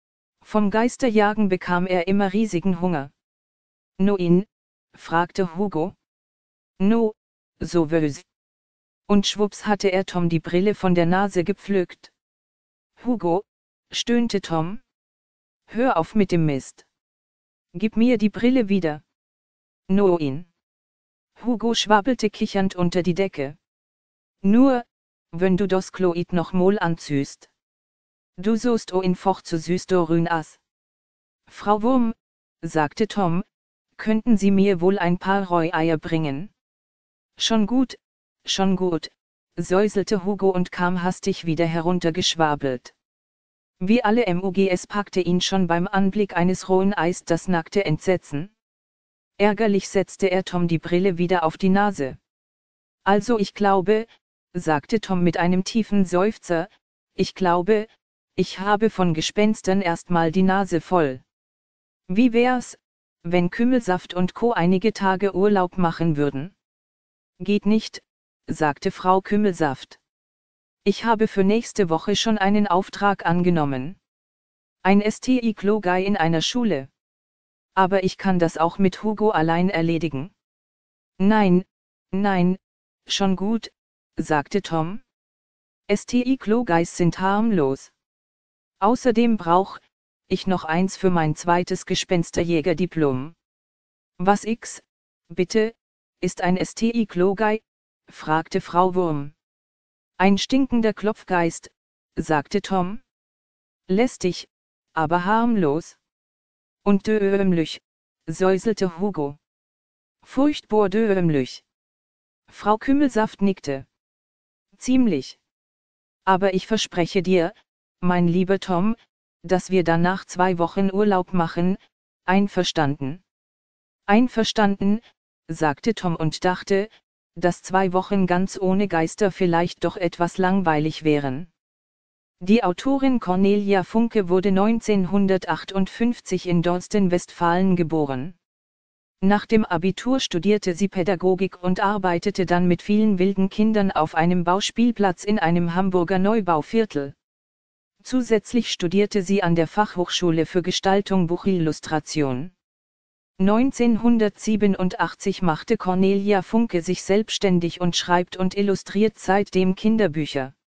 Vom Geisterjagen bekam er immer riesigen Hunger. No in? Fragte Hugo. No, so wös. Und schwupps hatte er Tom die Brille von der Nase gepflückt. Hugo, stöhnte Tom. Hör auf mit dem Mist. Gib mir die Brille wieder. No in. Hugo schwabbelte kichernd unter die Decke. Nur, wenn du das Kloid noch mal anzüst. Du sost o in foch zu süß do rün as. Frau Wurm, sagte Tom, könnten Sie mir wohl ein paar Reueier bringen? Schon gut, schon gut, säuselte Hugo und kam hastig wieder heruntergeschwabelt. Wie alle M U Gs packte ihn schon beim Anblick eines rohen Eis das nackte Entsetzen. Ärgerlich setzte er Tom die Brille wieder auf die Nase. Also ich glaube, sagte Tom mit einem tiefen Seufzer, ich glaube, ich habe von Gespenstern erstmal die Nase voll. Wie wär's, wenn Kümmelsaft und Co. einige Tage Urlaub machen würden? Geht nicht, sagte Frau Kümmelsaft. Ich habe für nächste Woche schon einen Auftrag angenommen. Ein S T I-Klogai in einer Schule. Aber ich kann das auch mit Hugo allein erledigen. Nein, nein, schon gut, sagte Tom. S T I-Klogais sind harmlos. Außerdem brauch ich noch eins für mein zweites Gespensterjägerdiplom. Was X, bitte, ist ein S T I-Klogai? Fragte Frau Wurm. Ein stinkender Klopfgeist, sagte Tom. Lästig, aber harmlos. Und dömlich, säuselte Hugo. Furchtbar dömlich. Frau Kümmelsaft nickte. Ziemlich. Aber ich verspreche dir, mein lieber Tom, dass wir danach zwei Wochen Urlaub machen, einverstanden? Einverstanden, sagte Tom und dachte, dass zwei Wochen ganz ohne Geister vielleicht doch etwas langweilig wären. Die Autorin Cornelia Funke wurde neunzehnhundertachtundfünfzig in Dorsten, Westfalen geboren. Nach dem Abitur studierte sie Pädagogik und arbeitete dann mit vielen wilden Kindern auf einem Bauspielplatz in einem Hamburger Neubauviertel. Zusätzlich studierte sie an der Fachhochschule für Gestaltung Buchillustration. neunzehnhundertsiebenundachtzig machte Cornelia Funke sich selbstständig und schreibt und illustriert seitdem Kinderbücher.